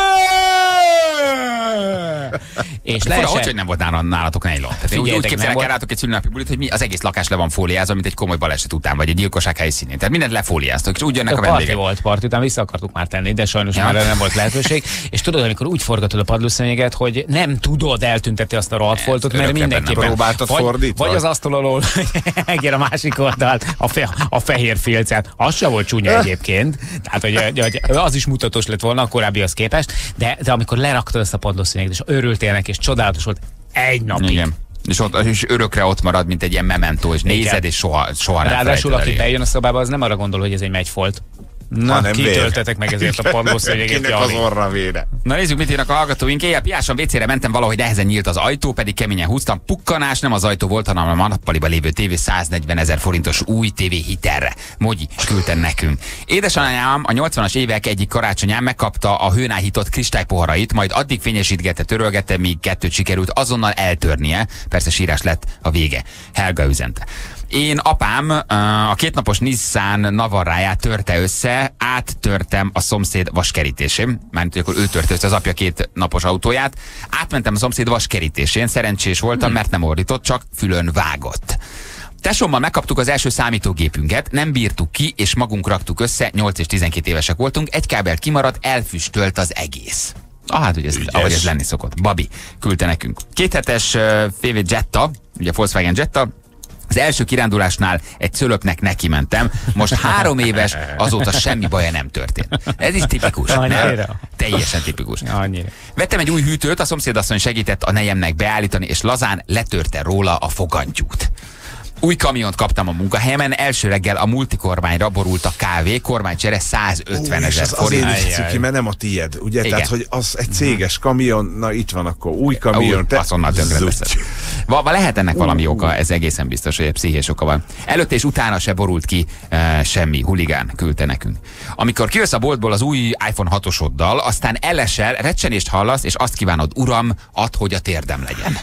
és hogy nem volt nálatok nejlon. Úgy képzelek el rátok egy szülinapi bulit, hogy az egész lakás le van fóliázva, mint egy komoly baleset után, vagy egy gyilkosság helyszínén. Tehát mindent lefóliáztok, és úgy jönnek a vendégek. Parti után vissza akartuk már tenni, de sajnos már nem volt lehetőség. És tudod, amikor úgy forgatod a padlószőnyeget, hogy nem tudod eltüntetni azt a rohadt foltot, mert mindenképpen próbáltad fordítva. Vagy az asztal alól megér a másik oldalt, a fehér filcet. Az sem volt csúnya egyébként. Tehát, hogy az is mutatós lett volna a korábbihoz képest, de amikor leraktad ezt a padlószőnyeget, és örültél neki, és csodálatos volt egy napig. Igen. És örökre ott marad, mint egy ilyen mementó, és nézed, és soha nem. Ráadásul, aki bejön a szobába, az nem arra gondol, hogy ez egy megyfolt. Na, kitöltetek meg ezért a padlószőnyeget. Kinek az orra vére. Na nézzük, mit írnak a hallgatóink. Éjjel piásan WC-re mentem, valahogy nehezen nyílt az ajtó, pedig keményen húztam. Pukkanás, nem az ajtó volt, hanem a nappaliba lévő tévé 140 000 forintos új tévé hitelre. Mogyi, küldte nekünk. Édesanyám a 80-as évek egyik karácsonyán megkapta a hőn áhított kristálypoharait, majd addig fényesítgette, törölgette, míg 2 sikerült azonnal eltörnie. Persze sírás lett a vége. Helga üzente. Én apám a 2 napos Nissan Navarráját törte össze, áttörtem a szomszéd vaskerítésén, mármint hogy akkor ő törte össze az apja 2 napos autóját, átmentem a szomszéd vaskerítésén, szerencsés voltam, mert nem ordított, csak fülön vágott. Tesómmal megkaptuk az első számítógépünket, nem bírtuk ki, és magunk raktuk össze, 8 és 12 évesek voltunk, egy kábel kimaradt, elfüstölt az egész. Hát ugye ahogy ez lenni szokott. Babi küldte nekünk. 2 hetes FV Jetta, ugye Volkswagen Jetta, az első kirándulásnál egy szülöknek neki mentem, most 3 éves, azóta semmi baja nem történt. Ez is tipikus. Teljesen tipikus. Vettem egy új hűtőt, a szomszédasszony segített a nejemnek beállítani, és lazán letörte róla a fogantyút. Új kamiont kaptam a munkahelyemen, első reggel a multikormányra borult a kávé, kormánycsere 150 000 forint. Azért cuki, mert nem a tied, ugye? Igen. Tehát, hogy az egy céges kamion, na itt van akkor új kamion. Azonnal tönkre teszed. Lehet ennek valami oka, ez egészen biztos, hogy egy pszichés oka van. Előtte és utána se borult ki semmi, huligán küldte nekünk. Amikor kijössz a boltból az új iPhone 6-osoddal, aztán elesel, recsenést hallasz, és azt kívánod, uram, add, hogy a térdem legyen.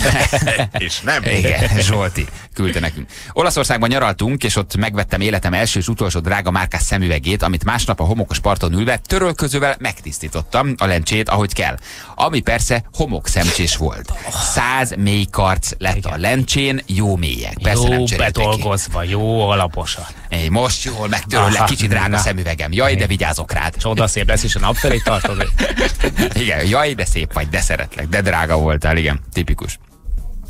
És nem. Igen, Zsolti küldte nekünk. Olaszországban nyaraltunk, és ott megvettem életem első és utolsó drága márkás szemüvegét, amit másnap a homokos parton ülve törölközővel megtisztítottam a lencsét, ahogy kell. Ami persze homokszemcsés volt. 100 mély karc lett a lencsén, jó mélyek. Persze jó nem bedolgozva, jó alaposan. Most jól megtöröllek, kicsi drága szemüvegem. Jaj, de vigyázok rád. Csoda szép lesz, és a nap felé tartod. Igen, jaj, de szép vagy, de szeretlek, de drága voltál, igen, tipikus.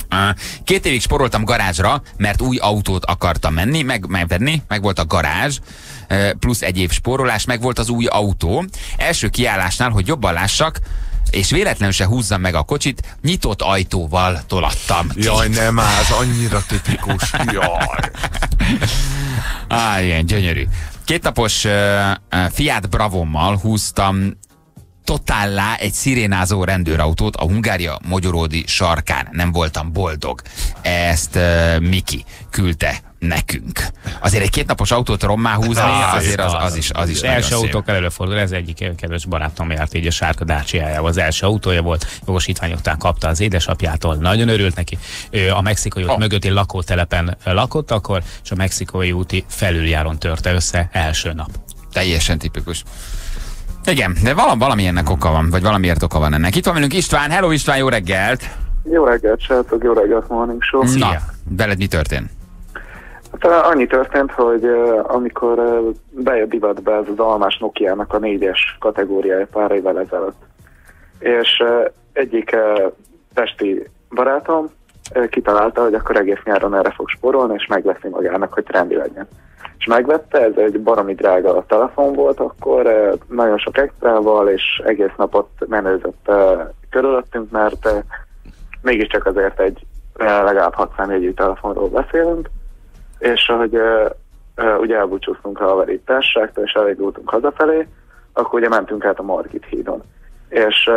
2 évig sporoltam garázsra, mert új autót akartam megvenni, meg volt a garázs, plusz egy év spórolás, meg volt az új autó. Első kiállásnál, hogy jobban lássak, és véletlenül se húzzam meg a kocsit, nyitott ajtóval tolattam. Jaj, nem áll, annyira tipikus. Jaj. Igen, gyönyörű. 2 napos Fiat Bravommal húztam totállá egy szirénázó rendőrautót a Hungária Magyaródi sarkán. Nem voltam boldog. Ezt Miki küldte nekünk. Azért egy 2 napos autót rommá húzni, azért az is az első autókkal előfordul, ez egyik kedves barátom járt így a sárga Dacia-jával. Az első autója volt, jogosítványoknál kapta az édesapjától, nagyon örült neki. Ő a Mexikói út mögötti lakótelepen lakott akkor, és a Mexikói úti felüljáron törte össze első nap. Teljesen tipikus. Igen, de valami ennek oka van, vagy valamiért oka van ennek. Itt van velünk István. Hello István, jó reggelt! Jó reggelt, srácok, jó reggelt, Morning Show. Na, veled mi történt? Hát annyi történt, hogy amikor bejött divatba ez az almás Nokia-nak a 4-es kategóriája pár évvel ezelőtt. És egyik pesti barátom kitalálta, hogy akkor egész nyáron erre fog spórolni, és megveszi magának, hogy trendi legyen. És megvette, ez egy baromi drága telefon volt akkor, nagyon sok extrával, és egész napot menőzött körülöttünk, mert mégiscsak azért egy legalább 6 számjegyű telefonról beszélünk, és ahogy ugye elbúcsúztunk a haveri társaságtól, és elindultunk hazafelé, akkor ugye mentünk át a Margit hídon. És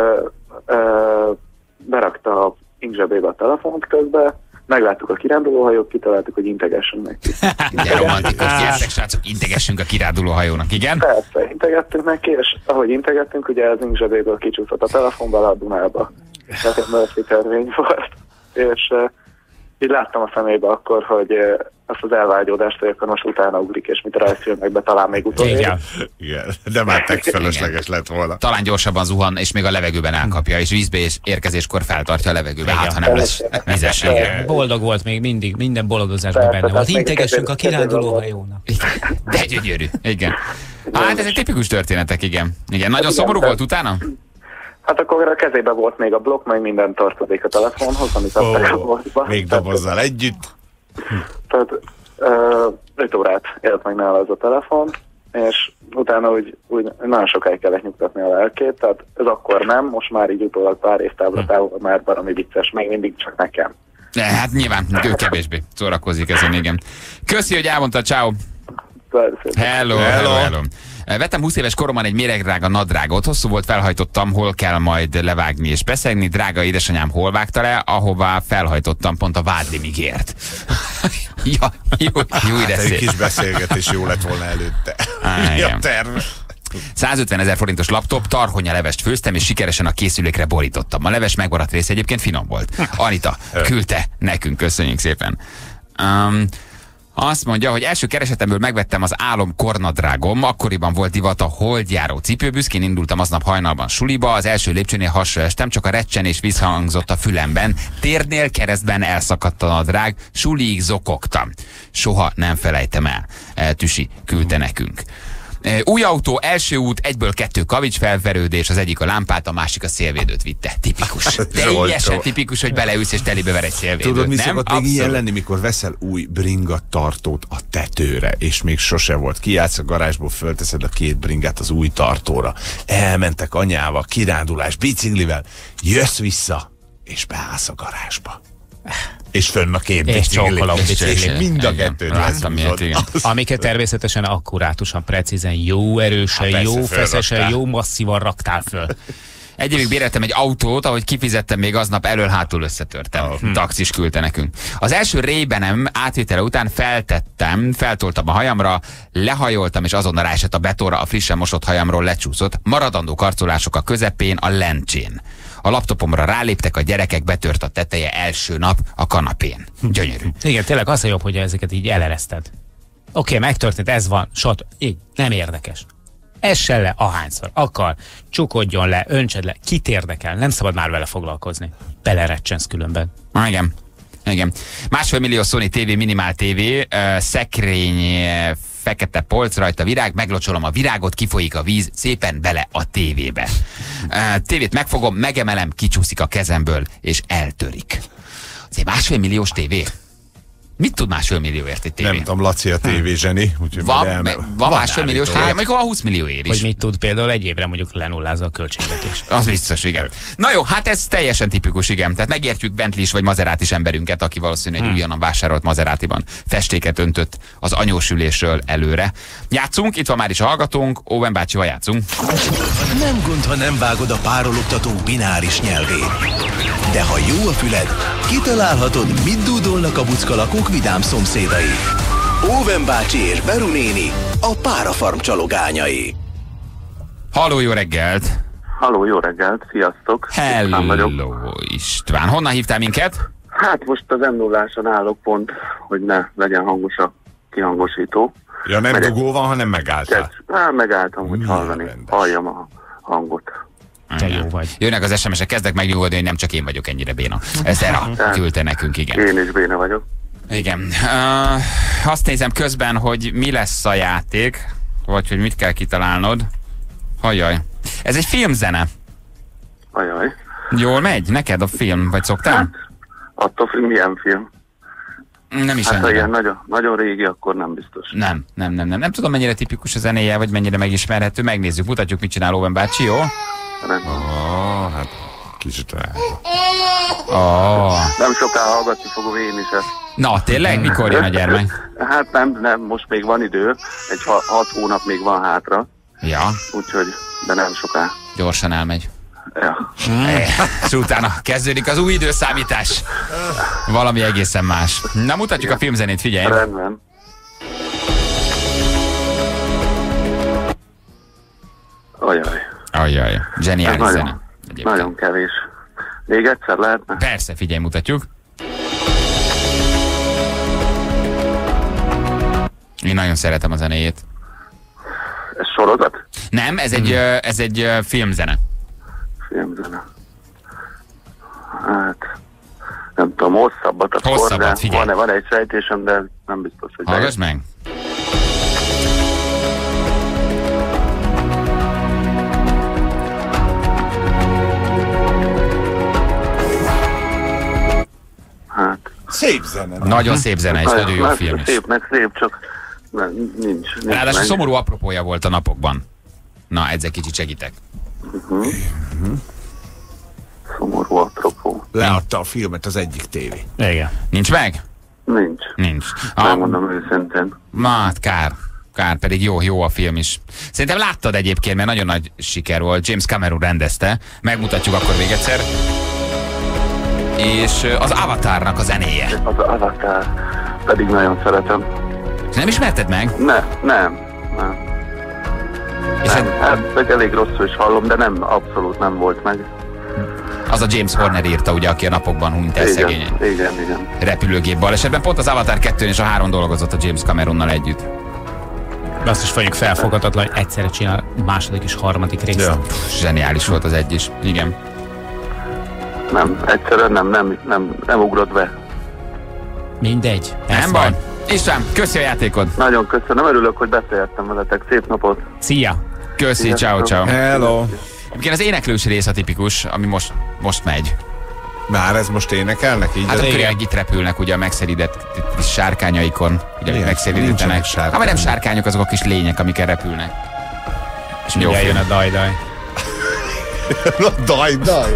berakta a inkzsebébe a telefont közben, megláttuk a kirándulóhajót, kitaláltuk, hogy integessünk neki. De romantikus, gyertek srácok, integessünk a kirándulóhajónak, igen? Persze, integettünk neki, és ahogy integettünk, ugye az inkzsebéből kicsúszott a telefon bele a Dunába. Tehát egy Murphy törvény volt. És így láttam a szemébe akkor, hogy azt az elvágyódást, hogy akkor most utána ugrik, és mit rajzfilmekbe talán még utoljára. Igen, de már felesleges lett volna. Talán gyorsabban zuhan, és még a levegőben elkapja, és vízbe és érkezésben feltartja a levegőbe, hát ha nem lesz vizes. Boldog volt még mindig, minden boldogozásban benne volt. Integessünk a kirándulóhajónak. De gyönyörű, igen. Hát ez egy tipikus történetek, igen. Igen, nagyon szomorú volt utána? Hát akkor a kezébe volt még a blokk, majd minden tartozik a telefonhoz, amit adtak a boltba. Még dobozzal együtt. Tehát 5 órát élt meg nála ez a telefon, és utána úgy nagyon sokáig kellett nyugtatni a lelkét, tehát ez akkor nem, most már így utólag pár évtávra távol már valami vicces, még mindig csak nekem. Hát nyilván, ő kevésbé szórakozik ezen, igen. Köszi, hogy elmondtad, ciao. Hello. Vettem 20 éves koromban egy méregdrága nadrágot, hosszú volt, felhajtottam, hol kell majd levágni és beszegni. Drága édesanyám hol vágta le, ahová felhajtottam, pont a vádlimig ért. Ja, jó ide szép. Egy kis beszélgetés jó lett volna előtte. Mi a terv? 150 000 forintos laptop, tarhonya levest főztem, és sikeresen a készülékre borítottam. A leves megmaradt rész egyébként finom volt. Anita küldte nekünk, köszönjük szépen. Azt mondja, hogy első keresetemből megvettem az álom kornadrágom, akkoriban volt divat a holdjáró cipő, büszkén indultam aznap hajnalban suliba, az első lépcsőnél hasra estem, csak a recsenés visszhangzott a fülemben, térnél keresztben elszakadt a nadrág, suliig zokogtam. Soha nem felejtem el. Tüsi küldte nekünk. Új autó, első út, 1-2 kavics felverődés, az egyik a lámpát, a másik a szélvédőt vitte. Tipikus. Teljesen tipikus, hogy beleülsz és telibe ver egy szélvédőt. Tudod, mi szokott még ilyen lenni, mikor veszel új bringatartót a tetőre, és még sose volt. Kijátsz a garázsból, fölteszed a 2 bringát az új tartóra. Elmentek anyával, kirándulás, biciklivel, jössz vissza, és beállsz a garázsba. És fönn a 2 bicikli, és mind a 2-t leszúzod. Amiket természetesen akkurátusan, precízen, jó erősen, jó feszesen, jó masszívan raktál föl. Egy évig béreltem egy autót, ahogy kifizettem, még aznap elől-hátul összetörtem. Taxis küldte nekünk. Az első Ray-Banem átvétele után feltoltam a hajamra, lehajoltam, és azonnal ráesett a betonra, a frissen mosott hajamról lecsúszott, maradandó karcolások a közepén, a lencsén. A laptopomra ráléptek a gyerekek, betört a teteje első nap a kanapén. Gyönyörű. Igen, tényleg az a jobb, hogy ezeket így elereszted. Oké, megtörtént, ez van, így, nem érdekes. Essen le ahányszor akar, csukodjon le, öntsed le, kit érdekel, nem szabad már vele foglalkozni. Belerecsensz különben. Igen. Igen. 1,5 millió Sony TV, minimál TV, szekrény, fekete polc, rajta virág, meglocsolom a virágot, kifolyik a víz, szépen bele a tévébe. Tévét megfogom, megemelem, kicsúszik a kezemből, és eltörik. Ez egy 1,5 milliós tévé? Mit tud 1,5 millióért egy tévé? Nem tudom, Laci a tévézseni. Van 1,5 milliós tévé, amikor 20 millióért is. Hogy mit tud például egy évre mondjuk lenullázza a költségvetés. Az biztos, igen. Na jó, hát ez teljesen tipikus, igen. Tehát megértjük Bentley-s vagy Maserati-s emberünket, aki valószínűleg egy újonnan vásárolt Maseratiban festéket öntött az anyósülésről előre. Játszunk, itt van már is a hallgatónk, Owen bácsival játszunk. Nem gond, ha nem vágod a párologtatók bináris nyelvét. De ha jó a füled, kitalálhatod, mit dúdolnak a buckalakók vidám szomszédai. Owen bácsi és Beru néni, a Párafarm csalogányai. Halló, jó reggelt! Halló, jó reggelt, sziasztok! Hello, István. Honnan hívtál minket? Hát most az M0-áson állok pont, hogy ne legyen hangos a kihangosító. Ja, nem dugó van, hanem megálltál. Megálltam, hogy halljam a hangot. Te jó vagy. Jönnek az SMS-ek, kezdek megnyugodni, hogy nem csak én vagyok ennyire béna. Ez erre küldte nekünk, igen. Én is béna vagyok. Igen. Azt nézem közben, hogy mi lesz a játék, vagy hogy mit kell kitalálnod. Hajjaj. Ez egy filmzene. Ajaj. Jól megy? Neked a film? Vagy szoktál? Hát, attól függ, milyen film. Nem is hát, annyira. ha ilyen nagyon régi, akkor nem biztos. Nem. Nem tudom, mennyire tipikus a zenéje, vagy mennyire megismerhető. Megnézzük, mutatjuk, mit csinál Owen bácsi, jó? Hát kicsit Nem soká hallgatni fogom én is ezt. Na, tényleg? Mikor jön a gyermek? Hát nem, most még van idő. Egy 6 hónap még van hátra. Ja. Úgyhogy, de nem soká. Gyorsan elmegy. Ja. És utána kezdődik az új időszámítás. Valami egészen más. Na, mutatjuk a filmzenét, figyelj. Rendben. Ajaj. Zseniális zene. Nagyon kevés. Még egyszer lehetne? Persze, figyelj, mutatjuk. Én nagyon szeretem a zenéjét. Ez sorozat? Nem, ez egy filmzene. Filmzene. Hát, nem tudom, hosszabbat akkor, Hosszabbat, figyelj. Van egy sejtésem, de nem biztos, hogy... Hallgass meg! Hát... Szép zene. Nagyon szép zene, és nagyon jó film is. Szép, csak nincs Ráadásul szomorú apropója volt a napokban. Na, ezzel kicsit segítek. Szomorú apropó. Leadta a filmet az egyik tévé. Igen. Nincs meg? Nincs. Megmondom őszintén. Hát kár, pedig jó a film is. Szerintem láttad egyébként, mert nagyon nagy siker volt. James Cameron rendezte. Megmutatjuk akkor még egyszer. És az Avatarnak a zenéje. Az Avatar. Pedig nagyon szeretem. Nem ismerted meg? Nem. És hát elég rosszul is hallom, de abszolút nem volt meg. Az a James Horner írta, ugye, aki a napokban hunyt el szegényen. Igen. Repülőgép balesetben. Pont az Avatar 2 és a 3 dolgozott a James Cameronnal együtt. De azt is vagyunk felfoghatatlan, hogy egyszerre csinál második és harmadik részt. Ja. Zseniális volt az egy is. Igen. Egyszerűen nem ugrott be. Mindegy. Nem baj. István, köszi a játékod. Nagyon köszönöm, örülök, hogy beszéltem veletek. Szép napot. Szia. Köszi, ciao. Hello. Igen, az éneklős rész a tipikus, ami most megy. Már ez most énekelnek így? Hát a körülök itt repülnek ugye a megszeridett sárkányaikon. Ugye megszeridítenek. Hát vagy nem sárkányok, azok a kis lények, amikkel repülnek. És mindjárt jön a daj-daj. Daj.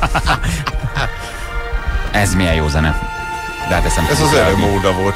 Ez milyen jó zene. De hát ez az örömóda volt.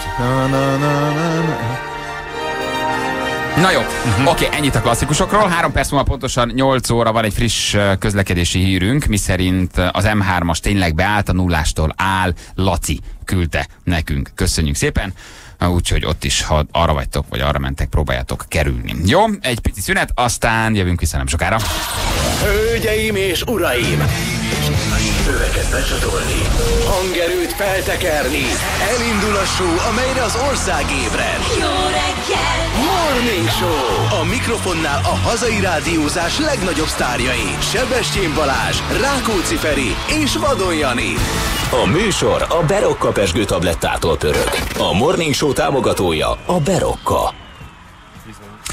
Na jó, oké, ennyit a klasszikusokról. 3 perc múlva pontosan 8 óra van egy friss közlekedési hírünk, miszerint az M3-as tényleg beállt, a nullástól áll. Laci küldte nekünk. Köszönjük szépen. Úgyhogy ott is, ha arra vagytok, vagy arra mentek, próbáljátok kerülni. Jó, egy pici szünet, aztán jövünk vissza nem sokára. Hölgyeim és uraim! Öveket becsatolni, hangerőt feltekerni. Elindul a show, amelyre az ország ébred. Jó reggel! Morning Show! A mikrofonnál a hazai rádiózás legnagyobb sztárjai. Sebestyén Balázs, Rákóczi Feri és Vadon Jani. A műsor a Berocka pezsgőtablettától pörög. A Morning Show támogatója a Berocka.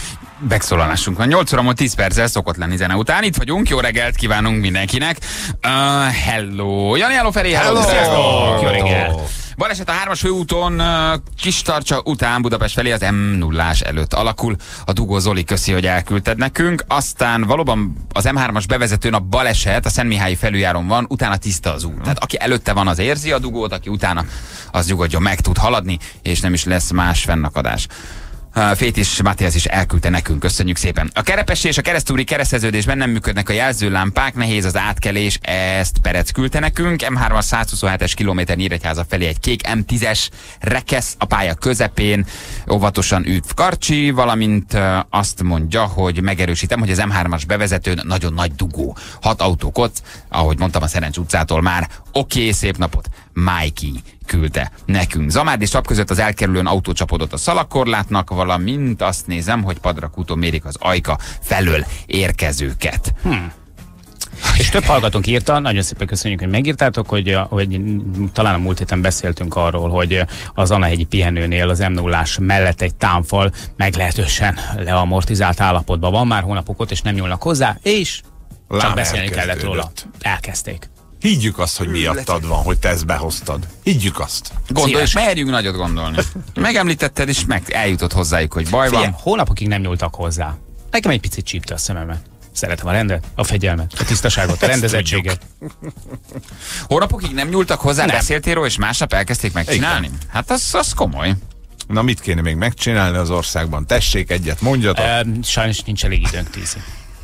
megszólalásunk van. 8 óra 10 perccel szokott lenni zene után. Itt vagyunk, jó reggelt kívánunk mindenkinek. Hello! Jani, hello Feri, hello! Jó reggelt! Baleset a 3-as főúton Kistarcsa után Budapest felé az M0-ás előtt alakul. A dugó Zoli, köszi, hogy elküldted nekünk. Aztán valóban az M3-as bevezetőn a baleset, a Szentmihályi felüljáron van, utána tiszta az út. Tehát aki előtte van, az érzi a dugót, aki utána, az nyugodjon, meg tud haladni, és nem is lesz más fennakadás. Fétis Matthias is elküldte nekünk, köszönjük szépen. A Kerepesi és a Keresztúri kereszteződésben nem működnek a jelzőlámpák, nehéz az átkelés, ezt Perec küldte nekünk. M3-as 127-es kilométer Nyíregyháza felé egy kék M10-es rekesz a pálya közepén, óvatosan üdv Karcsi, valamint azt mondja, hogy megerősítem, hogy az M3-as bevezetőn nagyon nagy dugó. 6 autókocc, ahogy mondtam, a Szerencs utcától már. Oké, szép napot, Mikey küldte nekünk. Zamárd és Csap között az elkerülőn autó csapodott a szalagkorlátnak, valamint azt nézem, hogy Padrakúton mérik az Ajka felől érkezőket. És több hallgatónk írta, nagyon szépen köszönjük, hogy megírtátok, hogy talán a múlt héten beszéltünk arról, hogy az Anahegyi pihenőnél az M0-ás mellett egy támfal meglehetősen leamortizált állapotban van már hónapok óta, és nem nyúlnak hozzá, és csak beszélni kellett róla. Elkezdték. Higgyük azt, hogy miattad van, hogy te ezt behoztad. Higgyük azt. Gondolj, és merjünk nagyot gondolni. Megemlítetted, és eljutott hozzájuk, hogy baj van. Hónapokig nem nyúltak hozzá. Nekem egy picit csípte a szememet. Szeretem a rendet, a fegyelmet, a tisztaságot, a rendezettséget. Hónapokig nem nyúltak hozzá, beszéltél róla, és másnap elkezdték megcsinálni? Igen. Hát az komoly. Na, mit kéne még megcsinálni az országban? Tessék, egyet mondjatok. Sajnos nincs elég időnk, Tízi.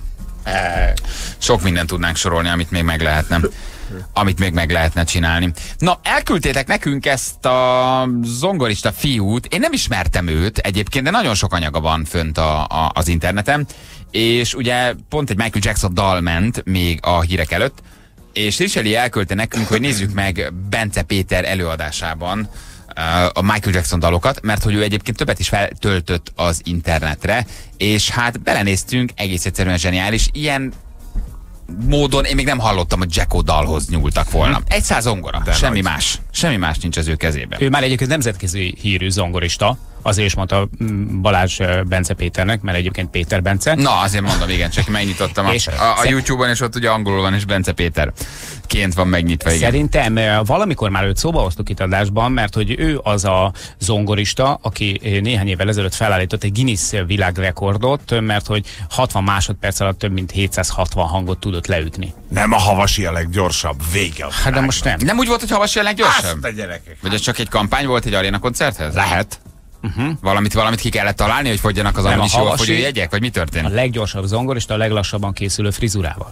Sok mindent tudnánk sorolni, amit még meg lehetne csinálni. Na, elküldtétek nekünk ezt a zongorista fiút. Én nem ismertem őt egyébként, de nagyon sok anyaga van fönt az interneten. És ugye pont egy Michael Jackson dal ment még a hírek előtt, és Richeli elküldte nekünk, hogy nézzük meg Bence Péter előadásában a Michael Jackson dalokat, mert hogy ő egyébként többet is feltöltött az internetre, és hát belenéztünk, egész egyszerűen zseniális. Ilyen módon én még nem hallottam, hogy Jacko dalhoz nyúltak volna. 100 zongora, semmi más nincs az ő kezében. Ő már egyébként nemzetközi hírű zongorista, azért is mondta Balázs Bence Péternek, mert egyébként Péter Bence. Na, azért mondom, igen, csak megnyitottam a YouTube-on, és ott ugye angolul van, és Bence Péterként van megnyitva. Igen. Szerintem valamikor már őt szóba hoztuk itt adásban, mert hogy ő az a zongorista, aki néhány évvel ezelőtt felállított egy Guinness világrekordot, mert hogy 60 másodperc alatt több mint 760 hangot tudott leütni. Nem a Havasi a leggyorsabb, vége a Hát de most nem. Nem úgy volt, hogy Havasi a leggyorsabb? Azt a gyerekek. Vagy ez csak egy kampány volt egy aréna koncerthez? Lehet. Valamit ki kellett találni, hogy fogjanak az amúgy is jól fogyó jegyek, vagy mi történt? A leggyorsabb zongorista, a leglassabban készülő frizurával.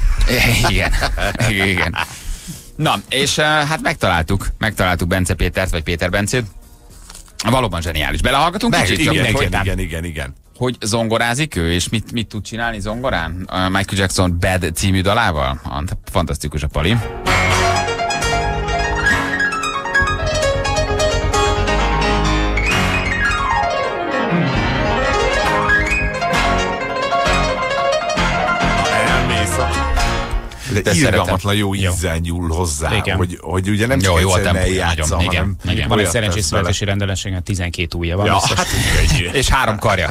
Igen. Na, és hát megtaláltuk Bence Pétert, vagy Péter Bencét. Valóban zseniális. Belehallgatunk kicsit? Igen. Hogy zongorázik ő, és mit tud csinálni zongorán? A Michael Jackson Bad című dalával? Fantasztikus a pali. De irgalmatlan jó ízzel nyúl hozzá, hogy ugye nem csak egyszerűen eljátsza, hanem... Igen. Van egy szerencsés születési rendelességen 12 ujja van. Ja, hát és 3 karja.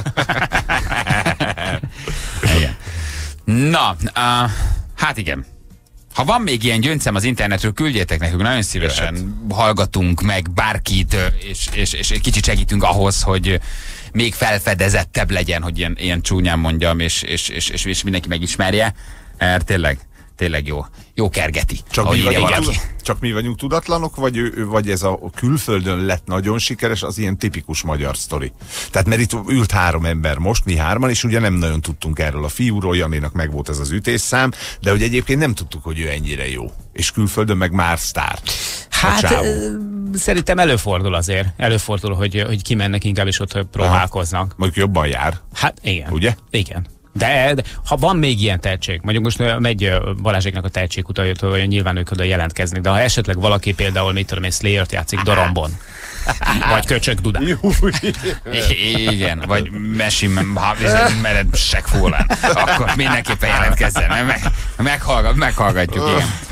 Igen. Na, hát igen. Ha van még ilyen gyöngyszem az internetről, küldjétek nekünk, nagyon szívesen hallgatunk meg bárkit, és kicsit segítünk ahhoz, hogy még felfedezettebb legyen, hogy ilyen csúnyán mondjam, és mindenki megismerje. Tényleg jó kergeti. Csak mi vagyunk tudatlanok, vagy ez a külföldön lett nagyon sikeres, az ilyen tipikus magyar sztori. Tehát mert itt ült 3 ember most, mi 3-an, és ugye nem nagyon tudtunk erről a fiúról, Janinak meg volt ez az ütésszám, de hogy egyébként nem tudtuk, hogy ő ennyire jó. És külföldön meg már sztár. Hát szerintem előfordul azért. Előfordul, hogy kimennek inkább, és ott próbálkoznak. Mondjuk jobban jár. Hát igen. Ugye? Igen. De ha van még ilyen tehetség, mondjuk most megy Balázséknak a tehetségkutató, hogy nyilván ők oda jelentkeznek, de ha esetleg valaki például, mit tudom én, Slayer-t játszik Darambon, vagy Köcsök Dudán. Igen, vagy mered Sekfólán, akkor mindenképpen jelentkezzen, meghallgatjuk, igen.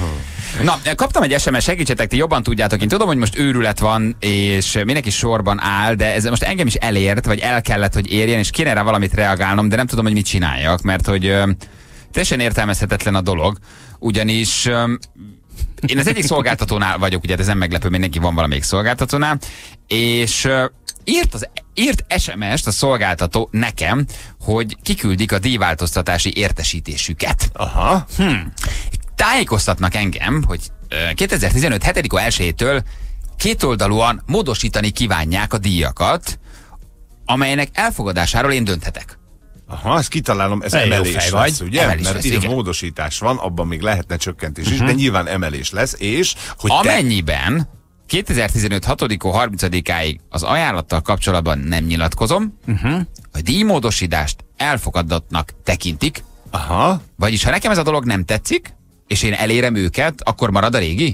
Na, kaptam egy SMS, segítsetek, ti jobban tudjátok. Én tudom, hogy most őrület van, és mindenki sorban áll, de ez most engem is elért, vagy el kellett, hogy érjen, és kéne rá valamit reagálnom, de nem tudom, hogy mit csináljak, mert hogy teljesen értelmezhetetlen a dolog, ugyanis én az egyik szolgáltatónál vagyok, ugye ez nem meglepő, mindenki van valamelyik szolgáltatónál, és írt SMS-t a szolgáltató nekem, hogy kiküldik a díjváltoztatási értesítésüket. Aha. Tájékoztatnak engem, hogy 2015. 7. 1-től kétoldalúan módosítani kívánják a díjakat, amelynek elfogadásáról én dönthetek. Aha, ezt kitalálom, ez emelés lesz, ugye? Emelés mert lesz, itt igen. módosítás van, abban még lehetne csökkentés is, de nyilván emelés lesz, és hogy amennyiben 2015. 6. 30-áig az ajánlattal kapcsolatban nem nyilatkozom, a díjmódosítást elfogadottnak tekintik, aha. Vagyis ha nekem ez a dolog nem tetszik, és én elérem őket, akkor marad a régi?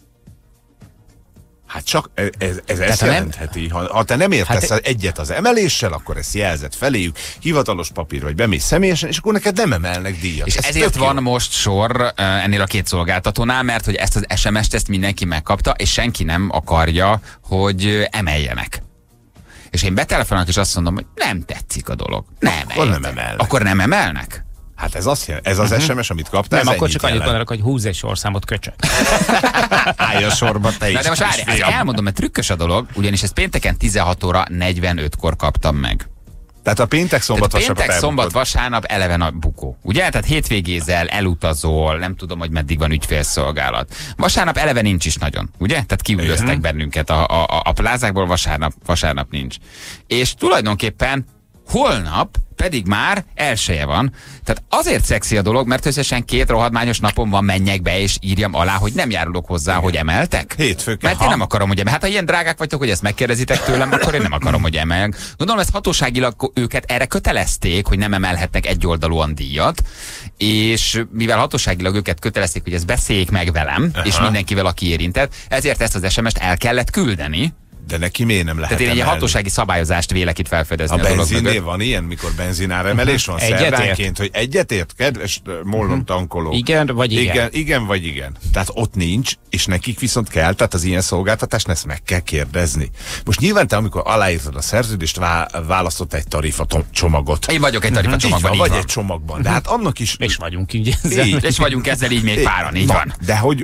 Hát csak ez ezt jelentheti. Ha te nem értesz egyet az emeléssel, akkor ezt jelzed feléjük, hivatalos papír, vagy bemész személyesen, és akkor neked nem emelnek díjat. És ezért van most sor ennél a két szolgáltatónál, mert hogy ezt az SMS-t ezt mindenki megkapta, és senki nem akarja, hogy emeljenek. És én betelefonálok, és azt mondom, hogy nem tetszik a dolog. Akkor nem emelnek. Hát ez azt jelenti, ez az SMS, amit kaptál, nem, akkor csak annyit mondanak, hogy húzz egy sorszámot, köcsög. Állj a sorba, te is. De most várj, elmondom, mert trükkös a dolog, ugyanis ezt pénteken 16 óra 45-kor kaptam meg. Tehát a péntek, szombat, vasárnap eleven a bukó. Ugye? Tehát hétvégézel, elutazol, nem tudom, hogy meddig van ügyfélszolgálat. Vasárnap eleve nincs is nagyon, ugye? Tehát kiüldöztek bennünket a plázákból, vasárnap nincs. És tulajdonképpen holnap pedig már elsője van. Tehát azért szexi a dolog, mert összesen 2 rohadmányos napon van, menjek be és írjam alá, hogy nem járulok hozzá, hogy emeltek. Hétfőkön. Mert én nem akarom, hogy hát ha ilyen drágák vagytok, hogy ezt megkérdezitek tőlem, akkor én nem akarom, hogy emeljek. Gondolom, ezt hatóságilag őket erre kötelezték, hogy nem emelhetnek egyoldalúan díjat, és mivel hatóságilag őket kötelezték, hogy ezt beszéljék meg velem, és mindenkivel, aki érintett, ezért ezt az SMS-t el kellett küldeni. De neki miért nem lehet Tehát én egy hatósági szabályozást vélek itt felfedezni. A benzinnél van ilyen, mikor benzináremelés van szerdánként, hogy egyetért, kedves Mollon tankoló. Igen, vagy igen. Igen, vagy igen. Tehát ott nincs, és nekik viszont kell, tehát az ilyen szolgáltatást ezt meg kell kérdezni. Most nyilván te, amikor aláírtad a szerződést, választott egy tarifa-csomagot. Én vagyok egy tarifa-csomagban, vagy egy csomagban. De hát annak is... És vagyunk így ezzel. És vagyunk ezzel így még páran, így van. De hogy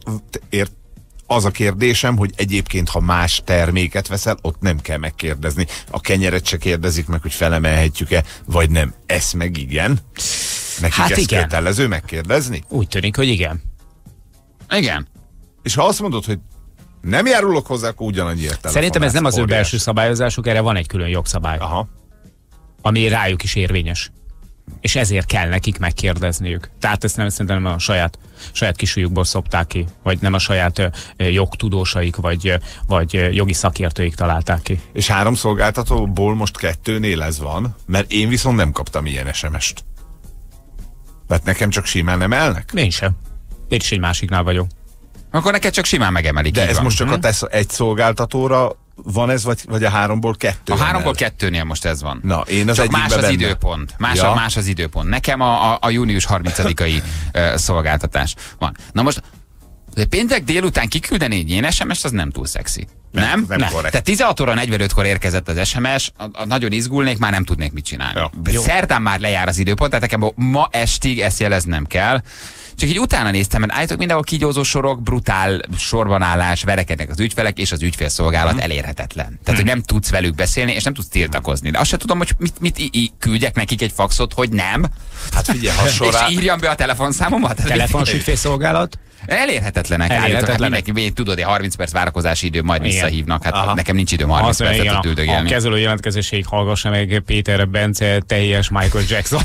az a kérdésem, hogy egyébként, ha más terméket veszel, ott nem kell megkérdezni. A kenyeret se kérdezik meg, hogy felemelhetjük-e, vagy nem. Ez meg igen. Nekik hát ez kötelező megkérdezni? Úgy tűnik, hogy igen. Igen. És ha azt mondod, hogy nem járulok hozzá, akkor ugyanannyi értelme. Szerintem ez nem az ő belső szabályozásuk, erre van egy külön jogszabály. Aha. Ami rájuk is érvényes. És ezért kell nekik megkérdezniük. Tehát ezt nem, szerintem nem a saját kisujjukból szopták ki, vagy nem a saját jogtudósaik, vagy jogi szakértőik találták ki. És 3 szolgáltatóból most 2-nél ez van, mert én viszont nem kaptam ilyen SMS-t. Tehát nekem csak simán emelnek? Én sem. Én is egy másiknál vagyok. Akkor neked csak simán megemelik. De ez most csak a te egy szolgáltatóra van ez, vagy a 3-ból 2? A 3-ból 2-nél most ez van. Na, én az csak más az időpont. Más az időpont. Nekem a június 30-ai szolgáltatás van. Na most, péntek délután kiküldeni egy ilyen SMS, az nem túl szexi. Nem? Tehát 16 óra 45-kor érkezett az SMS, nagyon izgulnék, már nem tudnék mit csinálni. Szerdán már lejár az időpont, tehát nekem ma estig ezt jeleznem kell. Csak így utána néztem, mert állítok mindenhol kígyózó sorok, brutál sorbanállás, verekednek az ügyfelek, és az ügyfélszolgálat elérhetetlen. Tehát, hogy nem tudsz velük beszélni, és nem tudsz tiltakozni. De azt sem tudom, hogy mit küldjek nekik egy faxot, hogy nem. Hát figyelj, ha során... És írjam be a telefonszámomat. Telefonos ügyfélszolgálat? Elérhetetlenek. Mindenki, tudod, 30 perc várakozási idő, majd visszahívnak. Hát nekem nincs időm 30 percet üldögélni. A kezelő jelentkezéséig hallgassa meg Péter Bence, teljes Michael Jackson.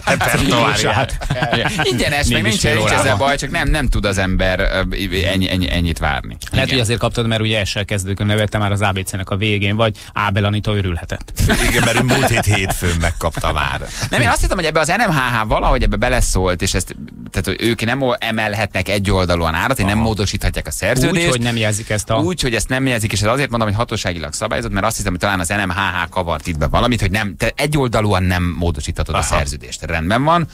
Ingyenes, meg nincs ezzel baj, csak nem tud az ember ennyit várni. Lehet, hogy azért kaptad, mert ugye essel kezdődik a nevet, te már az ABC-nek a végén vagy, Ábel Anita örülhetett. Igen, mert múlt hétfőn megkapta már. Nem, én azt hittem, hogy ebbe az NMHH valahogy ebbe beleszólt, és ezt, tehát ők nem emelhetnek egyoldalúan árat, nem módosíthatják a szerződést. Úgy, hogy nem jelzik ezt Úgy, hogy ezt nem jelzik, és azért mondom, hogy hatóságilag szabályozott, mert azt hiszem, hogy talán az NMHH kavart itt be valamit, hogy nem, te egyoldalúan nem módosíthatod a szerződést. Rendben van.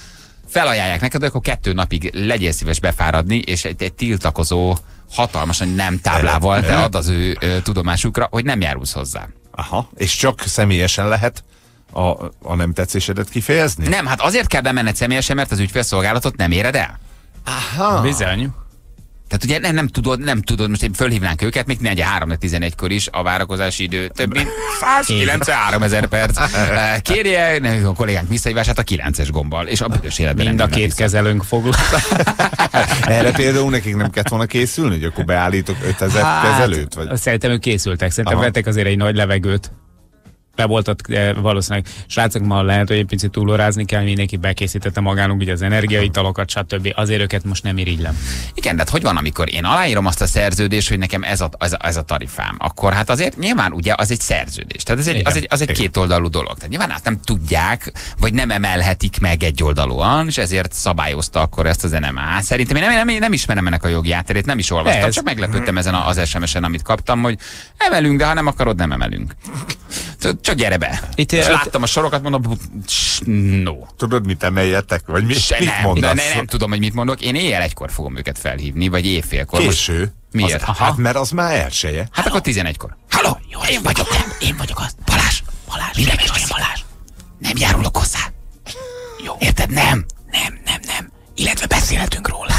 felajánlják neked, akkor 2 napig legyél szíves befáradni, és egy tiltakozó, hatalmasan nem táblával, de ad az ő tudomásukra, hogy nem járulsz hozzá. Aha, és csak személyesen lehet a nem tetszésedet kifejezni? Nem, hát azért kell bemenned személyesen, mert az ügyfélszolgálatot nem éred el. Aha. Bizony. Tehát ugye nem tudod, most én fölhívnánk őket, még 3-11-kor is a várakozási idő több mint 193 000 perc. Kérje a kollégánk visszahívását a 9-es gombbal, és a büdös életben mind a két kezelőnk foglalt. Erre például nekik nem kellett volna készülni, hogy akkor beállítok 5000 kezelőt? Vagy? Szerintem ők készültek, szerintem vettek azért egy nagy levegőt. Be voltat valószínűleg. Srácok, ma lehet, hogy egy picit túlorázni kell, mindenki bekészítette magának ugye az energiaitalokat, stb. Azért őket most nem irigylem. Igen, de hogy van, amikor én aláírom azt a szerződést, hogy nekem ez a tarifám, akkor hát azért nyilván ugye az egy szerződés. Tehát az egy kétoldalú dolog. Tehát nyilván azt nem tudják, vagy nem emelhetik meg egyoldalúan, és ezért szabályozta akkor ezt az NMA. Szerintem én nem ismerem ennek a jogi hátterét, nem is olvastam, csak meglepődtem ezen az SMS-en, amit kaptam, hogy emelünk, de ha nem akarod, nem emelünk. Csak gyere be. És láttam a sorokat, mondom, no. Tudod, mit emeljetek? Vagy mit mondasz? Nem tudom, hogy mit mondok. Én éjjel 1-kor fogom őket felhívni, vagy éjfélkor. Késő. Miért? Hát mert az már elseje. Hát akkor 11-kor. Halló, én vagyok az. Balázs, mindenki olyan Balázs. Nem járulok hozzá. Jó. Érted? Nem. Illetve beszélhetünk róla.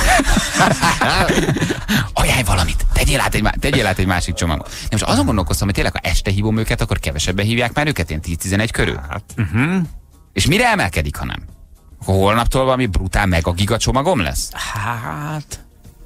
Ajánlj valamit. Tegyél át egy másik csomagot. Nem, most azon gondolkoztam, hogy tényleg, ha este hívom őket, akkor kevesebben hívják már őket, ilyen 10-11 körül. Hát. És mire emelkedik, ha nem? Holnaptól valami brutál mega giga csomagom lesz? Hát...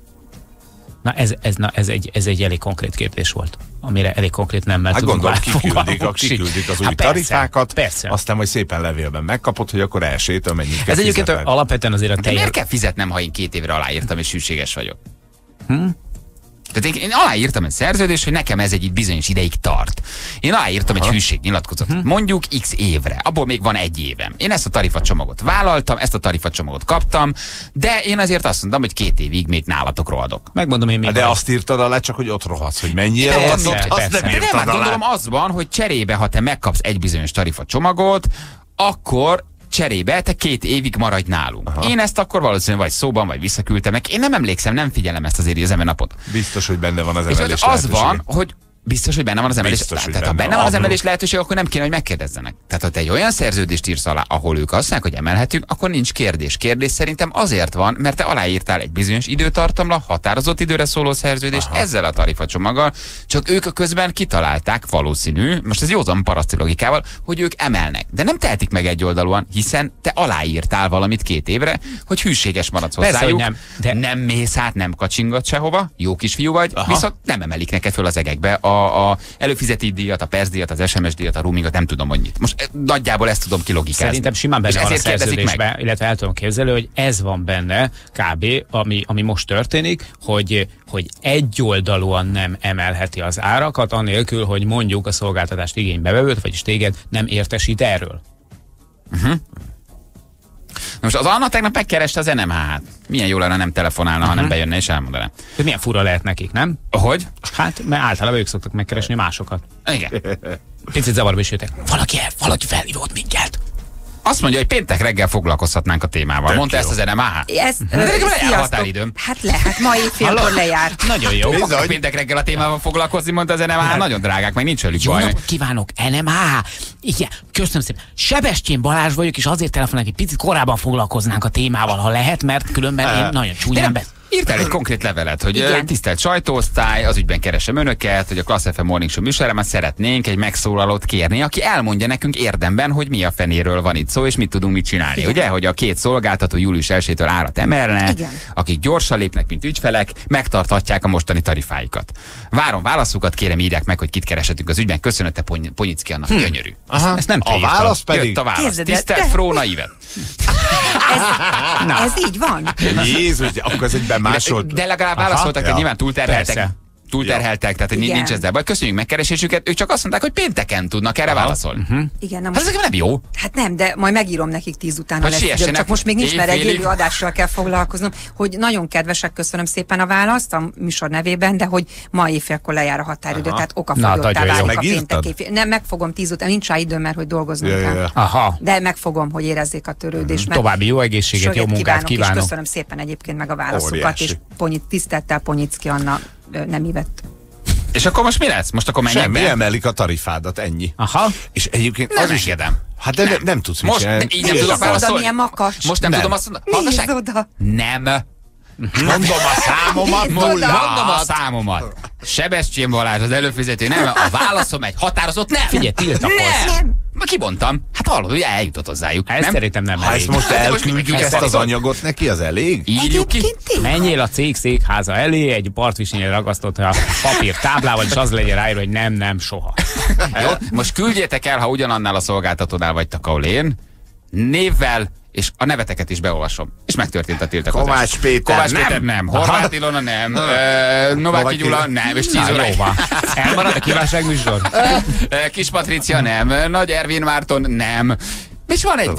Ez egy elég konkrét kérdés volt, amire elég konkrét nemmel tudunk kiküldik az új tarifákat, persze. Aztán majd szépen levélben megkapod, hogy akkor elsétől mennyit kell Ez egyébként alapvetően azért a miért kell fizetnem, ha én 2 évre aláírtam és hűséges vagyok? Tehát én aláírtam egy szerződést, hogy nekem ez egy bizonyos ideig tart. Én aláírtam egy hűségnyilatkozatot, mondjuk x évre, abból még van 1 évem. Én ezt a tarifacsomagot vállaltam, ezt a tarifacsomagot kaptam, de én azért azt mondtam, hogy 2 évig még nálatok rohadok. Megmondom én még. De azt írtad alá csak, hogy ott rohadsz, hogy mennyire rohadsz, azt nem írtad alá. Gondolom az van, hogy cserébe, ha te megkapsz egy bizonyos tarifacsomagot, akkor cserébe te 2 évig maradj nálunk. Aha. Én ezt akkor valószínűleg vagy szóban, vagy visszaküldtem meg. Én nem emlékszem, nem figyelem ezt azért az napot. Biztos, hogy benne van az emelés lehetőség. Az van, hogy biztos, hogy benne van az emelés. Tehát ha benne van az emelés lehetőség, akkor nem kéne, hogy megkérdezzenek. Tehát ha te egy olyan szerződést írsz alá, ahol ők azt mondják, hogy emelhetünk, akkor nincs kérdés. Kérdés szerintem azért van, mert te aláírtál egy bizonyos időtartamra, határozott időre szóló szerződést ezzel a tarifacsomaggal, csak ők közben kitalálták, valószínű, most ez józan paraszti logikával, hogy ők emelnek. De nem tehetik meg egyoldalúan, hiszen te aláírtál valamit 2 évre, hogy hűséges maradsz hozzájuk. Nem mész át, nem kacsingat sehova, jó kisfiú vagy, viszont nem emelik neked föl az egekbe a előfizeti díjat, a percdíjat, az SMS díjat, a roamingot, nem tudom, hogy mit. Most nagyjából ezt tudom kilogikázni. Szerintem simán benne van a szerződésben, illetve el tudom képzelni, hogy ez van benne kb. Ami most történik, hogy egyoldalúan nem emelheti az árakat, anélkül, hogy mondjuk a szolgáltatást igénybevevőt, vagyis téged nem értesít erről. Most az Anna tegnap megkereste az NMH-t. Milyen jó lenne, nem telefonálna, hanem bejönne és elmondaná. Milyen fura lehet nekik, nem? Hogy? Hát, mert általában ők szoktak megkeresni másokat. Igen. Picit zavarba is jöttek. Valaki felhívott minket. Azt mondja, hogy péntek reggel foglalkozhatnánk a témával. Mondta ezt az NMH? Hát lehet, ma éjfélkor lejár. Nagyon jó. Péntek reggel a témával foglalkozni, mondta az NMH. Nagyon drágák, meg nincs velük baj. Jó napot kívánok, NMH! Igen, köszönöm szépen. Sebestyén Balázs vagyok, és azért telefonálok, egy picit korábban foglalkoznánk a témával, ha lehet, mert különben én nagyon csúnyán beszélek. Írtál egy konkrét levelet, hogy tisztelt sajtóosztály, az ügyben keresem önöket, hogy a Class FM Morning Show műsorában szeretnénk egy megszólalót kérni, aki elmondja nekünk érdemben, hogy mi a fenéről van itt szó, és mit tudunk mit csinálni. Igen. Ugye, hogy a 2 szolgáltató július 1-től árat emelne, akik gyorsan lépnek, mint ügyfelek, megtarthatják a mostani tarifáikat. Várom válaszukat, kérem írják meg, hogy kit kereshetünk az ügyben. Köszönötte Ponyicki annak, gyönyörű. Ezt nem a válasz pedig. Jött a válasz. Tisztelt Fróna Ivet. Ez így van. Jézus, akkor ez egy bemásolt. De legalább válaszoltak, hogy nyilván túlterheltek. túlterheltek, tehát nincs ezzel baj. Köszönjük megkeresésüket, ők csak azt mondták, hogy pénteken tudnak erre válaszolni. Igen, Hát ezek nem jó. Hát nem, de majd megírom nekik 10 után, ha lesz időm. Csak most még nincs, mert egy élő adással kell foglalkoznom, hogy nagyon kedvesek, köszönöm szépen a választ a műsor nevében, de hogy ma éjfélkor lejár a határidő, tehát okafogyottá válik a péntek éjfél. Nem, megfogom 10 után, nincs rá időm, mert hogy dolgoznunk kell. De megfogom, hogy érezzék a törődést. További jó egészséget, jó munkát kívánok. És köszönöm szépen egyébként meg a válaszokat, és tisztelettel Ponyicki Anna nem ivett. És akkor most mi lesz? Most akkor menjek be? Semmi, emelik a tarifádat, ennyi. Aha. És egyébként az is engedem. Hát de nem tudsz mit csinálni. Most így nem tudok válaszolni. Milyen makacs. Most nem tudom azt mondani. Nézd oda. Nem. Mondom a számomat, Mondom a számomat. Sebestyén Balázs az előfizető, nem, a válaszom egy határozott nem. Figyelj, tiltakozz. Nem. Kibontam. Hát hallod, hogy eljutott hozzájuk. Ezt szerintem nem elég. Ha ezt most elküldjük ezt az anyagot neki, az elég? Írjuk ki. Menjél a cég székháza elé, egy partvisnyire ragasztott a papír táblával, és az legyen ráírva, hogy nem, soha. Jó? Most küldjétek el, ha ugyanannál a szolgáltatónál vagytok, ahol én, névvel, és a neveteket is beolvasom. És megtörtént a tiltakozás. Kovács Péter nem. Horváth Ilona nem. Nováky Gyula nem. És 10 óra. Elmarad a kívánság műsor? Kis Patricia nem. Nagy Ervin Márton nem. És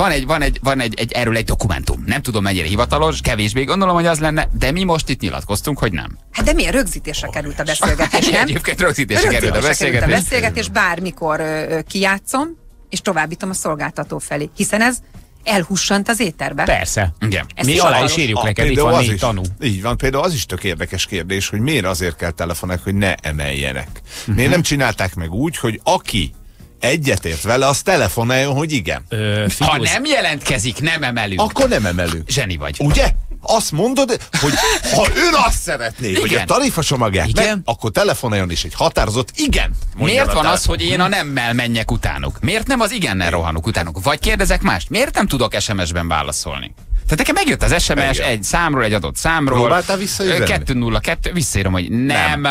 van erről egy dokumentum. Nem tudom mennyire hivatalos, kevésbé gondolom, hogy az lenne, de mi most itt nyilatkoztunk, hogy nem. Hát de milyen rögzítésre került a beszélgetés, nem? Egyébként rögzítésre került a beszélgetés. Bármikor kijátszom, és továbbítom a szolgáltató felé. Hiszen ez elhussant az éterbe. Persze. Igen. Mi alá is írjuk neked, itt van 4 tanú. Így van, például az is tök érdekes kérdés, hogy miért azért kell telefonálni, hogy ne emeljenek. Miért nem csinálták meg úgy, hogy aki egyetért vele, az telefonáljon, hogy igen. Ha nem jelentkezik, nem emelünk. Akkor nem emelünk. Zseni vagy. Ugye? Azt mondod, hogy ha ön azt szeretné, igen, hogy a tarifasomagját meg, akkor telefonáljon is egy határozott igen. Miért van az, hogy én a nemmel menjek utánuk? Miért nem az igennel rohanok utánuk? Vagy kérdezek mást, miért nem tudok SMS-ben válaszolni? Tehát nekem megjött az SMS egy számról, egy adott számról. Próbáltál visszaírni? 202, visszaírom, hogy nem.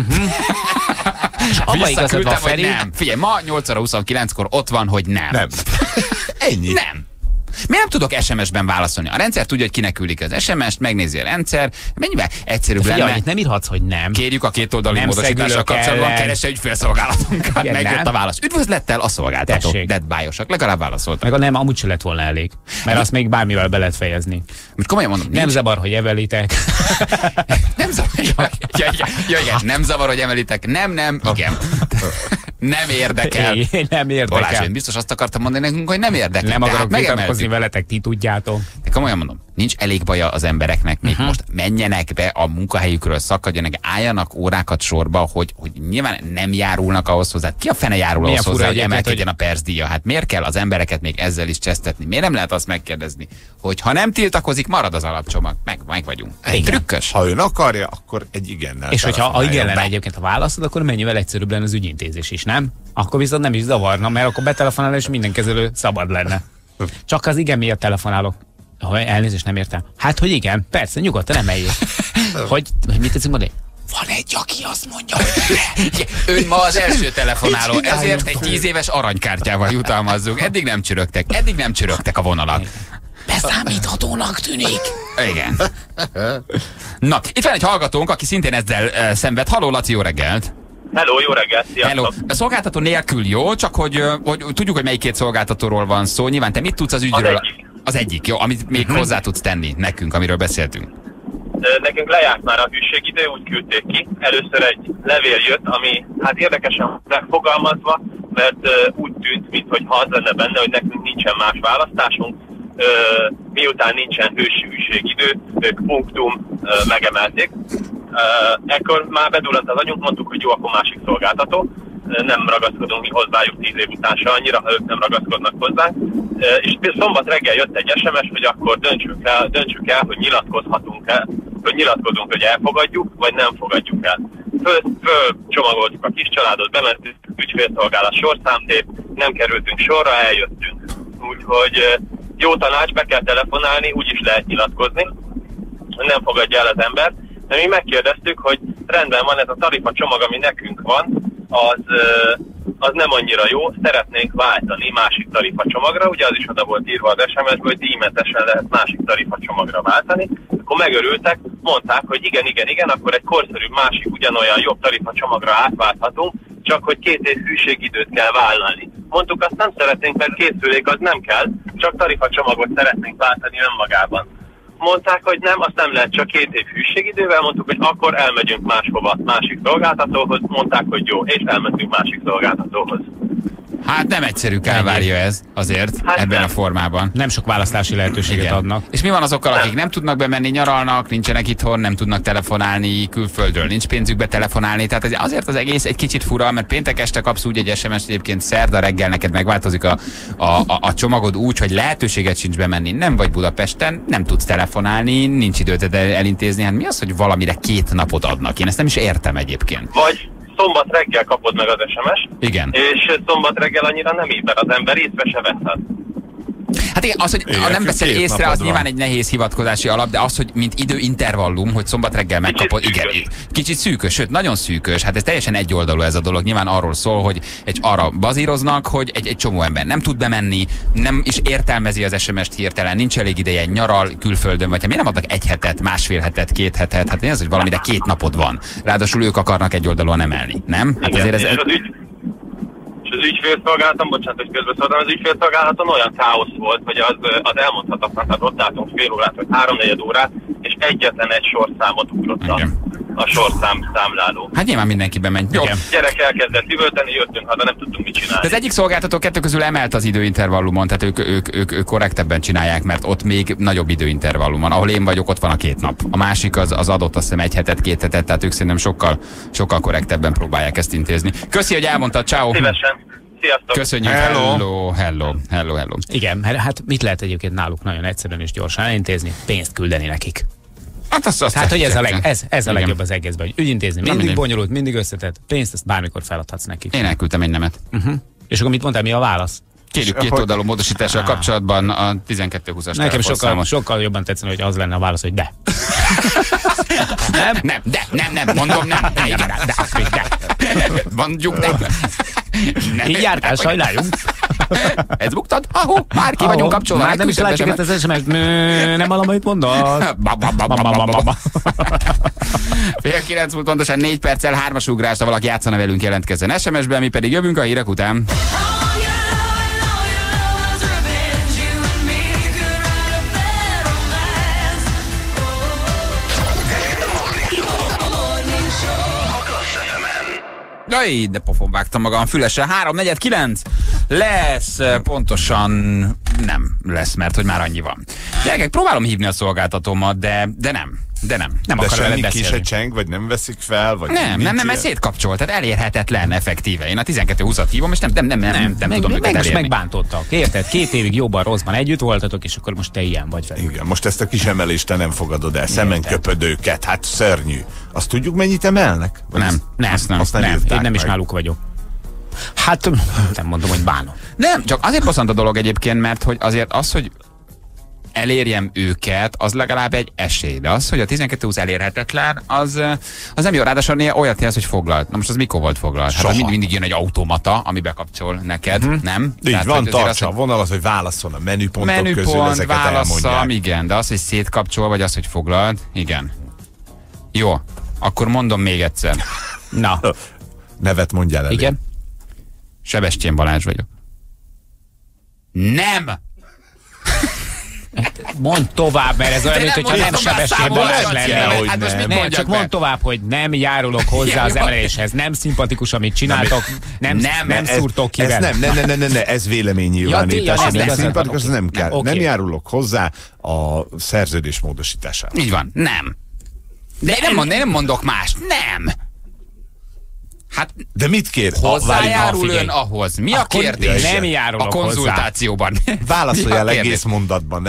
Abba igazad van, Feri. Nem. Figyelj, ma 8 óra 29-kor ott van, hogy nem. Nem. Ennyi. Nem. Miért nem tudok SMS-ben válaszolni? A rendszer tudja, hogy kinek küldik az SMS-t, megnézi a rendszer, mennyivel egyszerűbb lenne. Figyelj, nem írhatsz, hogy nem. Kérjük a kétoldalú módosítással kapcsolatban, keresse ügyfélszolgálatunkat. Megjött a válasz. Üdvözlettel a szolgáltató. Dead bájosak, legalább válaszolt. Meg a nem, amúgy se lett volna elég. Mert azt még bármivel be lehet fejezni. Most komolyan mondom, nem zavar, hogy emelitek. Nem zavar, igen, nem zavar, hogy emelitek. Nem, igen. Nem érdekel. Nem érdekel. Balázs, én biztos azt akartam mondani nekünk, hogy nem érdekel. Nem akarok vitatkozni veletek, ti tudjátok. De komolyan mondom, nincs elég baja az embereknek, még most menjenek be a munkahelyükről, szakadjanak, álljanak órákat sorba, hogy nyilván nem járulnak ahhoz hozzá. Ki a fene járul ahhoz hozzá, hogy emelkedjen a percdíja? Hát miért kell az embereket még ezzel is csesztetni? Miért nem lehet azt megkérdezni, hogy ha nem tiltakozik, marad az alapcsomag? Meg vagyunk. Trükkös. Ha ön akarja, akkor egy igennel. És hogyha igen lenne egyébként a válaszod, akkor mennyivel egyszerűbb lenne az ügyintézés is, nem? Akkor viszont nem is zavarna, mert akkor betelefonál, és minden kezelő szabad lenne. Csak az igen miatt telefonálok. Elnézést, nem értem. Hát, hogy igen, persze, nyugodtan emeljék. hogy mit tetszik mondani? Van egy, aki azt mondja, hogy ön ma az első telefonáló, ezért egy 10 éves aranykártyával jutalmazzuk. Eddig nem csörögtek a vonalak. Beszámíthatónak tűnik. Igen. Na, itt van egy hallgatónk, aki szintén ezzel szenved. Halló, Laci, jó reggelt! Hello, jó reggelt, sziasztok! Hello. A szolgáltató nélkül jó, csak hogy tudjuk, hogy melyik két szolgáltatóról van szó. Nyilván te mit tudsz az ügyről? Az egyik, jó, amit még hozzá tudsz tenni nekünk, amiről beszéltünk. Nekünk lejárt már a hűségidő, úgy küldték ki. Először egy levél jött, ami hát érdekesen megfogalmazva, mert úgy tűnt, mintha az lenne benne, hogy nekünk nincsen más választásunk. Miután nincsen hűségidő, ők punktum megemelték. Ekkor már bedurrant az agyunk, mondtuk, hogy jó, akkor másik szolgáltató. Nem ragaszkodunk mi hozzájuk 10 év után se annyira, ha ők nem ragaszkodnak hozzánk. És szombat reggel jött egy SMS, hogy akkor döntsük el, hogy nyilatkozunk, hogy elfogadjuk, vagy nem fogadjuk el. Fölcsomagoltuk a kis családot, bementünk, ügyfélszolgálat sorszámtép, nem kerültünk sorra, eljöttünk. Úgyhogy jó tanács, be kell telefonálni, úgyis lehet nyilatkozni. Nem fogadja el az ember. De mi megkérdeztük, hogy rendben van, ez a tarifa csomag, ami nekünk van, az nem annyira jó, szeretnénk váltani másik tarifa csomagra, ugye az is oda volt írva az SMS-ből, hogy díjmentesen lehet másik tarifa csomagra váltani. Akkor megörültek, mondták, hogy igen, akkor egy korszerű másik ugyanolyan jobb tarifa csomagra átválthatunk, csak hogy 2 év hűségidőt kell vállalni. Mondtuk, azt nem szeretnénk, mert készülék az nem kell, csak tarifa csomagot szeretnénk váltani önmagában. Mondták, hogy nem, azt nem lehet, csak 2 év hűségidővel, mondtuk, hogy akkor elmegyünk máshova, másik szolgáltatóhoz, mondták, hogy jó, és elmentünk másik szolgáltatóhoz. Hát nem egyszerű kálvária ez azért ebben nem. A formában. Nem sok választási lehetőséget adnak. És mi van azokkal, akik nem tudnak bemenni, nyaralnak, nincsenek itthon, nem tudnak telefonálni külföldről, nincs pénzük betelefonálni, tehát azért az egész egy kicsit fura, mert péntek este kapsz úgy egy SMS-t, egyébként szerda reggel neked megváltozik a csomagod úgy, hogy lehetőséget sincs bemenni, nem vagy Budapesten, nem tudsz telefonálni, nincs időt elintézni, hát mi az, hogy valamire 2 napot adnak? Én ezt nem is értem egyébként. Vagy szombat reggel kapod meg az SMS-t, igen. És szombat reggel annyira nem ír, mert az ember észre se veszed. Hát igen, az, hogy nem veszel észre, az nyilván egy nehéz hivatkozási alap, de az, hogy mint időintervallum, hogy szombat reggel megkapod, igen, kicsit szűkös, sőt, nagyon szűkös, hát ez teljesen egyoldalú ez a dolog, nyilván arról szól, hogy arra bazíroznak, hogy egy csomó ember nem tud bemenni, nem is értelmezi az SMS-t hirtelen, nincs elég ideje, nyaral külföldön, vagy miért nem adnak 1 hetet, másfél hetet, 2 hetet, hát ez, hogy valamire 2 napod van. Ráadásul ők akarnak egyoldalúan emelni, nem? Hát igen, azért az ügyfélszolgálaton, bocsánat, hogy közbeszóltam, az ügyfélszolgálaton olyan káosz volt, hogy az elmondhatatlan, tehát ott álltunk fél órát, vagy 3-4 órát, és egyetlen egy sorszámot ugrott a sorszám számláló. Hát nyilván mindenki bement. Jó, gyerek elkezdett üvölteni, jöttünk haza, nem tudtunk mit csinálni. De az egyik szolgáltató 2 közül emelt az időintervallumon, tehát ők korrektebben csinálják, mert ott még nagyobb időintervallum van. Ahol én vagyok, ott van a 2 nap. A másik az adott, azt hiszem 1 hetet, 2 hetet, tehát ők szerintem sokkal korrektebben próbálják ezt intézni. Köszi, hogy elmondtad, ciao. Szívesen. Sziasztok. Köszönjük. Hello. Igen, mert hát mit lehet egyébként náluk nagyon egyszerűen és gyorsan elintézni? Pénzt küldeni nekik. Hát hogy ez a legjobb az egészben, hogy ügyintézni mindig bonyolult, mindig összetett, pénzt ezt bármikor feladhatsz nekik. Én elküldtem egy nemet. És akkor mit mondtál, mi a válasz? Kérjük 2 oldalú módosítással kapcsolatban a 1220-as nekem sokkal jobban tetszene, hogy az lenne a válasz, hogy de. Nem, mondom nem. Igen, de azt még de. Mondjuk de. Így jártál, sajnáljunk. Ez buktad? Ahó, már ki vagyunk kapcsolva. Már nem is látjuk ezt az SMS, nem hallom, amit mondod. Fél 9 múlt pontosan 4 perccel 3-as ugrás, ha valaki játszana velünk, jelentkezzen SMS-ben, mi pedig jövünk a hírek után. Jaj, de pofon vágtam magam fülesre. 3:49 lesz, pontosan nem lesz, mert hogy már annyi van. Gyerekek, próbálom hívni a szolgáltatómat, de nem. Nem akar veled beszélni. Se cseng, vagy nem veszik fel, vagy nem, mert szétkapcsolt, tehát elérhetetlen effektíve. Én a 12-20-at hívom, és nem tudom őket elérni. Most megbántottak. Érted? 2 évig jobban rosszban együtt voltatok, és akkor most te ilyen vagy velük. Igen, most ezt a kis emelést te nem fogadod el. Szemen köpödőket, hát szörnyű. Azt tudjuk, mennyit emelnek? Nem. Én nem is náluk vagyok. Hát nem mondom, hogy bánom. Nem, csak azért bosszant a dolog egyébként, mert hogy azért az, hogy elérjem őket, az legalább egy esély. De az, hogy a 12-20 elérhetetlen, az nem jó. Ráadásul olyat jelz, hogy foglalt. Na most az mikor volt foglalt? Hát mindig jön egy automata, ami bekapcsol neked, nem? Így tehát, van, tartsa a vonalat, hogy válasszon a menüpontok közül, ezeket elmondják. Igen, de az, hogy szétkapcsol, vagy az, hogy foglalt, igen. Jó, akkor mondom még egyszer. Na. Nevet mondjál elő. Igen. Sebestyén Balázs vagyok. Nem! Mondd tovább, mert ez olyan, mint hogyha nem Sebestyén Balázs lenne. Nem, csak mondd tovább, hogy nem járulok hozzá az emeléshez. Nem szimpatikus, amit csináltok. Nem szúrtok ki vele. Ez véleménynyilvánítás. Nem szimpatikus, nem kell. Nem járulok hozzá a szerződés módosítására. Így van, nem. De én nem mondok más. Nem! Hát, de mit kér? Hozzájárul ön ahhoz. Mi a kérdés? Nem járulok a konzultációban. Válaszoljál egész mondatban.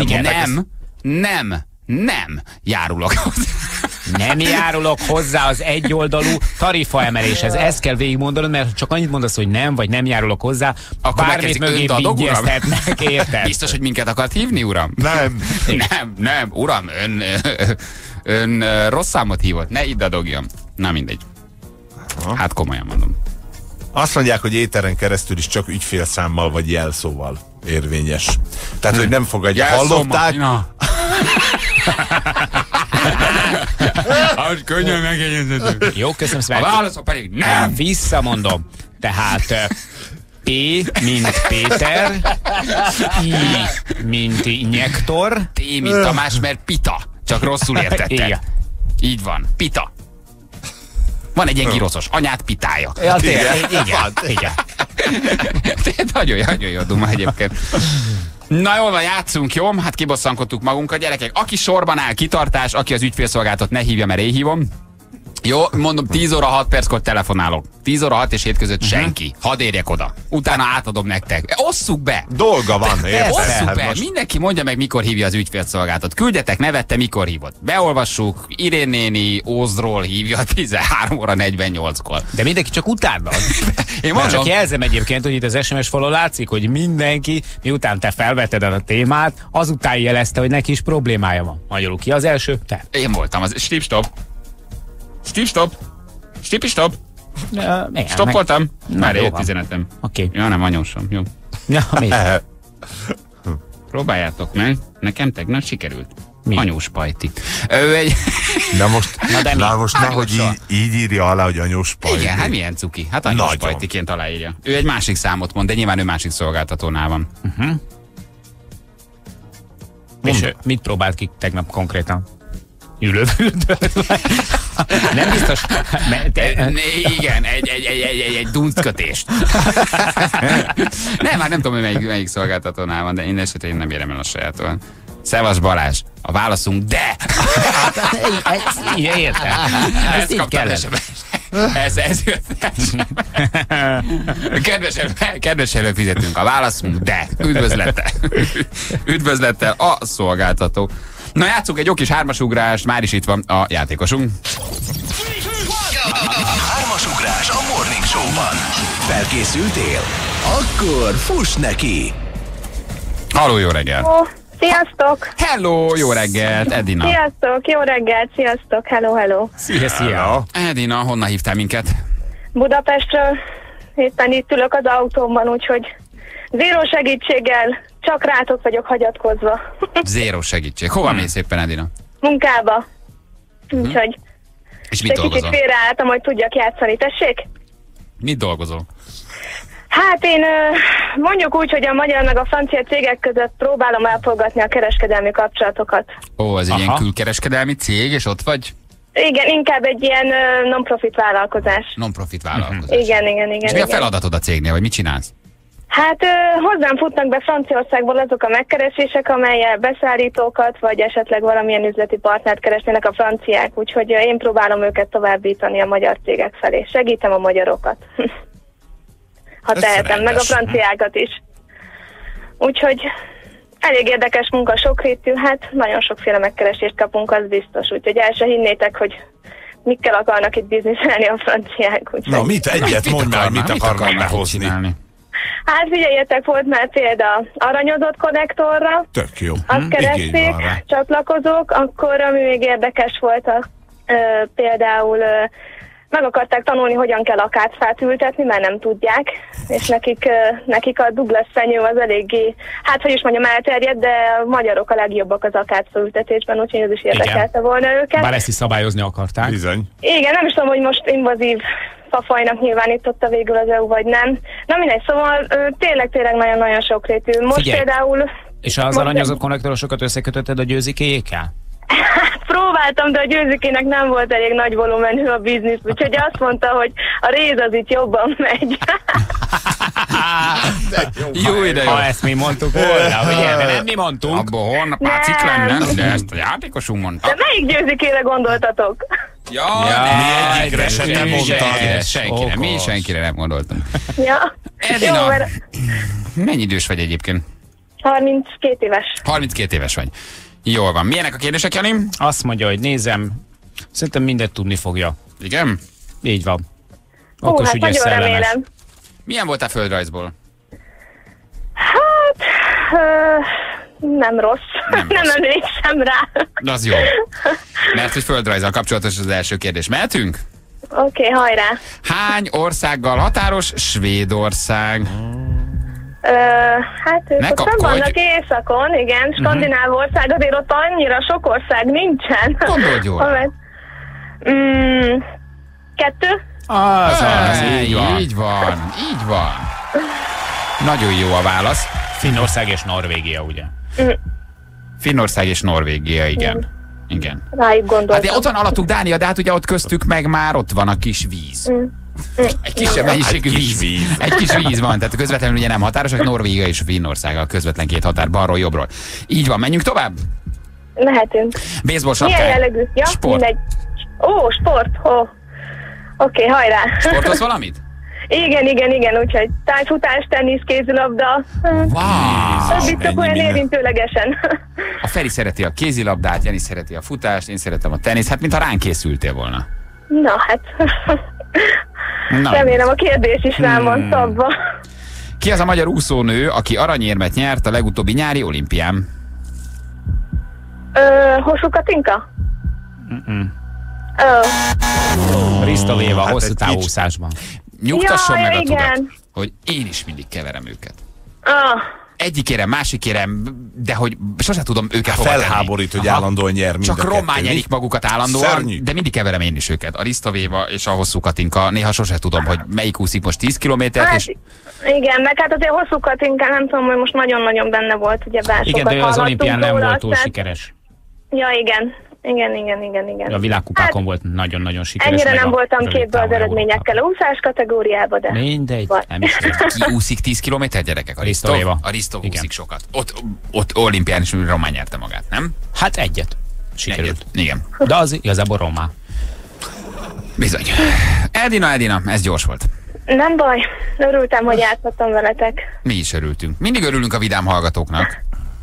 Nem járulok hozzá. Nem járulok hozzá az egyoldalú tarifaemeléshez. Ezt kell végigmondanod, mert csak annyit mondasz, hogy nem, vagy nem járulok hozzá, akkor bármit mögé vigyeztetnek, érted? Biztos, hogy minket akart hívni, uram? Nem, uram, ön rossz számot hívott, ne idd adogjam. Na mindegy. Hát komolyan mondom. Azt mondják, hogy éteren keresztül is csak ügyfélszámmal vagy jelszóval érvényes. Tehát, hogy nem fogadja. Hallották? Az könnyen megjegyezhető. Jó, köszönöm szépen. A válaszok pedig nem. Visszamondom. Tehát P, mint Péter, I, mint injektor, T, mint Tamás, mert pita. Csak rosszul értetted. Igen. Így van, pita. Van egy ilyen giroszos, anyát pitája. Ja, igen. Nagyon jó duma egyébként. Na jól van, játszunk, jó? Hát kibosszankodtuk magunkat, gyerekek. Aki sorban áll, kitartás, aki az ügyfélszolgáltat, ne hívja, mert én hívom. Jó, mondom, 10 óra 6 perckor telefonálok. 10 óra 6 és 7 között senki. Hadd érjek oda. Utána átadom nektek. Osszuk be! Dolga van, érted? Osszuk be! Mindenki mondja meg, mikor hívja az ügyfélszolgáltat. Küldjetek nevet, te mikor hívod. Beolvassuk, Irén néni Ózdról hívja 13 óra 48-kor. De mindenki csak utána. Én mondom. Csak jelzem egyébként, hogy itt az SMS falon látszik, hogy mindenki, miután te felvetted a témát, azután jelezte, hogy neki is problémája van. Magyarul ki az első? Te. Én voltam az. Stop. Stop. Stoppoltam. Már ért üzenetem. Oké. Ja, nem anyósom. Jó. Ja, Próbáljátok meg. Nekem tegnap sikerült. Mi? Anyós pajti. Ő egy... De most, nehogy így írja alá, hogy anyós pajti. Igen, hát milyen cuki. Hát anyós pajtiként aláírja. Ő egy másik számot mond, de nyilván ő másik szolgáltatónál van. És mit próbált ki tegnap konkrétan? Ülőfürdőt? Nem biztos. Igen, egy dunszkötést. Nem, már nem tudom, hogy melyik szolgáltatónál van, de én esetben én nem érem el a sajától. Szevasz Balázs, a válaszunk de! Értem. Ez kaptam Ez jött. Kedves előfizetünk, a válaszunk de! Üdvözlettel a szolgáltató. Na játsszunk egy jó kis hármasugrást, már is itt van a játékosunk. Hármasugrás a Morning Show-ban. Felkészültél? Akkor fuss neki! Halló, jó reggelt! Sziasztok! Hello, jó reggelt, Edina! Sziasztok, jó reggelt, sziasztok, hello! Szia! Edina, honnan hívtál minket? Budapestről, éppen itt ülök az autómban, úgyhogy zéró segítséggel, csak rátok vagyok hagyatkozva. Zéró segítség. Hova mész éppen, Edina? Munkába. Úgyhogy és mit dolgozol? Kicsit félreálltam, hogy tudjak játszani, tessék? Mit dolgozol? Hát én mondjuk úgy, hogy a magyar meg a francia cégek között próbálom elfogadni a kereskedelmi kapcsolatokat. Ó, ez egy ilyen külkereskedelmi cég, és ott vagy? Igen, inkább egy ilyen non-profit vállalkozás. Non-profit vállalkozás. Igen. És mi a feladatod a cégnél, vagy mit csinálsz? Hát hozzám futnak be Franciaországból azok a megkeresések, amelyel beszállítókat, vagy esetleg valamilyen üzleti partnert keresnének a franciák, úgyhogy én próbálom őket továbbítani a magyar cégek felé. Segítem a magyarokat. Ha tehetem, meg a franciákat is. Úgyhogy elég érdekes munka, sokrétű, hát nagyon sokféle megkeresést kapunk, az biztos. Úgyhogy el se hinnétek, hogy mikkel akarnak itt bizniszelni a franciák. Úgyhogy... Na, mondj már, mit akarnak behozni? Hát figyeljetek, volt már példa aranyozott konnektorra. Tök jó. Azt keresték, csatlakozók, akkor ami még érdekes volt, például meg akarták tanulni, hogyan kell akácfát ültetni, mert nem tudják, és nekik a Douglas fenyő az eléggé, hát hogy is mondjam, elterjedt, de a magyarok a legjobbak az akácfa ültetésben, úgyhogy ez is érdekelte volna őket. Bár ezt is szabályozni akarták. Bizony. Igen, nem is tudom, hogy most invazív fafajnak nyilvánította végül az EU, vagy nem. Na mindegy, szóval tényleg nagyon-nagyon sokrétű. Most figyelj, például... És az aranyozott konnektorosokat összekötötted a győzikéjékkel? Próbáltam, de a győzikének nem volt elég nagy volumenű a biznisz, úgyhogy azt mondta, hogy a réz az itt jobban megy. Jó ide, jó. Ha ezt mi mondtuk volna, hogy nem mi mondtunk. Abból holnap már cikk lenne, de ezt a játékosunk mondta. De melyik győzikére gondoltatok? Mi egyikre sem nem mondtad. Mi senkire nem gondoltam. Ja. Edina, jó, mert... mennyi idős vagy egyébként? 32 éves. 32 éves vagy. Jól van. Milyenek a kérdések, Jani? Azt mondja, hogy nézem, szerintem mindent tudni fogja. Igen? Így van. Okos, hát ügyes, nagyon szellemes. remélem. Milyen voltál földrajzból? Hát... nem rossz. Nem emlékszem rá. Az jó. Mert hogy földrajzzal kapcsolatos az első kérdés. Mehetünk? Oké, hajrá. Hány országgal határos Svédország? Hát ők ott nem vannak északon, igen, skandináv ország, azért ott annyira sok ország nincsen. Gondolj jól. 2. Így van. Nagyon jó a válasz. Finnország és Norvégia, ugye? Finnország és Norvégia, igen. Rájuk gondoltam. Hát de ott van alattuk Dánia, de hát ugye ott köztük meg már ott van a kis víz. Egy kisebb mennyiségű víz. Egy kis víz van, tehát közvetlenül ugye nem határosak, Norvégia és Finnország a közvetlen két határ, balról, jobbról. Így van, menjünk tovább? Mehetünk. Baseball sapkány. Milyen jellegű? Ja, sport. Mindegy. Sport. Oké, hajrá. Sportolsz valamit? Igen, úgyhogy tájfutás, tenisz, kézilabda. Wow! Csak olyan érintőlegesen. A Feri szereti a kézilabdát, Jani szereti a futást, én szeretem a tenisz, hát mintha ránk készültél volna. Na hát. Remélem a kérdés is rám van szabva. Ki az a magyar úszónő, aki aranyérmet nyert a legutóbbi nyári olimpián? Hossú Katinka? Risto Léva, hosszú távúszásban. Nyugtasson meg a tudat, hogy én is mindig keverem őket. Egyikére, másikére, de hogy sose tudom őket hova tenni. Felháborít, hogy állandóan nyer mind Csak rommá nyerik magukat állandóan, Szörnyű. de mindig keverem én is őket. A Risto Léva és a hosszú Katinka. Néha sose tudom, hogy melyik úszik most 10 kilométert, Hát, és... igen, meg hát azért hosszú Katinka, nem tudom, hogy most nagyon-nagyon benne volt, ugye bár Igen, de az olimpián nem volt túl sikeres. Ja, igen. A világkupákon volt nagyon-nagyon sikeres. Ennyire nem voltam képbe az eredményekkel a úszás kategóriába, de... Mindegy, nem is. Ki úszik 10 kilométer, gyerekek? A Risto? A Risto úszik sokat. Ott olimpián is román nyerte magát, nem? Hát egyet sikerült. Igen. De az igazából román. Bizony. Edina, ez gyors volt. Nem baj, örültem, hogy játszottam veletek. Mi is örültünk. Mindig örülünk a vidám hallgatóknak.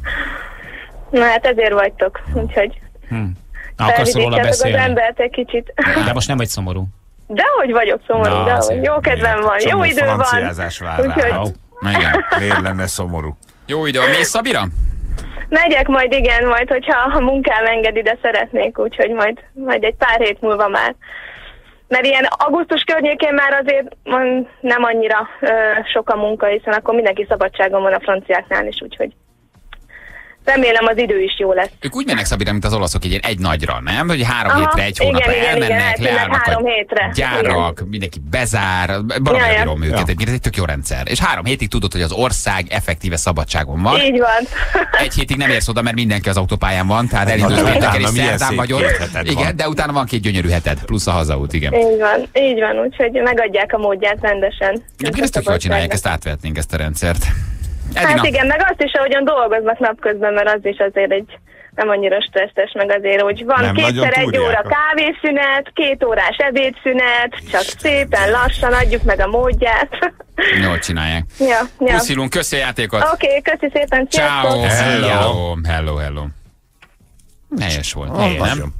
Na hát ezért vagytok, úgyhogy... Akarsz róla beszélni? Az embert egy kicsit. De most nem vagy szomorú. Dehogy vagyok szomorú, dehogy. Jó kedvem van, jó idő van. Úgyhogy... Igen, miért lenne szomorú? Jó idő, mész Szabira? Megyek majd, igen, majd, hogyha a munkám engedi, de szeretnék, úgyhogy majd egy pár hét múlva már. Mert ilyen augusztus környékén már azért nem annyira sok a munka, hiszen akkor mindenki szabadságon van a franciáknál is, úgyhogy remélem az idő is jó lesz. Ők úgy mennek, Szabira, mint az olaszok, egy nagyra, nem? Hogy 3 hétre, egy hónapra elmennek, leállnak a gyárak, mindenki bezár, baromi bírom őket, ez egy tök jó rendszer. És 3 hétig tudod, hogy az ország effektíve szabadságon van. Így van. Egy hétig nem érsz oda, mert mindenki az autópályán van, tehát elindulsz pénteken és szerdán vagy ott. Igen, de utána van 2 gyönyörű heted, plusz a hazaút, igen. Így van, úgyhogy megadják a módját rendesen. Egyébként ezt tök jól csinálják, ezt átvehetnénk, ezt a rendszert. Edina. Hát igen, meg azt is, ahogyan dolgoznak napközben, mert az is azért egy nem annyira stresszes, meg azért, hogy van nem 2x1 óra kávészünet, 2 órás ebédszünet, csak szépen lassan adjuk meg a módját. Jól csinálják. Ja. Puszilunk, köszi a játékot. Oké, köszi szépen, ciao. Hello. Helyes volt. Nem?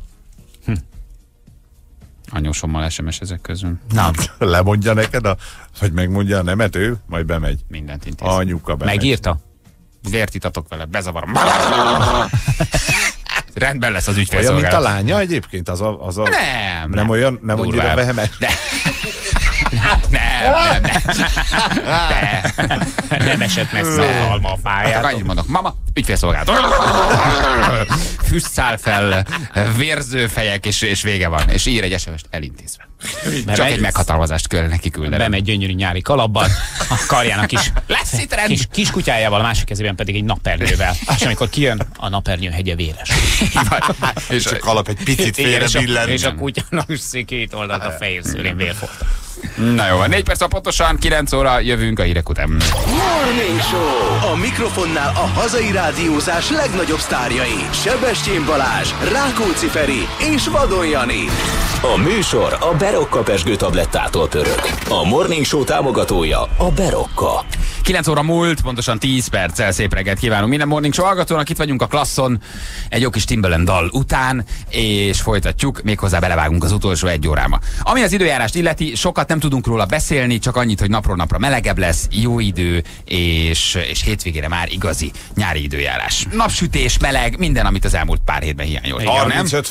Anyósommal SMS ezek közül. Na, lemondja neked, vagy megmondja a nemet ő, majd bemegy. Mindent intéz. Anyuka bemegy. Megírta? Vért itatok vele, bezavarom. Rendben lesz az ügyfélszolgálat. Olyan, mint a lánya egyébként? Nem olyan, nem annyira vehemes. Nem esett messze a alma a fáját. Annyit mondok, mama, ügyfélszolgálat. Füstszál fel, vérző fejek, és vége van. És ír egy SMS-t elintézve. Csak egy meghatalmazást kell neki küldeni. Bemegy gyönyörű nyári kalapban, a karjának kis kutyájával, a másik kezében pedig egy napernyővel. És amikor kijön, a napernyő hegye véres. És a kalap egy picit félre billen. És a kutyának két oldalt a fehér szőlén vérfolta. Na jó, 4 perc pontosan, 9 óra, jövünk a hírek után. Morning Show! A mikrofonnál a hazai rádiózás legnagyobb sztárjai. Sebestyén Balázs, Rákóczi Feri és Vadon Jani. A műsor a Berocka pezsgő tablettától pörög. A Morning Show támogatója a Berocka. 9 óra múlt, pontosan 10 perccel szép reggelt kívánunk minden Morning Show hallgatónak. Itt vagyunk a Klasszon egy jó kis Timbaland dal után, és folytatjuk, méghozzá belevágunk az utolsó 1 órába. Ami az időjárást illeti, sokat nem tudunk róla beszélni, csak annyit, hogy napról napra melegebb lesz, jó idő, és hétvégére már igazi nyári időjárás. Napsütés, meleg, minden, amit az elmúlt pár hétben hiányolt. 35 fok.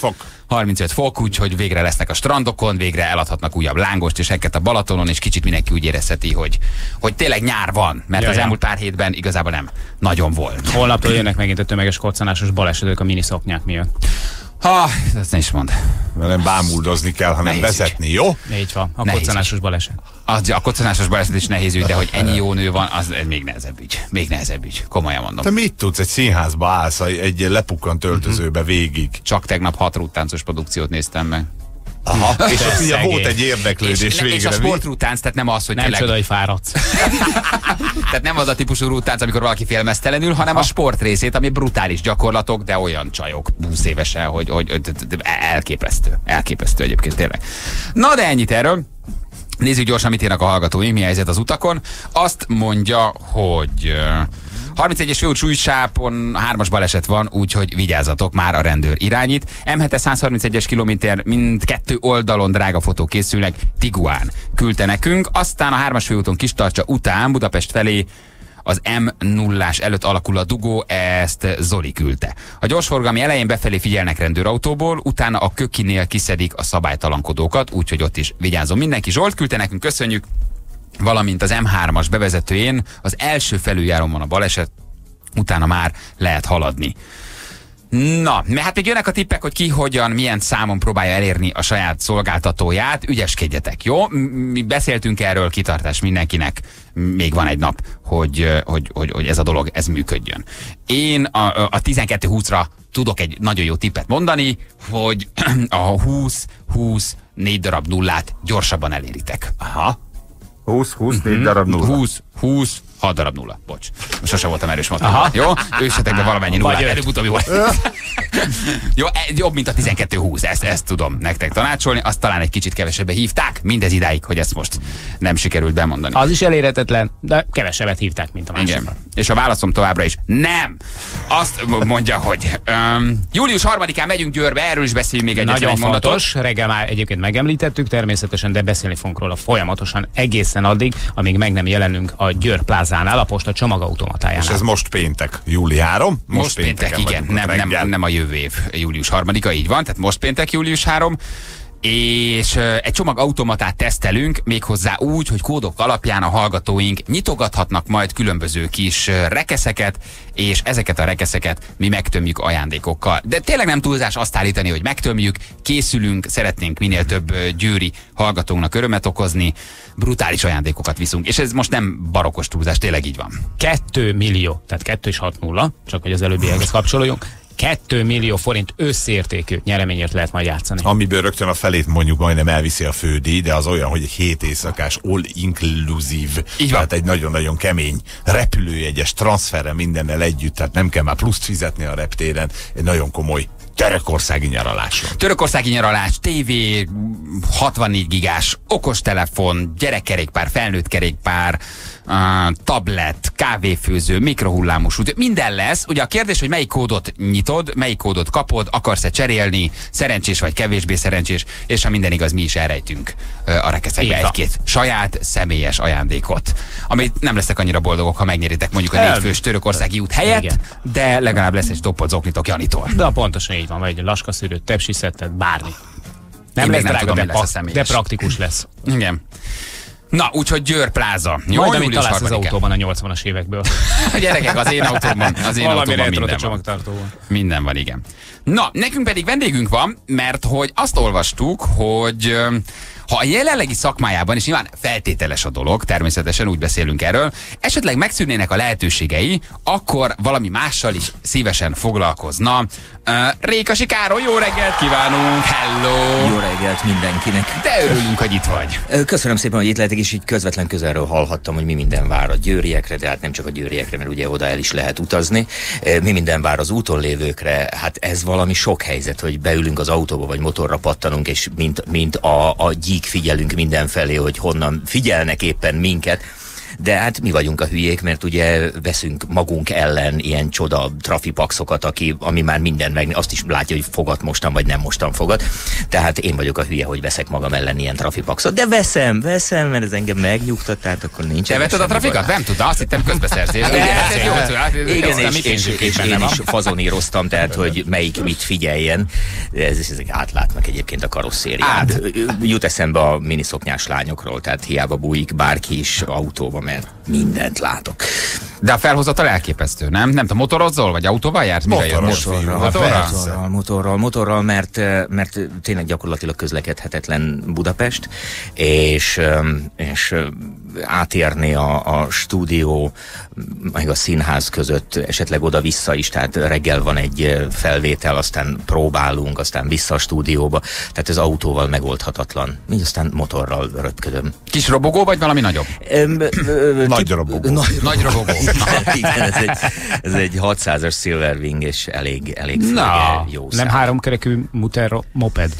35 fok, úgyhogy végre lesznek a strandokon, végre eladhatnak újabb lángost és ekket a Balatonon, és kicsit mindenki úgy érezheti, hogy tényleg nyár van, mert az elmúlt pár hétben igazából nem nagyon volt. Holnaptól jönnek megint a tömeges koccanásos balesetek a miniszoknyák miatt. Ezt ne is mondd. Nem bámuldozni kell, hanem nehéz vezetni, ügy. Jó? Így van, a koccanásos baleset. A koccanásos baleset is nehéz ügy, de hogy ennyi jó nő van, az még nehezebb ügy. Még nehezebb ügy. Komolyan mondom. Te mit tudsz? Egy színházba állsz, egy lepukkant öltözőbe végig. Csak tegnap 6 rúttáncos produkciót néztem meg. Aha, és ott ugye volt egy érdeklődés végre. És a sportrútánc, tehát nem az, hogy nem csoda, hogy fáradsz. Tehát nem az a típusú rútánc, amikor valaki félmeztelenül, hanem a sport részét, ami brutális gyakorlatok, de olyan csajok 20 évesen, hogy elképesztő. Elképesztő egyébként tényleg. Na de ennyit erről. Nézzük gyorsan, mit írnak a hallgatóink, mi a helyzet az utakon. Azt mondja, hogy 31-es főút Súlysápon 3-as baleset van, úgyhogy vigyázzatok, már a rendőr irányít. M7-es 131-es kilométer mindkettő oldalon drága fotók készülnek, Tiguan küldte nekünk. Aztán a 3-as főúton Kistarcsa után Budapest felé az M0-ás előtt alakul a dugó, ezt Zoli küldte. A gyorsforgalmi elején befelé figyelnek rendőrautóból, utána a Kökinél kiszedik a szabálytalankodókat, úgyhogy ott is vigyázom mindenki. Zsolt küldte nekünk, köszönjük. Valamint az M3-as bevezetőjén az első felüljáron van a baleset, utána már lehet haladni. Na, mert hát még jönnek a tippek, hogy ki, hogyan, milyen számon próbálja elérni a saját szolgáltatóját. Ügyeskedjetek, jó? Mi beszéltünk erről, kitartás mindenkinek. Még van egy nap, hogy ez a dolog, ez működjön. Én a 12-20-ra tudok egy nagyon jó tippet mondani, hogy a 20-4 darab nullát gyorsabban eléritek. Aha. 20-4 darab nulla. 6 darab nulla. Bocs. Sose voltam erős matematikus. Jó? Őszetek be valamennyi nullát. Előbb-utóbb jó. Jó, jobb, mint a 12-20. Ezt tudom nektek tanácsolni. Azt talán egy kicsit kevesebbe hívták. Mindez idáig, hogy ezt most nem sikerült bemondani. Az is elérhetetlen, de kevesebbet hívták, mint a másik. Igen. És a válaszom továbbra is nem. Azt mondja, hogy július 3-án megyünk Győrbe, erről is beszéljünk még nagyon fontos. Reggel már egyébként megemlítettük természetesen, de beszélni fogunk róla folyamatosan egészen addig, amíg meg nem jelenünk a Győr plázánál, a posta csomagautomatájánál. És ez most péntek, júli 3? Most péntek, igen. Nem a jövő év július 3-a, így van, tehát most péntek július 3. És egy csomagautomatát tesztelünk, méghozzá úgy, hogy kódok alapján a hallgatóink nyitogathatnak majd különböző kis rekeszeket, és ezeket a rekeszeket mi megtömjük ajándékokkal. De tényleg nem túlzás azt állítani, hogy megtömjük, készülünk, szeretnénk minél több győri hallgatónknak örömet okozni, brutális ajándékokat viszünk, és ez most nem barokos túlzás, tényleg így van. 2 millió, tehát 2 és 6 nulla, csak hogy az előbbiekhez kapcsoljunk. 2 millió forint összértékű nyereményért lehet majd játszani. Amiből rögtön a felét mondjuk majdnem elviszi a fődíj, de az olyan, hogy egy 7 éjszakás all-inclusive, tehát egy nagyon-nagyon kemény repülőjegyes transferre mindennel együtt, tehát nem kell már pluszt fizetni a reptéren, egy nagyon komoly törökországi nyaraláson. Törökországi nyaralás, tévé, 64 gigás, okostelefon, gyerekkerékpár, felnőtt kerékpár, tablet, kávéfőző, mikrohullámos út, minden lesz. Ugye a kérdés, hogy melyik kódot nyitod, melyik kódot kapod, akarsz-e cserélni, szerencsés vagy kevésbé szerencsés, és ha minden igaz, mi is elrejtünk a rekeszekbe egy-két saját személyes ajándékot, amit nem leszek annyira boldogok, ha megnyeritek mondjuk a 4 fős törökországi út helyett, igen, de legalább lesz egy toppot zoknitok Janitól. De pontosan így van, vagy egy laskaszűrőt, tepsiszettet, bármi. Nem lesz drága, de praktikus lesz. Igen. Na, úgyhogy Győr pláza. Jó, majd amit találsz az autóban a 80-as évekből. Gyerekek, az én autóban minden van. Minden van, igen. Na, nekünk pedig vendégünk van, mert hogy azt olvastuk, hogy ha a jelenlegi szakmájában, és nyilván feltételes a dolog, természetesen úgy beszélünk erről, esetleg megszűnnének a lehetőségei, akkor valami mással is szívesen foglalkozna. Rékasi Károly, jó reggelt kívánunk! Hello! Jó reggelt mindenkinek! De örülünk, hogy itt vagy. Köszönöm szépen, hogy itt lehetek, és így közvetlen közelről hallhattam, hogy mi minden vár a győriekre, de hát nem csak a győriekre, mert ugye oda el is lehet utazni. Mi minden vár az úton lévőkre, hát ez valami sok helyzet, hogy beülünk az autóba, vagy motorra pattanunk, és mint a gyík figyelünk mindenfelé, hogy honnan figyelnek éppen minket. De hát mi vagyunk a hülyék, mert ugye veszünk magunk ellen ilyen csoda trafipaxokat, ami már minden meg, azt is látja, hogy fogad mostan, vagy nem mostan fogad. Tehát én vagyok a hülye, hogy veszek magam ellen ilyen trafipaxot. De veszem, mert ez engem megnyugtat, tehát akkor nincs. Te vetted a trafikat? Nem tudom, azt hittem közbeszerzés. Igen, és én is fazoníroztam, tehát hogy melyik mit figyeljen. Ezek átlátnak egyébként a karosszériát. Jut eszembe a miniszoknyás lányokról, tehát hiába bújik bárki is autóba, mert mindent látok. De a felhozatal elképesztő, nem? Nem tudom, motorozol, vagy autóval jársz? Motorral, mert tényleg gyakorlatilag közlekedhetetlen Budapest, és átérni a stúdió, meg a színház között, esetleg oda-vissza is, tehát reggel van egy felvétel, aztán próbálunk, aztán vissza a stúdióba, tehát ez autóval megoldhatatlan. Így aztán motorral röpködöm. Kis robogó, vagy valami nagyobb? Nagy robogó. Nagy robogó. Igen, ez egy 600-as Silverwing, és elég jó szám. Nem háromkerekű moped.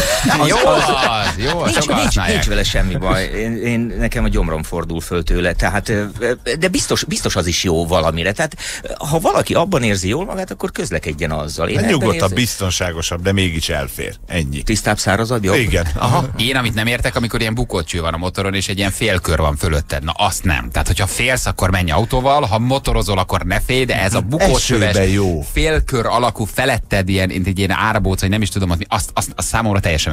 Jó, nincs vele semmi baj. Nekem a gyomrom fordul föl tőle, tehát, de biztos az is jó valamire. Tehát ha valaki abban érzi jól magát, akkor közlekedjen azzal. Nyugodtabb, biztonságosabb, de mégis elfér. Ennyi. Tisztább, szárazabb, jobb? Igen. Aha. Én, amit nem értek, amikor ilyen bukócső van a motoron, és egy ilyen félkör van fölötted. Na azt nem. Tehát, hogyha félsz, akkor menj autóval, ha motorozol, akkor ne félj, de ez a bukócsöves félkör alakú feletted, egy ilyen árabóc, vagy nem is tudom, azt számomra teljesen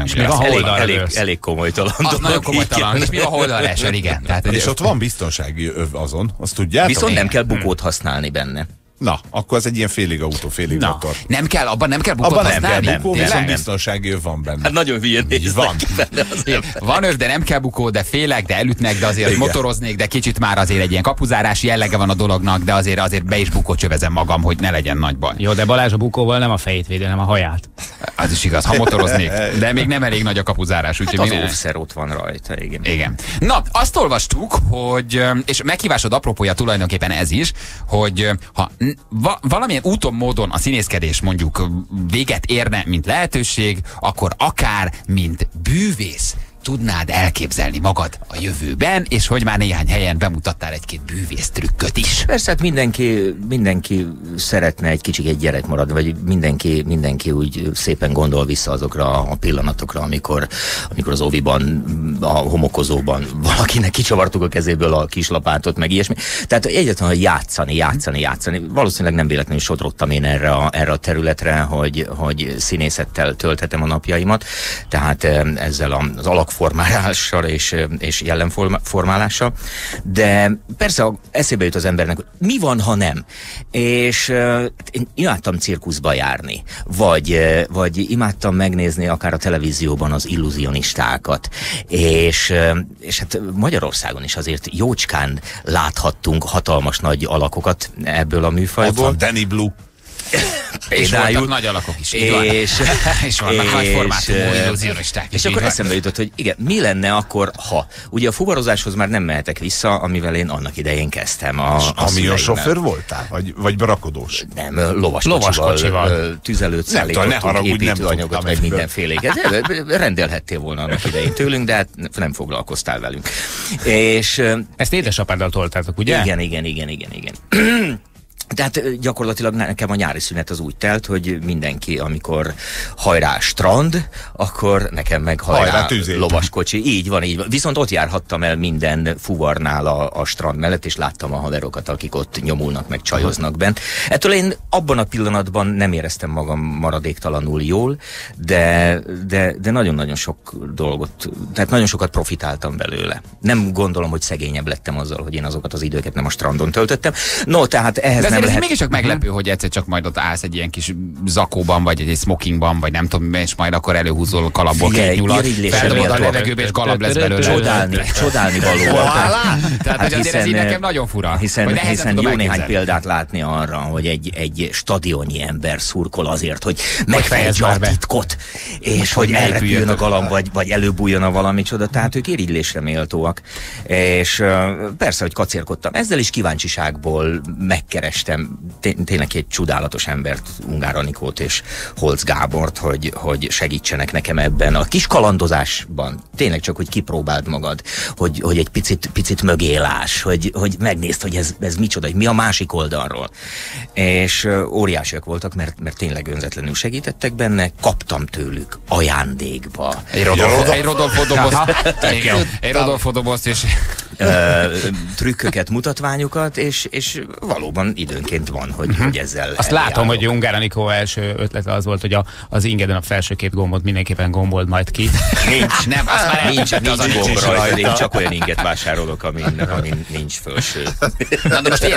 elég komolytalan. Az nagyon komolytalan. És mi a holdalesel, igen. Tehát, és ott van biztonsági öv azon, azt tudjátok? Viszont nem kell bukót használni benne. Na, akkor ez egy ilyen félig autó, félig motor. Nem kell, abban nem kell bukót használni? Nem kell bukó, viszont biztonsági öv van benne. Hát nagyon hülyén van. Van öv, de nem kell bukó, de félek, de elütnek, de azért motoroznék, de kicsit már azért egy ilyen kapuzárás jellege van a dolognak, de azért be is bukócsövezem magam, hogy ne legyen nagy baj. Jó, de Balázs a bukóval nem a fejét védi, hanem a haját. Az is igaz, ha motoroznék, de még nem elég nagy a kapuzárás. Hát az offszer ott van rajta, igen. Na, azt olvastuk, hogy, és meghívásod apropója tulajdonképpen ez is, hogy ha valamilyen úton, módon a színészkedés mondjuk véget érne, mint lehetőség, akkor akár, mint bűvész tudnád elképzelni magad a jövőben, és hogy már néhány helyen bemutattál egy-két bűvész trükköt is. Persze, hát mindenki szeretne egy kicsit gyerek maradni, vagy mindenki úgy szépen gondol vissza azokra a pillanatokra, amikor az oviban, a homokozóban valakinek kicsavartuk a kezéből a kislapátot, meg ilyesmi. Tehát egyáltalán játszani. Valószínűleg nem véletlenül sodrottam én erre a területre, hogy színészettel tölthetem a napjaimat. Tehát ezzel az alakformálással és jellemformálással. De persze eszébe jut az embernek, hogy mi van, ha nem. És én imádtam cirkuszba járni, vagy imádtam megnézni akár a televízióban az illúzionistákat. És hát Magyarországon is azért jócskán láthattunk hatalmas nagy alakokat ebből a műfajból. Ott van Danny Blue. És voltak nagy alakok is, és vannak nagy formátumú illúzionisták is. És akkor eszembe jutott, hogy igen, mi lenne akkor, ha? Ugye a fuvarozáshoz már nem mehetek vissza, amivel én annak idején kezdtem. Kamionsofőr voltál? Vagy barakodós? Nem, lovaskocsival. Tüzelőt szállítottunk, építőanyagot, meg mindenféléket. Rendelhettél volna annak idején tőlünk, de hát nem foglalkoztál velünk. És ezt édesapáddal toltátok, ugye? Igen. Tehát gyakorlatilag nekem a nyári szünet az úgy telt, hogy mindenki, amikor hajrá strand, akkor nekem meg hajrá lovaskocsi. Így van. Viszont ott járhattam el minden fuvarnál a strand mellett, és láttam a haverokat, akik ott nyomulnak, meg csajoznak bent. Ettől én abban a pillanatban nem éreztem magam maradéktalanul jól, de nagyon-nagyon sok dolgot, tehát nagyon sokat profitáltam belőle. Nem gondolom, hogy szegényebb lettem azzal, hogy én azokat az időket nem a strandon töltöttem. No, tehát ehhez nem lehet. Mégiscsak meglepő, hogy egyszer csak majd ott állsz egy ilyen kis zakóban, vagy egy smokingban, vagy nem tudom, és majd akkor előhúzol kalapból két nyulat, feldobod a levegőbe, és galab lesz belőle. Csodálni való. Tehát hogy azért ez így nekem nagyon fura. Hiszen jó néhány példát látni arra, hogy egy stadionnyi ember szurkol azért, hogy megfejezze a titkot, és hogy elrepüljön a galamb, vagy előbújjon a valami csoda. Tehát ők irigylésre méltóak. És persze, hogy kacérkodtam. Ezzel is kíváncsiságból megkerestem megkértem tényleg egy csodálatos embert, Ungár Anikót és Holc Gábort, hogy segítsenek nekem ebben a kis kalandozásban. Tényleg csak, hogy kipróbáld magad, hogy egy picit mögélás, hogy megnézd, hogy ez micsoda, hogy mi a másik oldalról. És óriásiak voltak, mert tényleg önzetlenül segítettek benne, kaptam tőlük ajándékba. Egy Rodolfo dobozt és trükköket, mutatványokat, és valóban időnként van, hogy ezzel azt látom, hogy Ungár Anikó első ötlete az volt, hogy az ingeden a felső két gombot mindenképpen gombold majd ki. Nincs, nem, azt már nincs gomb rajta, én csak olyan inget vásárolok, amin nincs felső. Na de most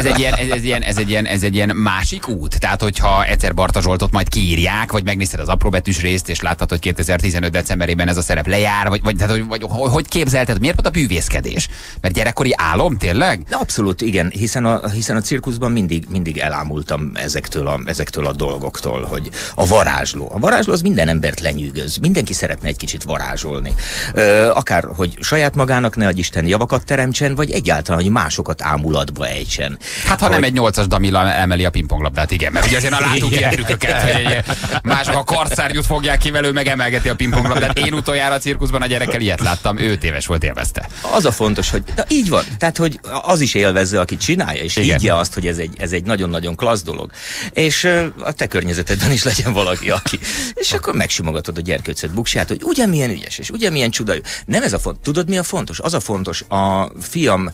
ez egy ilyen másik út? Tehát, hogyha egyszer Barta Zsoltot majd kiírják, vagy megnézted az apróbetűs részt, és láttad, hogy 2015 decemberében ez a szerep lejár, vagy hogy képzelted, miért volt a bűvészkedés? Mert gyerekkori álom, tényleg? De abszolút igen, hiszen a cirkuszban mindig elámultam ezektől a dolgoktól, hogy a varázsló az minden embert lenyűgöz, mindenki szeretne egy kicsit varázsolni. Akár, hogy saját magának ne adj Isten javakat teremtsen, vagy egyáltalán, hogy másokat ámulatba ejtsen. Hát ha nem egy 8-as Damila emeli a pingponglabdát, igen, mert ugye azért látunk ilyen trükköket, hogy mások a karszárnyút fogják ki, velő meg emelgeti a pingponglabdát. Én utoljára a cirkuszban a gyerekkel ilyet láttam, 5 éves volt, élvezte. Az a fontos, hogy így van, tehát hogy az is élvezze, aki csinálja, és higgye azt, hogy ez egy nagyon-nagyon klassz dolog. És a te környezetedben is legyen valaki, aki. És akkor megsimogatod a gyerkőcöd buksját, hogy ugye milyen ügyes, és ugye milyen csuda. Nem ez a fontos. Tudod, mi a fontos? Az a fontos, a fiam,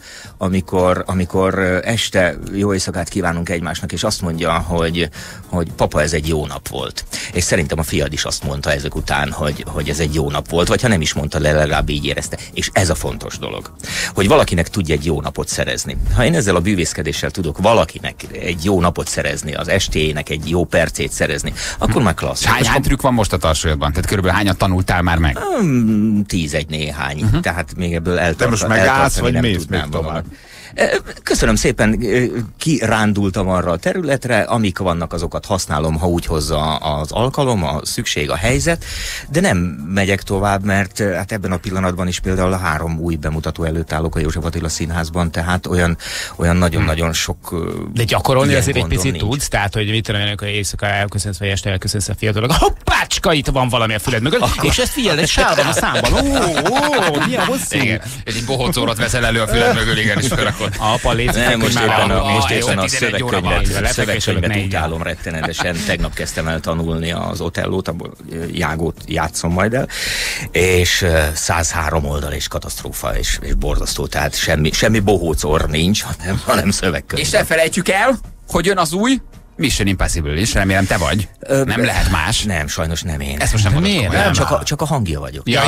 amikor este jó éjszakát kívánunk egymásnak, és azt mondja, hogy papa, ez egy jó nap volt. És szerintem a fiad is azt mondta ezek után, hogy ez egy jó nap volt, vagy ha nem is mondta le, legalább így érezte. És ez a fontos dolog. Hogy valakinek tudja egy jó napot szerezni. Ha én ezzel a bűvészkedéssel tudok valakinek egy jó napot szerezni, az estéjének egy jó percét szerezni, akkor már klassz. Hány trükk van most a Tarsolyodban? Tehát körülbelül hányat tanultál már meg? 10 néhány. Tehát még ebből Te most megállsz, vagy mész még tovább? Köszönöm szépen, kirándultam arra a területre, amik vannak, azokat használom, ha úgy hozza az alkalom, a szükség, a helyzet, de nem megyek tovább, mert hát ebben a pillanatban is például a 3 új bemutató előtt állok a József Attila Színházban, tehát olyan nagyon-nagyon sok. De gyakorolni azért egy picit tudsz, tehát hogy mit tudom én, hogy éjszaka elköszönsz, vagy este elköszönsz a fiatalok, hoppácska, itt van valami a füled mögött, és ezt figyeld, egy sárban a számban, milyen hosszú. Igen, és egy bohócórot veszel elő a füled mögül, igen, és felrakod. Apa, légy most éppen a szövegkönyvet utálom rettenetesen. Tegnap kezdtem el tanulni az Otellót, abból Jágót játszom majd el, és 103 oldal és katasztrófa, és borzasztó, tehát semmi bohócor nincs, hanem szövegkönyv. És ne felejtsük el, hogy jön az új Mission Impossible is, remélem te vagy. Nem lehet más. Nem, sajnos nem én. Ezt most nem mondod. Nem, csak a hangja vagyok. Jó.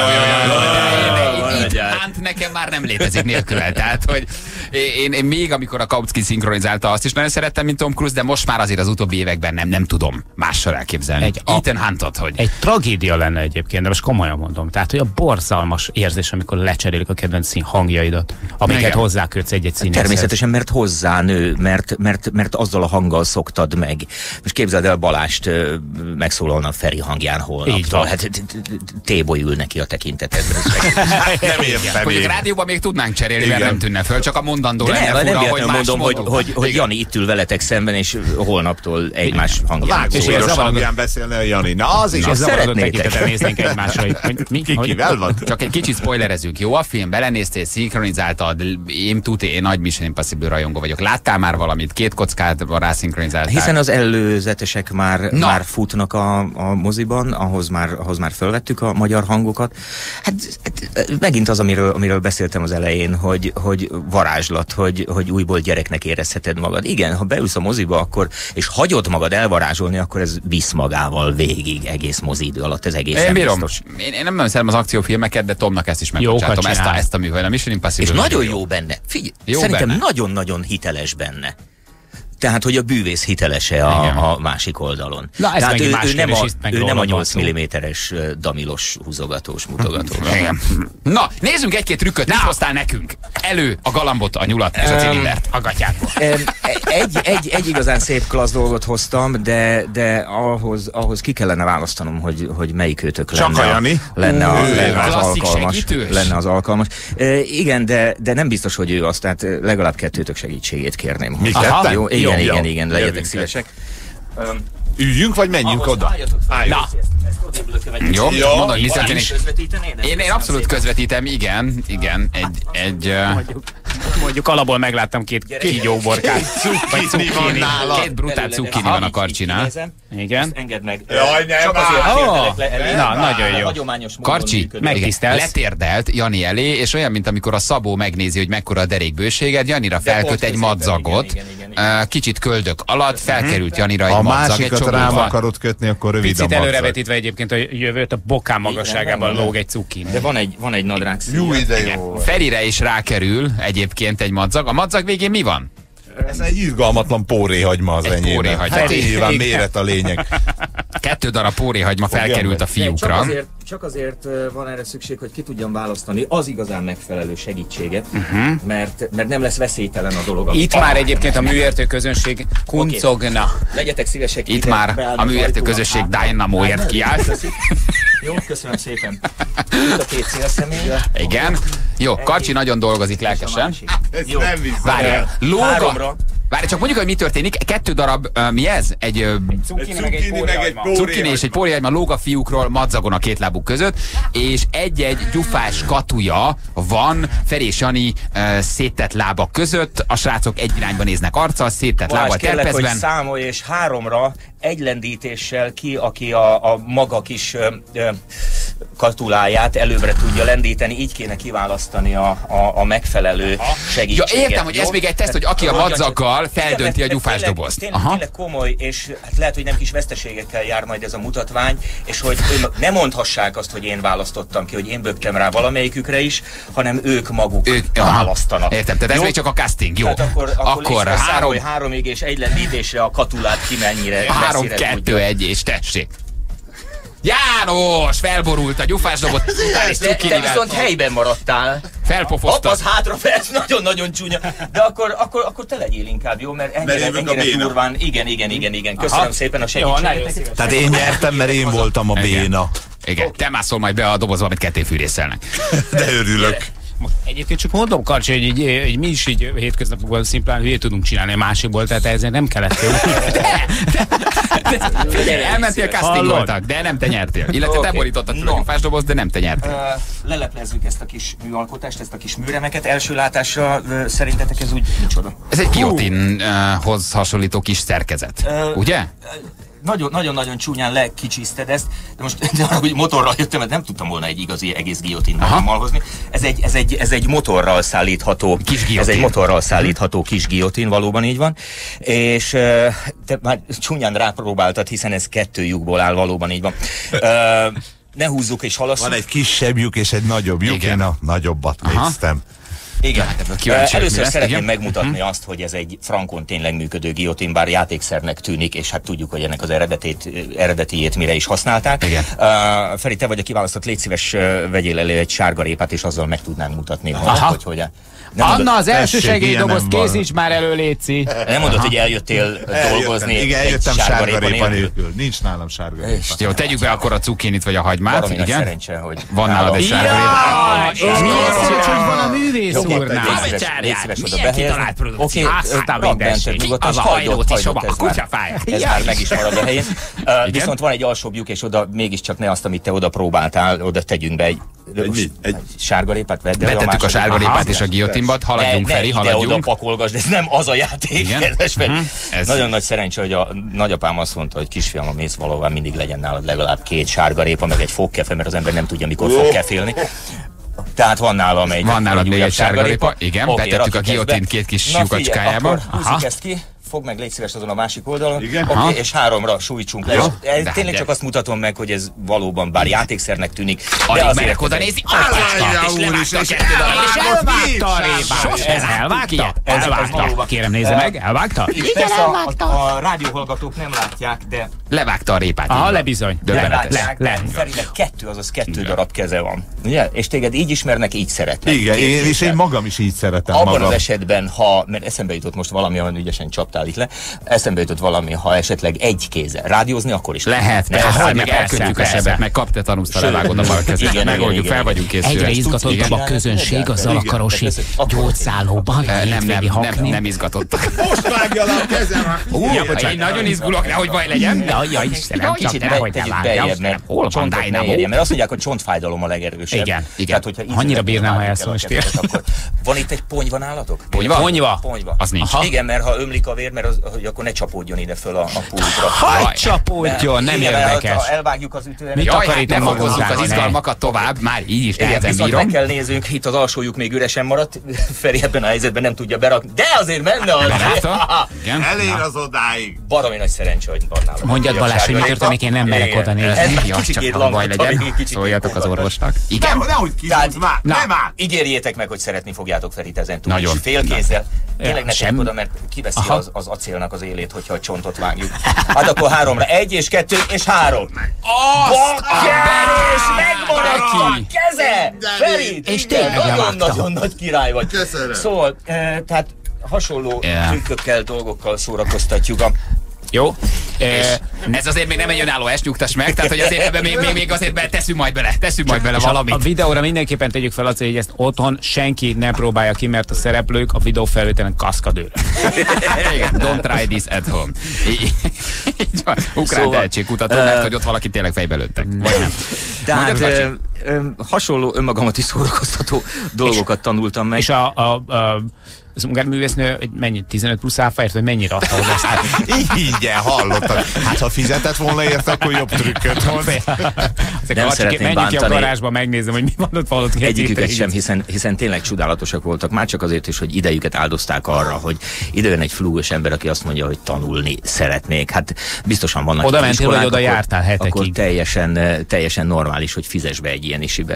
Hát nekem már nem létezik nélküle. Tehát, hogy én még, amikor a Kautsky szinkronizálta, azt is nagyon szerettem, mint Tom Cruise, de most már azért az utóbbi években nem tudom mással elképzelni. Ethan Huntot, hogy... Egy tragédia lenne egyébként, de most komolyan mondom. Tehát, hogy a borzalmas érzés, amikor lecserélik a kedvenc szín hangjaidat, amiket hozzákötsz egy színészhez. Természetesen, mert hozzánő, mert azzal a hanggal szoktad meg. Most képzeld el, Balást megszólalna Feri hangján holnaptól. Hát Téboly ül neki a tekintetedben. Nem értem. Hogy a rádióban még tudnánk cserélni, mert nem tűnne föl, csak a mondandó lenne fura, hogy más mondom, hogy Jani itt ül veletek szemben, és holnaptól egymás hangján. És ez hangján beszélne a Jani. Na, az is szeretnétek. Néznénk egymásra, hogy kivel van? Csak egy kicsit spoilerezünk. Jó a film, belenéztél, szinkronizáltad, én nagy Mission Impossible rajongó vagyok. Láttál már valamit? 2 kockát rászinkronizáltál? Hiszen az előzetesek már futnak a moziban, ahhoz már fölvettük a magyar hangokat. Hát megint az, amiről beszéltem az elején, hogy varázslat, hogy újból gyereknek érezheted magad. Igen, ha beülsz a moziba, akkor, és hagyod magad elvarázsolni, akkor ez visz magával végig egész moziidő alatt, ez egészen én bírom. Én nem szeretem az akciófilmeket, de Tomnak ezt is megbocsátom, ezt a műfajt, a Mission Impossible. És nagyon jó benne. Figyelj, szerintem nagyon-nagyon hiteles benne. Tehát, hogy a bűvész hitelese a másik oldalon. Na, ez tehát ő nem a 8 mm-es damilos húzogatós, mutogatós. Na, nézzünk egy-két trükköt, mit hoztál nekünk? Elő a galambot, a nyulat és a cilindert, a gatyákból. Egy igazán szép klassz dolgot hoztam, de ahhoz ki kellene választanom, hogy melyik őtök lenne az alkalmas. Igen, de nem biztos, hogy ő az, tehát legalább kettőtök segítségét kérném. Mi ketten? Jó, igen, legyetek szívesek. Üljünk, vagy menjünk oda? Na. Jó, mondom, hogy én abszolút közvetítem, igen, Mondjuk alapból megláttam 2 kígyóborkát. Vagy cukkini. 2 brutál cukkini van a Karcsinál. Igen. Engedd meg. Jaj, csak azért kértelek le. Na, nagyon jó. Karcsi, letérdelt Jani elé, és olyan, mint amikor a Szabó megnézi, hogy mekkora a derékbőséged, Janira felköt egy madzagot, kicsit köldök alatt, felkerült Janira egy madzag. Ha másikat rám akarod kötni, akkor rövid a madzag. madzag. Picit előrevetítve egyébként a jövőt, a bokám magasságában lóg egy cukkini. De van egy nadrág szíja. Jó ide jó. Ferire is rákerül egyébként egy madzag. A madzag végén mi van? Ez egy izgalmatlan póréhagyma az enyémben. Hát nyilván méret a lényeg. 2 darab póréhagyma felkerült a fiúkra. Csak azért van erre szükség, hogy ki tudjam választani az igazán megfelelő segítséget, mert nem lesz veszélytelen a dolog. Itt már egyébként a műértő közönség kuncogna. Legyetek szívesek. Itt már a műértő közösség Dynamóért kiállt. Jó, köszönöm szépen. Itt a 2 célszemély. Igen. Jó, Karcsi nagyon dolgozik lelkesen. Jó. Nem visz. Várjál, Várj, csak mondjuk, hogy mi történik. 2 darab, mi ez? Egy cukkini meg egy póréhagyma. Cukkini és egy póréhagyma lóg a fiúkról madzagon a 2 lábuk között, és egy-egy gyufás katuja van Feri és Jani széttett lábak között. A srácok egy irányba néznek arccal, széttett lábbal terpezben. Kérlek, hogy számolj, és 3-ra egy lendítéssel aki a maga kis katuláját előbbre tudja lendíteni, így kéne kiválasztani a megfelelő segítséget. Ja, értem, hogy ez még egy teszt, hogy aki a madzaggal feldönti a gyufás dobozt. Tényleg komoly, és hát lehet, hogy nem kis veszteségekkel jár majd ez a mutatvány, és hogy ne mondhassák azt, hogy én választottam ki, hogy én bögtem rá valamelyikükre is, hanem ők maguk választanak. Értem, tehát ez még csak a casting, jó. Akkor 3-ig és egy lendítésre a katulát ki mennyire 3-2-1 és tessék. János! Felborult a gyufás dobot. Te viszont helyben maradtál. Felpofoztad. Az hátrafelsz, nagyon-nagyon csúnya. De akkor te legyél inkább, jó? Mert ennyire durván. Igen. Köszönöm szépen a segítséget. Tehát én nyertem, mert én voltam a béna. Igen, te mászol majd be a dobozba, amit kettéfűrészelnek. De örülök. Egyébként csak mondom, Karcsi, hogy mi is így hétköznapokban szimplán hülyét tudunk csinálni a másikból, tehát ezért nem kellett jó. Elmentél, castingoltak, de nem te nyertél. Illetve te borítottad fel a gyufás dobozt, de nem te nyertél. Leleplezzük ezt a kis műalkotást, ezt a kis műremeket. Első látásra szerintetek ez úgy micsoda? Ez egy guillotinhoz hasonlító kis szerkezet, ugye? Nagyon-nagyon csúnyán lekicsiszted ezt, de most hogy motorral jöttem, mert nem tudtam volna egy igazi egész guillotine hozni. Ez egy motorral szállítható kis guillotine. Ez egy motorral szállítható kis guillotine, valóban így van. És te már csúnyán rápróbáltad, hiszen ez 2 lyukból áll, valóban így van. Ne húzzuk és halasszuk. Van egy kisebb lyuk és egy nagyobb lyuk, én a nagyobbat néztem. Igen. Először szeretném megmutatni azt, hogy ez egy frankon tényleg működő guillotine, bár játékszernek tűnik, és hát tudjuk, hogy ennek az eredetiét mire is használták. Feri, te vagy a kiválasztott, légy szíves, vegyél elő egy sárgarépát, és azzal meg tudnánk mutatni, hogy Anna, az első segélydoboz készíts már elő, léci. Nem mondod, hogy eljöttél dolgozni. Igen, eljöttem sárgarépa nélkül. Nincs nálam sárgarépa. Jó, tegyük be akkor a cukkinit vagy a hagymát. Valami nagy szerencse, hogy van nálad egy sárgarépa. Hogy van a művész úrnál? Légy szíves oda behelyez. Oké, rak bent nyugodtan, hagyd ez már meg is marad a helyén. Viszont van egy alsóbb lyuk, és oda mégiscsak ne azt, amit te oda próbáltál, oda tegyünk be egy sárgarépát. Betettük a sárgarépát és a guillotinbat, haladjunk Feri, haladjunk. Ne oda pakolgasd, ez nem az a játék. Nagyon nagy szerencsé, hogy a nagyapám azt mondta, hogy kisfiam, a mész valóban mindig legyen nálad legalább 2 sárgarépa, meg egy fogkefe, mert az ember nem tudja, mikor fog kefélni. Tehát van nálam egy még egy sárgarépa. Igen, betettük a guillotint 2 kis lyukacskájába. Húzzuk ezt ki. fog meg, légy szíves azon a másik oldalon. Oké, és 3-ra sújtsunk le. Tényleg csak azt mutatom meg, hogy ez valóban, bár játékszernek tűnik, de azért oda nézi, és elvágta a répát. Elvágta. Kérem, nézze meg, elvágta? Igen, elvágta. A rádióhallgatók nem látják, de... Levágta a répát. Aha, lebizony. Ferinek 2 darab keze van. Ugye? És téged így ismernek, így szeretnek. Igen, és én magam is így szeretem abban magam. Az esetben, mert eszembe jutott most valami, olyan ügyesen csaptál itt le, eszembe jutott valami, ha esetleg egy kézzel rádiózni, akkor is lehet. Meg elkötjük a sebet, meg kap te tanúzta, levágod a bal kezet. Megoldjuk, fel vagyunk készülve. Egyre izgatottabb a közönség a Zalakarosi gyógyszállóban. Nem izgatottak. Most vágja le a kezem! Én nagyon izgulok, nehogy baj legyen. Ja, Istenem, kicsit tegyük beljebb, mert csontot ne érje, mert azt mondják, hogy csontfájdalom a legerősebb. Igen. Tehát, hogyha annyira bírnám, ha elszólstél. Van itt egy ponyva nálatok? Ponyva? Az nincs. Igen, mert ha ömlik a vér, mert hogy akkor ne csapódjon ide föl a pultra. Hagy csapódjon, nem érdekes. Ha elvágjuk az ütőt. Jaj, ne fokozzuk az izgalmakat tovább, már így is nehezen bírom. Meg kell néznünk, itt az alsójuk még üresen maradt, Feri ebben a helyzetben nem tudja berakni, de azért menne az. Elér az odáig. Baromi nagy szerencsé, hogy van nálam. Mondjad Balázs, hogy mi történik, én nem merek oda nézni. Kicsikét baj legyen, szóljatok az orvosnak. Igen? Nehogy kizúzz már, nem áll! Ígérjétek meg, hogy szeretni fogjátok Ferit ezentúl. Nagyon. Félkézzel. Tényleg ne tegyük oda, mert kiveszi az acélnak az élét, hogyha a csontot vágjuk. Hát akkor 3-ra. 1 és 2 és 3. Bakkerés! Megmaradt a keze! Feri! És tényleg nagyon nagy király vagy. Köszönöm. Szóval, tehát hasonló trükkökkel, dolgokkal szórakoztatjuk a... Jó. Ez azért még nem egy önálló est, nyugtass meg, tehát hogy azért ebben még azért teszünk majd bele valamit. A videóra mindenképpen tegyük fel azt, hogy ezt otthon senki ne próbálja ki, mert a szereplők a videófelvételen kaszkadőre. Don't try this at home. Ukrán tehetségkutató, mert hogy ott valaki tényleg fejbe lőttek. Vagy nem. Tehát hasonló önmagamat is szórakoztató dolgokat tanultam meg. És az ungerművésznő mennyi, 15 plusz áfáért, vagy mennyire adta hozzá ezt? Igen, hallottad. Hát ha fizetett volna érte, akkor jobb trükköt hoz. Nem szeretném bántani. Ki a garázsba, megnézem, hogy mi van ott valót. Egyiküket sem, hiszen tényleg csodálatosak voltak. Már csak azért is, hogy idejüket áldozták arra, hogy idejön egy flúgos ember, aki azt mondja, hogy tanulni szeretnék. Hát biztosan vannak oda mentél, vagy oda jártál hetekig? Akkor teljesen normális, hogy fizess be egy ilyen isibe.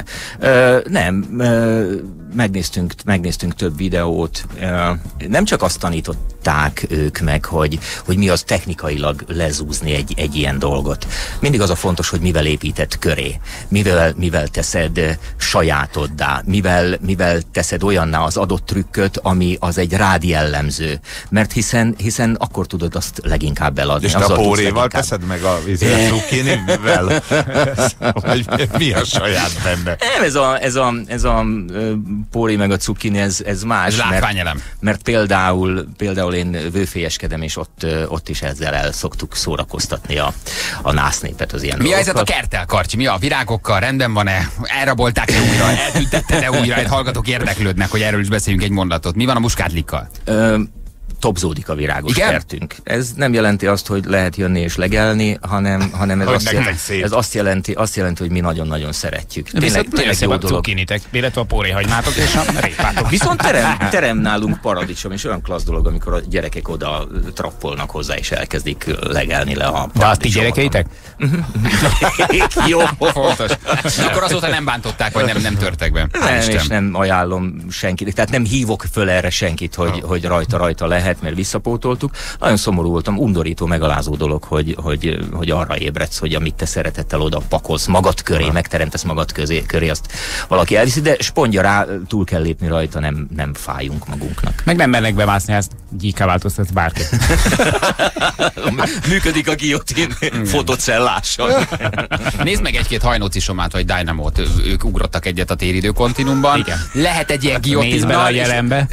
Megnéztünk több videót. Nem csak azt tanították ők meg, hogy mi az technikailag lezúzni egy ilyen dolgot. Mindig az a fontos, hogy mivel épített köré, mivel teszed sajátoddá, mivel teszed olyanná az adott trükköt, ami az egy rád jellemző. Mert hiszen akkor tudod azt leginkább eladni. És te a póréval teszed meg a cukkinivel? Vagy mi a saját benne? Nem, ez a póré meg a cukkini, ez más. Mert például én vőfélyeskedem, és ott is ezzel el szoktuk szórakoztatni a násznépet az ilyen Mi a helyzet a kerttel, Karcsi? Mi a virágokkal? Rendben van-e? Elrabolták-e újra? Eltüntetted-e újra? Egy hallgatók érdeklődnek, hogy erről is beszéljünk egy mondatot. Mi van a muskátlikkal? Topzódik a virágos kertünk. Ez nem jelenti azt, hogy lehet jönni és legelni, hanem ez azt jelenti, hogy mi nagyon-nagyon szeretjük. Tényleg jó dolog. Cukkinitek, illetve a póréhagymátok és a répátok. Viszont terem nálunk paradicsom, és olyan klassz dolog, amikor a gyerekek oda trappolnak hozzá, és elkezdik legelni le a paradicsomat. De azt ti gyerekeitek? Jó. Fontos. Akkor azóta nem bántották, vagy nem törtek be. Nem, és nem ajánlom senkinek. Tehát nem hívok föl erre senkit, hogy rajta lehet, mert visszapótoltuk. Nagyon szomorú voltam, undorító, megalázó dolog, hogy arra ébredsz, hogy amit te szeretettel oda pakolsz magad köré, megteremtesz magad köré, azt valaki elviszi, de spondja rá, túl kell lépni rajta, nem fájunk magunknak. Meg nem mernek bemászni, ezt gyíká változtatsz bárki. Működik a guillotine fotocellással. Nézd meg egy-két Hajnóci Somát, vagy Dynamót, ők ugrottak egyet a téridő kontinumban. Igen. Lehet egy ilyen guillotine. Nézd bele a jelenbe.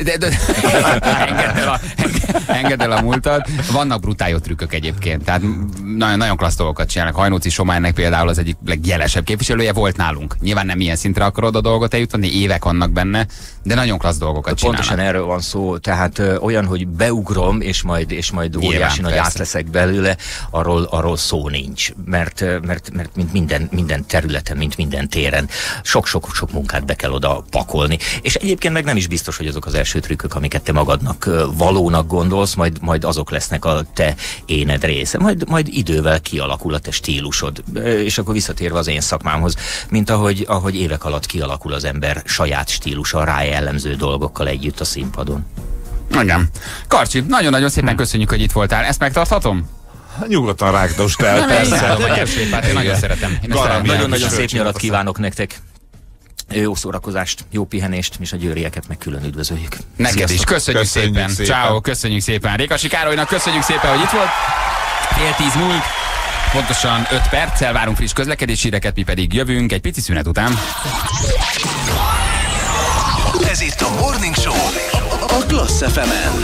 Engedd el a múltat. Vannak brutál jó trükkök egyébként, tehát nagyon klassz dolgokat csinálnak. Hajnóci Soma ennek például az egyik legjelesebb képviselője volt nálunk. Nyilván nem ilyen szintre akarod a dolgot eljutni, évek vannak benne, de nagyon klassz dolgokat csinálnak. Pontosan erről van szó, tehát olyan, hogy beugrom, és majd óriási nagy át leszek belőle, arról szó nincs, mert minden területen, mint minden téren sok munkát be kell oda pakolni. És egyébként meg nem is biztos, hogy azok az első trükkök, amiket te magadnak valónak stílusnak gondolsz, majd azok lesznek a te éned része. Majd idővel kialakul a te stílusod. És akkor visszatérve az én szakmámhoz, mint ahogy évek alatt kialakul az ember saját stílusa, rá jellemző dolgokkal együtt a színpadon. Igen. Karcsi, nagyon-nagyon szépen köszönjük, hogy itt voltál. Ezt megtarthatom? Nyugodtan rágdosd el, persze. Én nagyon szeretem. Nagyon-nagyon szép nyarat kívánok nektek. Jó szórakozást, jó pihenést, és a győrieket meg külön üdvözöljük. Neked is, köszönjük szépen. Ciao, köszönjük szépen. Rékasi Károlynak köszönjük szépen, hogy itt volt. 9:10 múlt, pontosan 5 perccel várunk friss közlekedési híreket, mi pedig jövünk egy pici szünet után. Ez itt a Morning Show a Klassz FM-en.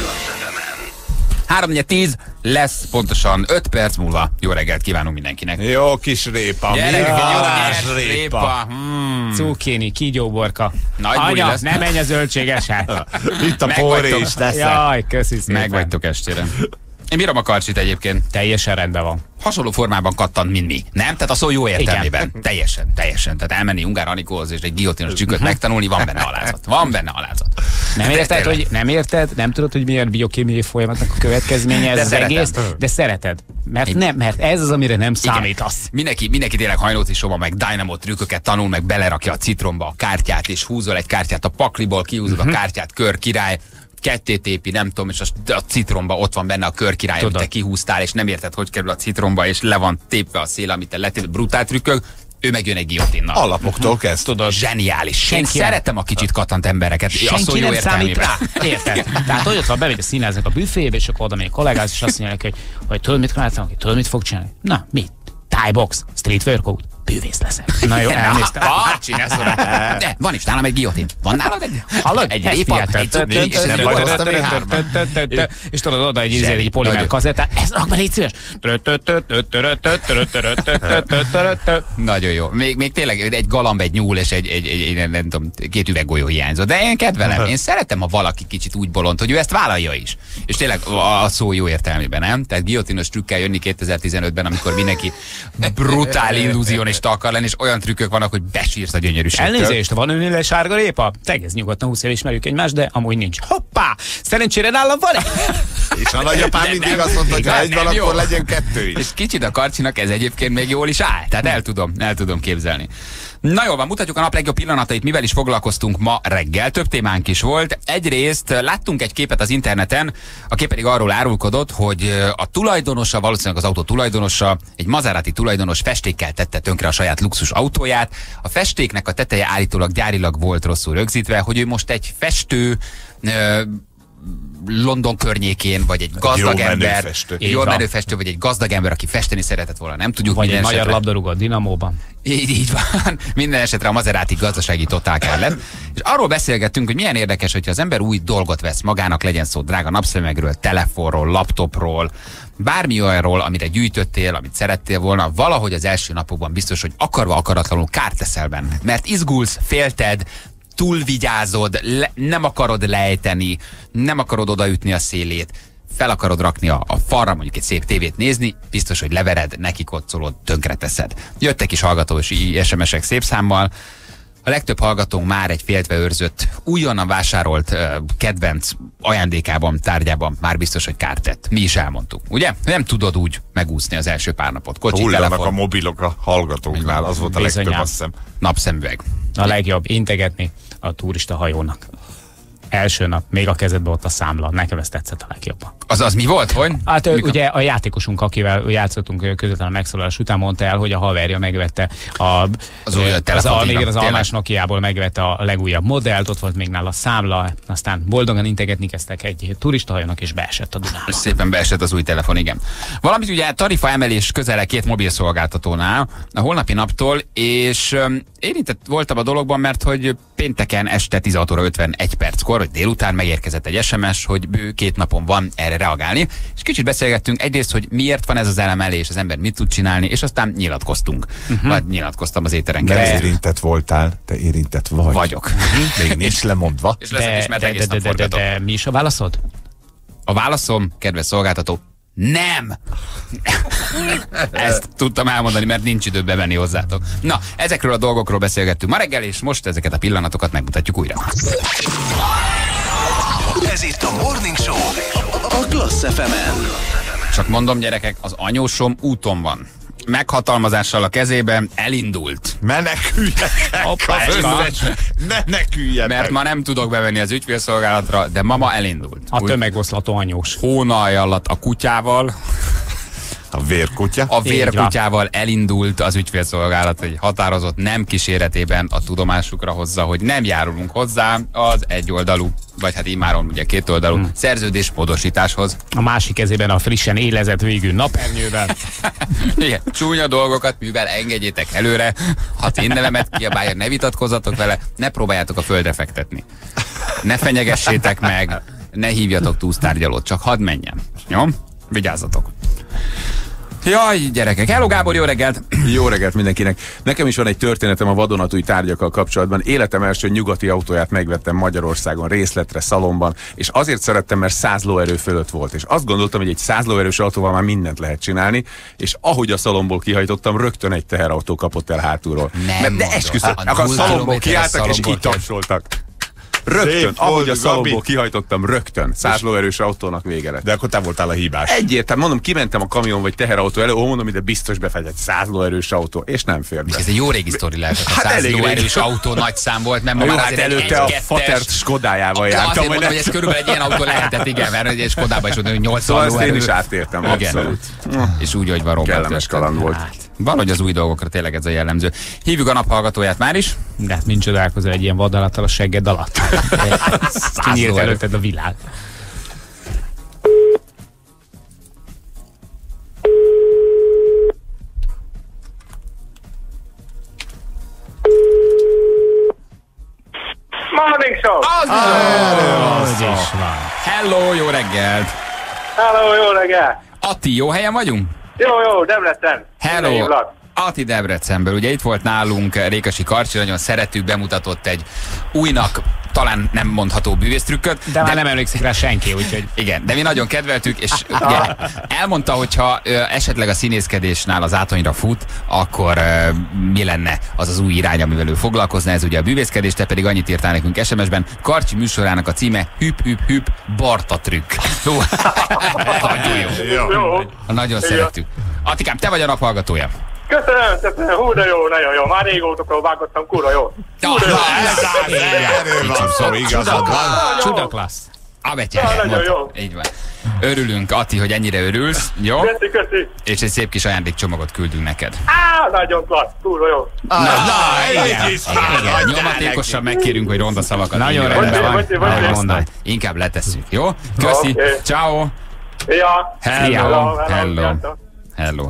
3:10 lesz pontosan 5 perc múlva. Jó reggelt kívánunk mindenkinek. Jó kis répa. Gyerek, répa. Cukkini, kígyóborka. Nagy buli lesz. Ne menj a zöldségesen. Itt a porré is teszek. Jaj, köszi szépen. Megvagytok estére. Én bírom a Karcsit egyébként. Teljesen rendben van. Hasonló formában kattant, mint mi. Nem? Tehát a szó jó értelmében. Teljesen. Tehát elmenni Ungár Anikóhoz és egy guillotinos csüköt megtanulni, van benne alázat. Nem érted? Nem tudod, hogy milyen biokémiai folyamatnak a következménye ez az egész? De szereted. Mert ez az, amire nem számítasz. Mindenki tényleg Hajnóci Showban meg Dynamo trükköket tanul, meg belerakja a citromba a kártyát, és húzol egy kártyát a pakliból, kihúzod a kártyát, kör király, ketté tépi, nem tudom, és a citromba ott van benne a körkirály, amit te kihúztál, és nem érted, hogy kerül a citromba, és le van tépve a szél, amit te letéped, brutál trükkök, ő megjön egy guillotinnal. Alapoktól kezd. Tudod, zseniális. Én szeretem a kicsit katant embereket. Senki nem számít rá. Érted? Tehát hogy ott van, bemegy a színháznak a büfébe, és akkor oda megy a kollégáz, és azt mondja neki, hogy tudod, mit csináltam, tudod, mit fog csinálni? Na, mit? Thai box, street workout, bűvész leszek. Na jó, elnéztem. De van is nálam egy guillotine. Van nálad egy? Hallod? Egy répa, egy cukni, és tudod oda egy polimer kazettát. Ez rak be, légy szíves. Nagyon jó. Még tényleg egy galamb, egy nyúl és egy nem tudom, 2 üveggolyó hiányzott. De én kedvelem. Én szeretem, ha valaki kicsit úgy bolond, hogy ő ezt vállalja is. És tényleg a szó jó értelmében, nem? Tehát guillotinos trükkel jönni 2015-ben, amikor mindenki brutál illúzionista akar lenni, és olyan trükkök vannak, hogy besírsz a gyönyörűségtől. Elnézést, van önnél sárga répa? Tegezz nyugodtan, 20 év ismerjük egymást, de amúgy nincs. Hoppá! Szerencsére nálam van. És a nagyapám mindig azt mondta, hogy ha egy van, akkor legyen 2 is. És kicsit a Karcsinak ez egyébként még jól is áll. Tehát el tudom képzelni. Na jól van, mutatjuk a nap legjobb pillanatait, mivel is foglalkoztunk ma reggel. Több témánk is volt. Egyrészt láttunk egy képet az interneten, a kép pedig arról árulkodott, hogy a tulajdonosa, valószínűleg az autó tulajdonosa, egy Maserati tulajdonos festékkel tette tönkre a saját luxus autóját. A festéknek a teteje állítólag gyárilag volt rosszul rögzítve, hogy ő most egy festő, London környékén, vagy egy gazdag ember, jól menő festő, vagy egy gazdag ember, aki festeni szeretett volna, nem tudjuk. Vagy egy magyar labdarúgó a Dinamóban. Így van. Minden esetre a Maserati gazdasági totál kellett. És arról beszélgettünk, hogy milyen érdekes, hogyha az ember új dolgot vesz magának, legyen szó drága napszemegről, telefonról, laptopról, bármi olyanról, amire gyűjtöttél, amit szerettél volna, valahogy az első napokban biztos, hogy akarva akaratlanul kárt teszel benne. Mert izgulsz, félted, túlvigyázod, nem akarod lejteni, nem akarod odaütni a szélét, fel akarod rakni a falra, mondjuk egy szép tévét nézni, biztos, hogy levered, nekikoccolod, tönkreteszed. Jöttek is hallgatós SMS-ek szép számmal. A legtöbb hallgatónk már egy féltve őrzött, újonnan vásárolt kedvenc ajándékában, tárgyában már biztos, hogy kárt tett. Mi is elmondtuk, ugye? Nem tudod úgy megúszni az első pár napot. Kocsi, hullanak a mobilok a hallgatóknál, az volt a legtöbb, azt hiszem. Napszemüveg. A legjobb integetni a turista hajónak. Első nap, még a kezedben ott a számla. Nekem ez tetszett a legjobban. Az mi volt? Hogy? Hát ugye a játékosunk, akivel játszottunk közvetlen a megszólalás után, mondta el, hogy a haverja megvette az almás Nokiából megvette a legújabb modellt, ott volt még nála a számla, aztán boldogan integetni kezdtek egy turistahajónak, és beesett a Dunába. Szépen beesett az új telefon, igen. Valamit ugye tarifa emelés közele 2 mobil szolgáltatónál a holnapi naptól, és érintett voltam a dologban, mert hogy pénteken este 16 óra 51 perckor, vagy délután megérkezett egy SMS, hogy bő 2 napon van erre reagálni, és kicsit beszélgettünk egyrészt, hogy miért van ez az elemelés, az ember mit tud csinálni, és aztán nyilatkoztunk. Vagy nyilatkoztam az éteren keresztül. Te érintett voltál, te érintett vagy. Vagyok. Még nincs lemondva. És leszek is, mert egész nap forgatok. De mi is a válaszod? A válaszom, kedves szolgáltató, nem! Ezt tudtam elmondani, mert nincs idő bevenni hozzátok. Na, ezekről a dolgokról beszélgettünk ma reggel, és most ezeket a pillanatokat megmutatjuk újra. Ez itt a Morning Show a Klassz FM-en. Csak mondom, gyerekek, az anyósom úton van. Meghatalmazással a kezében elindult. Meneküljetek! Meneküljetek! Mert ma nem tudok bevenni az ügyfélszolgálatra, de mama elindult. A tömegoszlató anyós. Hónaj alatt a kutyával. A vérkutya? A vérkutyával elindult az ügyfélszolgálat, egy határozott nem kíséretében a tudomásukra hozza, hogy nem járulunk hozzá az egyoldalú, vagy hát immáron ugye kétoldalú szerződés módosításhoz. A másik kezében a frissen élezett végű napernyővel. Igen, csúnya dolgokat művel, engedjétek előre. Ha én nevemet kiabálja, ne vitatkozzatok vele, ne próbáljátok a földre fektetni. Ne fenyegessétek meg, ne hívjatok túlsztárgyalót, csak hadd menjen. Jó? Vigyázzatok. Jaj, gyerekek. Hello, Gábor, jó reggelt! Jó reggelt mindenkinek. Nekem is van egy történetem a vadonatúj tárgyakkal kapcsolatban. Életem első nyugati autóját megvettem Magyarországon, részletre, szalomban, és azért szerettem, mert 100 lóerő fölött volt. És azt gondoltam, hogy egy 100 lóerős autóval már mindent lehet csinálni, és ahogy a szalomból kihajtottam, rögtön egy teherautó kapott el hátulról. De esküszöm, a szalomból kiálltak, és így tapsoltak. Rögtön, ahogy a szalomból kihajtottam, rögtön. 100 lóerős autónak vége lett. De akkor te voltál a hibás. Egyértelmű, mondom, kimentem a kamion vagy teherautó elő, mondom, ide biztos befedett 100 lóerős autó, és nem fér be. Ez egy jó régi sztori lehetett, a 100 lóerős autó nagy szám volt, mert már hát előtte a fatert Skodájával jártam. Azért mondom, hogy ez körülbelül egy ilyen autó lehetett, igen, mert egy Skodában is volt, hogy 80 lóerő. Én is átértem, abszolút. És úgy, hogy van Robert. Kellemes kaland volt. Valahogy az új dolgokra tényleg ez a jellemző. Hívjuk a naphallgatóját már is. De hát nincs csodálkozol egy ilyen vadalattal a segged alatt. Kinyílt előtted a világ. Morning Show! Az is van. Hello, jó reggelt! Hello, jó reggelt! Atti, jó helyen vagyunk? Jó, Debrecen. Hello, Atti Debrecenből. Ugye itt volt nálunk Rékasi Karcsi, nagyon szeretük, bemutatott egy újnak talán nem mondható bűvésztrükköt. De már nem emlékszik rá senki, úgyhogy... Igen, de mi nagyon kedveltük, és ugye elmondta, hogyha esetleg a színészkedésnál az átonyra fut, akkor mi lenne az az új irány, amivel ő foglalkozna, ez ugye a bűvészkedés, te pedig annyit írtál nekünk SMS-ben, Karcsi műsorának a címe Hüp Barta trükk. Nagyon jó. Nagyon szerettük. Attikám, te vagy a naphallgatója. Köszönöm, hú de jó, nagyon jó. Már régóta próbálkoztam, kurva jó. Csuda klassz. Nagyon jó. Így van. Örülünk, Atti, hogy ennyire örülsz. Jó? Köszi. És egy szép kis ajándékcsomagot küldünk neked. Nagyon klassz, kurva jó. Igen, nyomatékosan megkérünk, hogy ronda szavakat. Nagyon rendben van. Inkább letesszük, jó? Köszi. Ciao. Ja. Hello.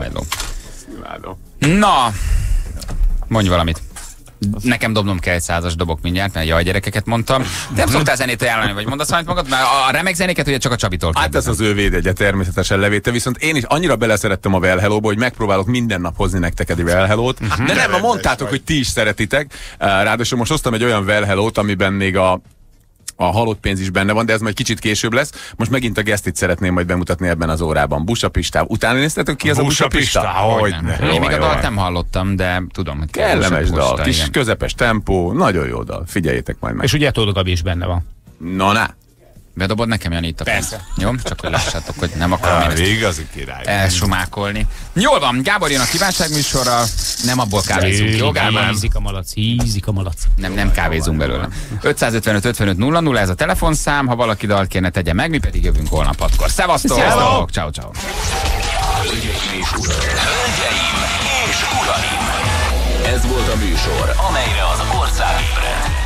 Na, mondj valamit. Nekem dobnom kell egy 100-as dobok mindjárt, mert jaj, gyerekeket mondtam. Nem szoktál zenét ajánlani, vagy mondasz valamit magad? Mert a remek zenéket ugye csak a Csabitól kérdezem. Hát ez az ő védjegye természetesen levéte, viszont én is annyira beleszerettem a Well Hello-ba, hogy megpróbálok minden nap hozni nektek egy Well Hello-t. De nem, mondtátok, hogy ti is szeretitek. Ráadásul most hoztam egy olyan Well Hello-t, amiben még a halott pénz is benne van, de ez majd kicsit később lesz. Most megint a Gestit szeretném majd bemutatni ebben az órában. Busa Pistá. Utána néztetek ki az a Busa Pistá? Én még a dalt nem hallottam, de tudom, hogy kellemes dal, kis közepes tempó, nagyon jó dal. Figyeljétek majd meg. És ugye Tóth Gabi is benne van. Na. Bedobod nekem, Jani, itt a pénzt. Jó? Csak hogy lássátok, hogy nem akarom én igazi király. Elsumákolni. Jól van, Gábor jön a kívánságműsorral, nem abból kávézunk. Jó, Gábor? Hízik a malac. Nem kávézunk belőle. 555 55 00, ez a telefonszám, ha valaki dalt kéne tegye meg, mi pedig jövünk holnap 6-kor. Szevasztok! Ciao. Hölgyeim és uraim! Ez volt a műsor, amelyre az ország ébredt.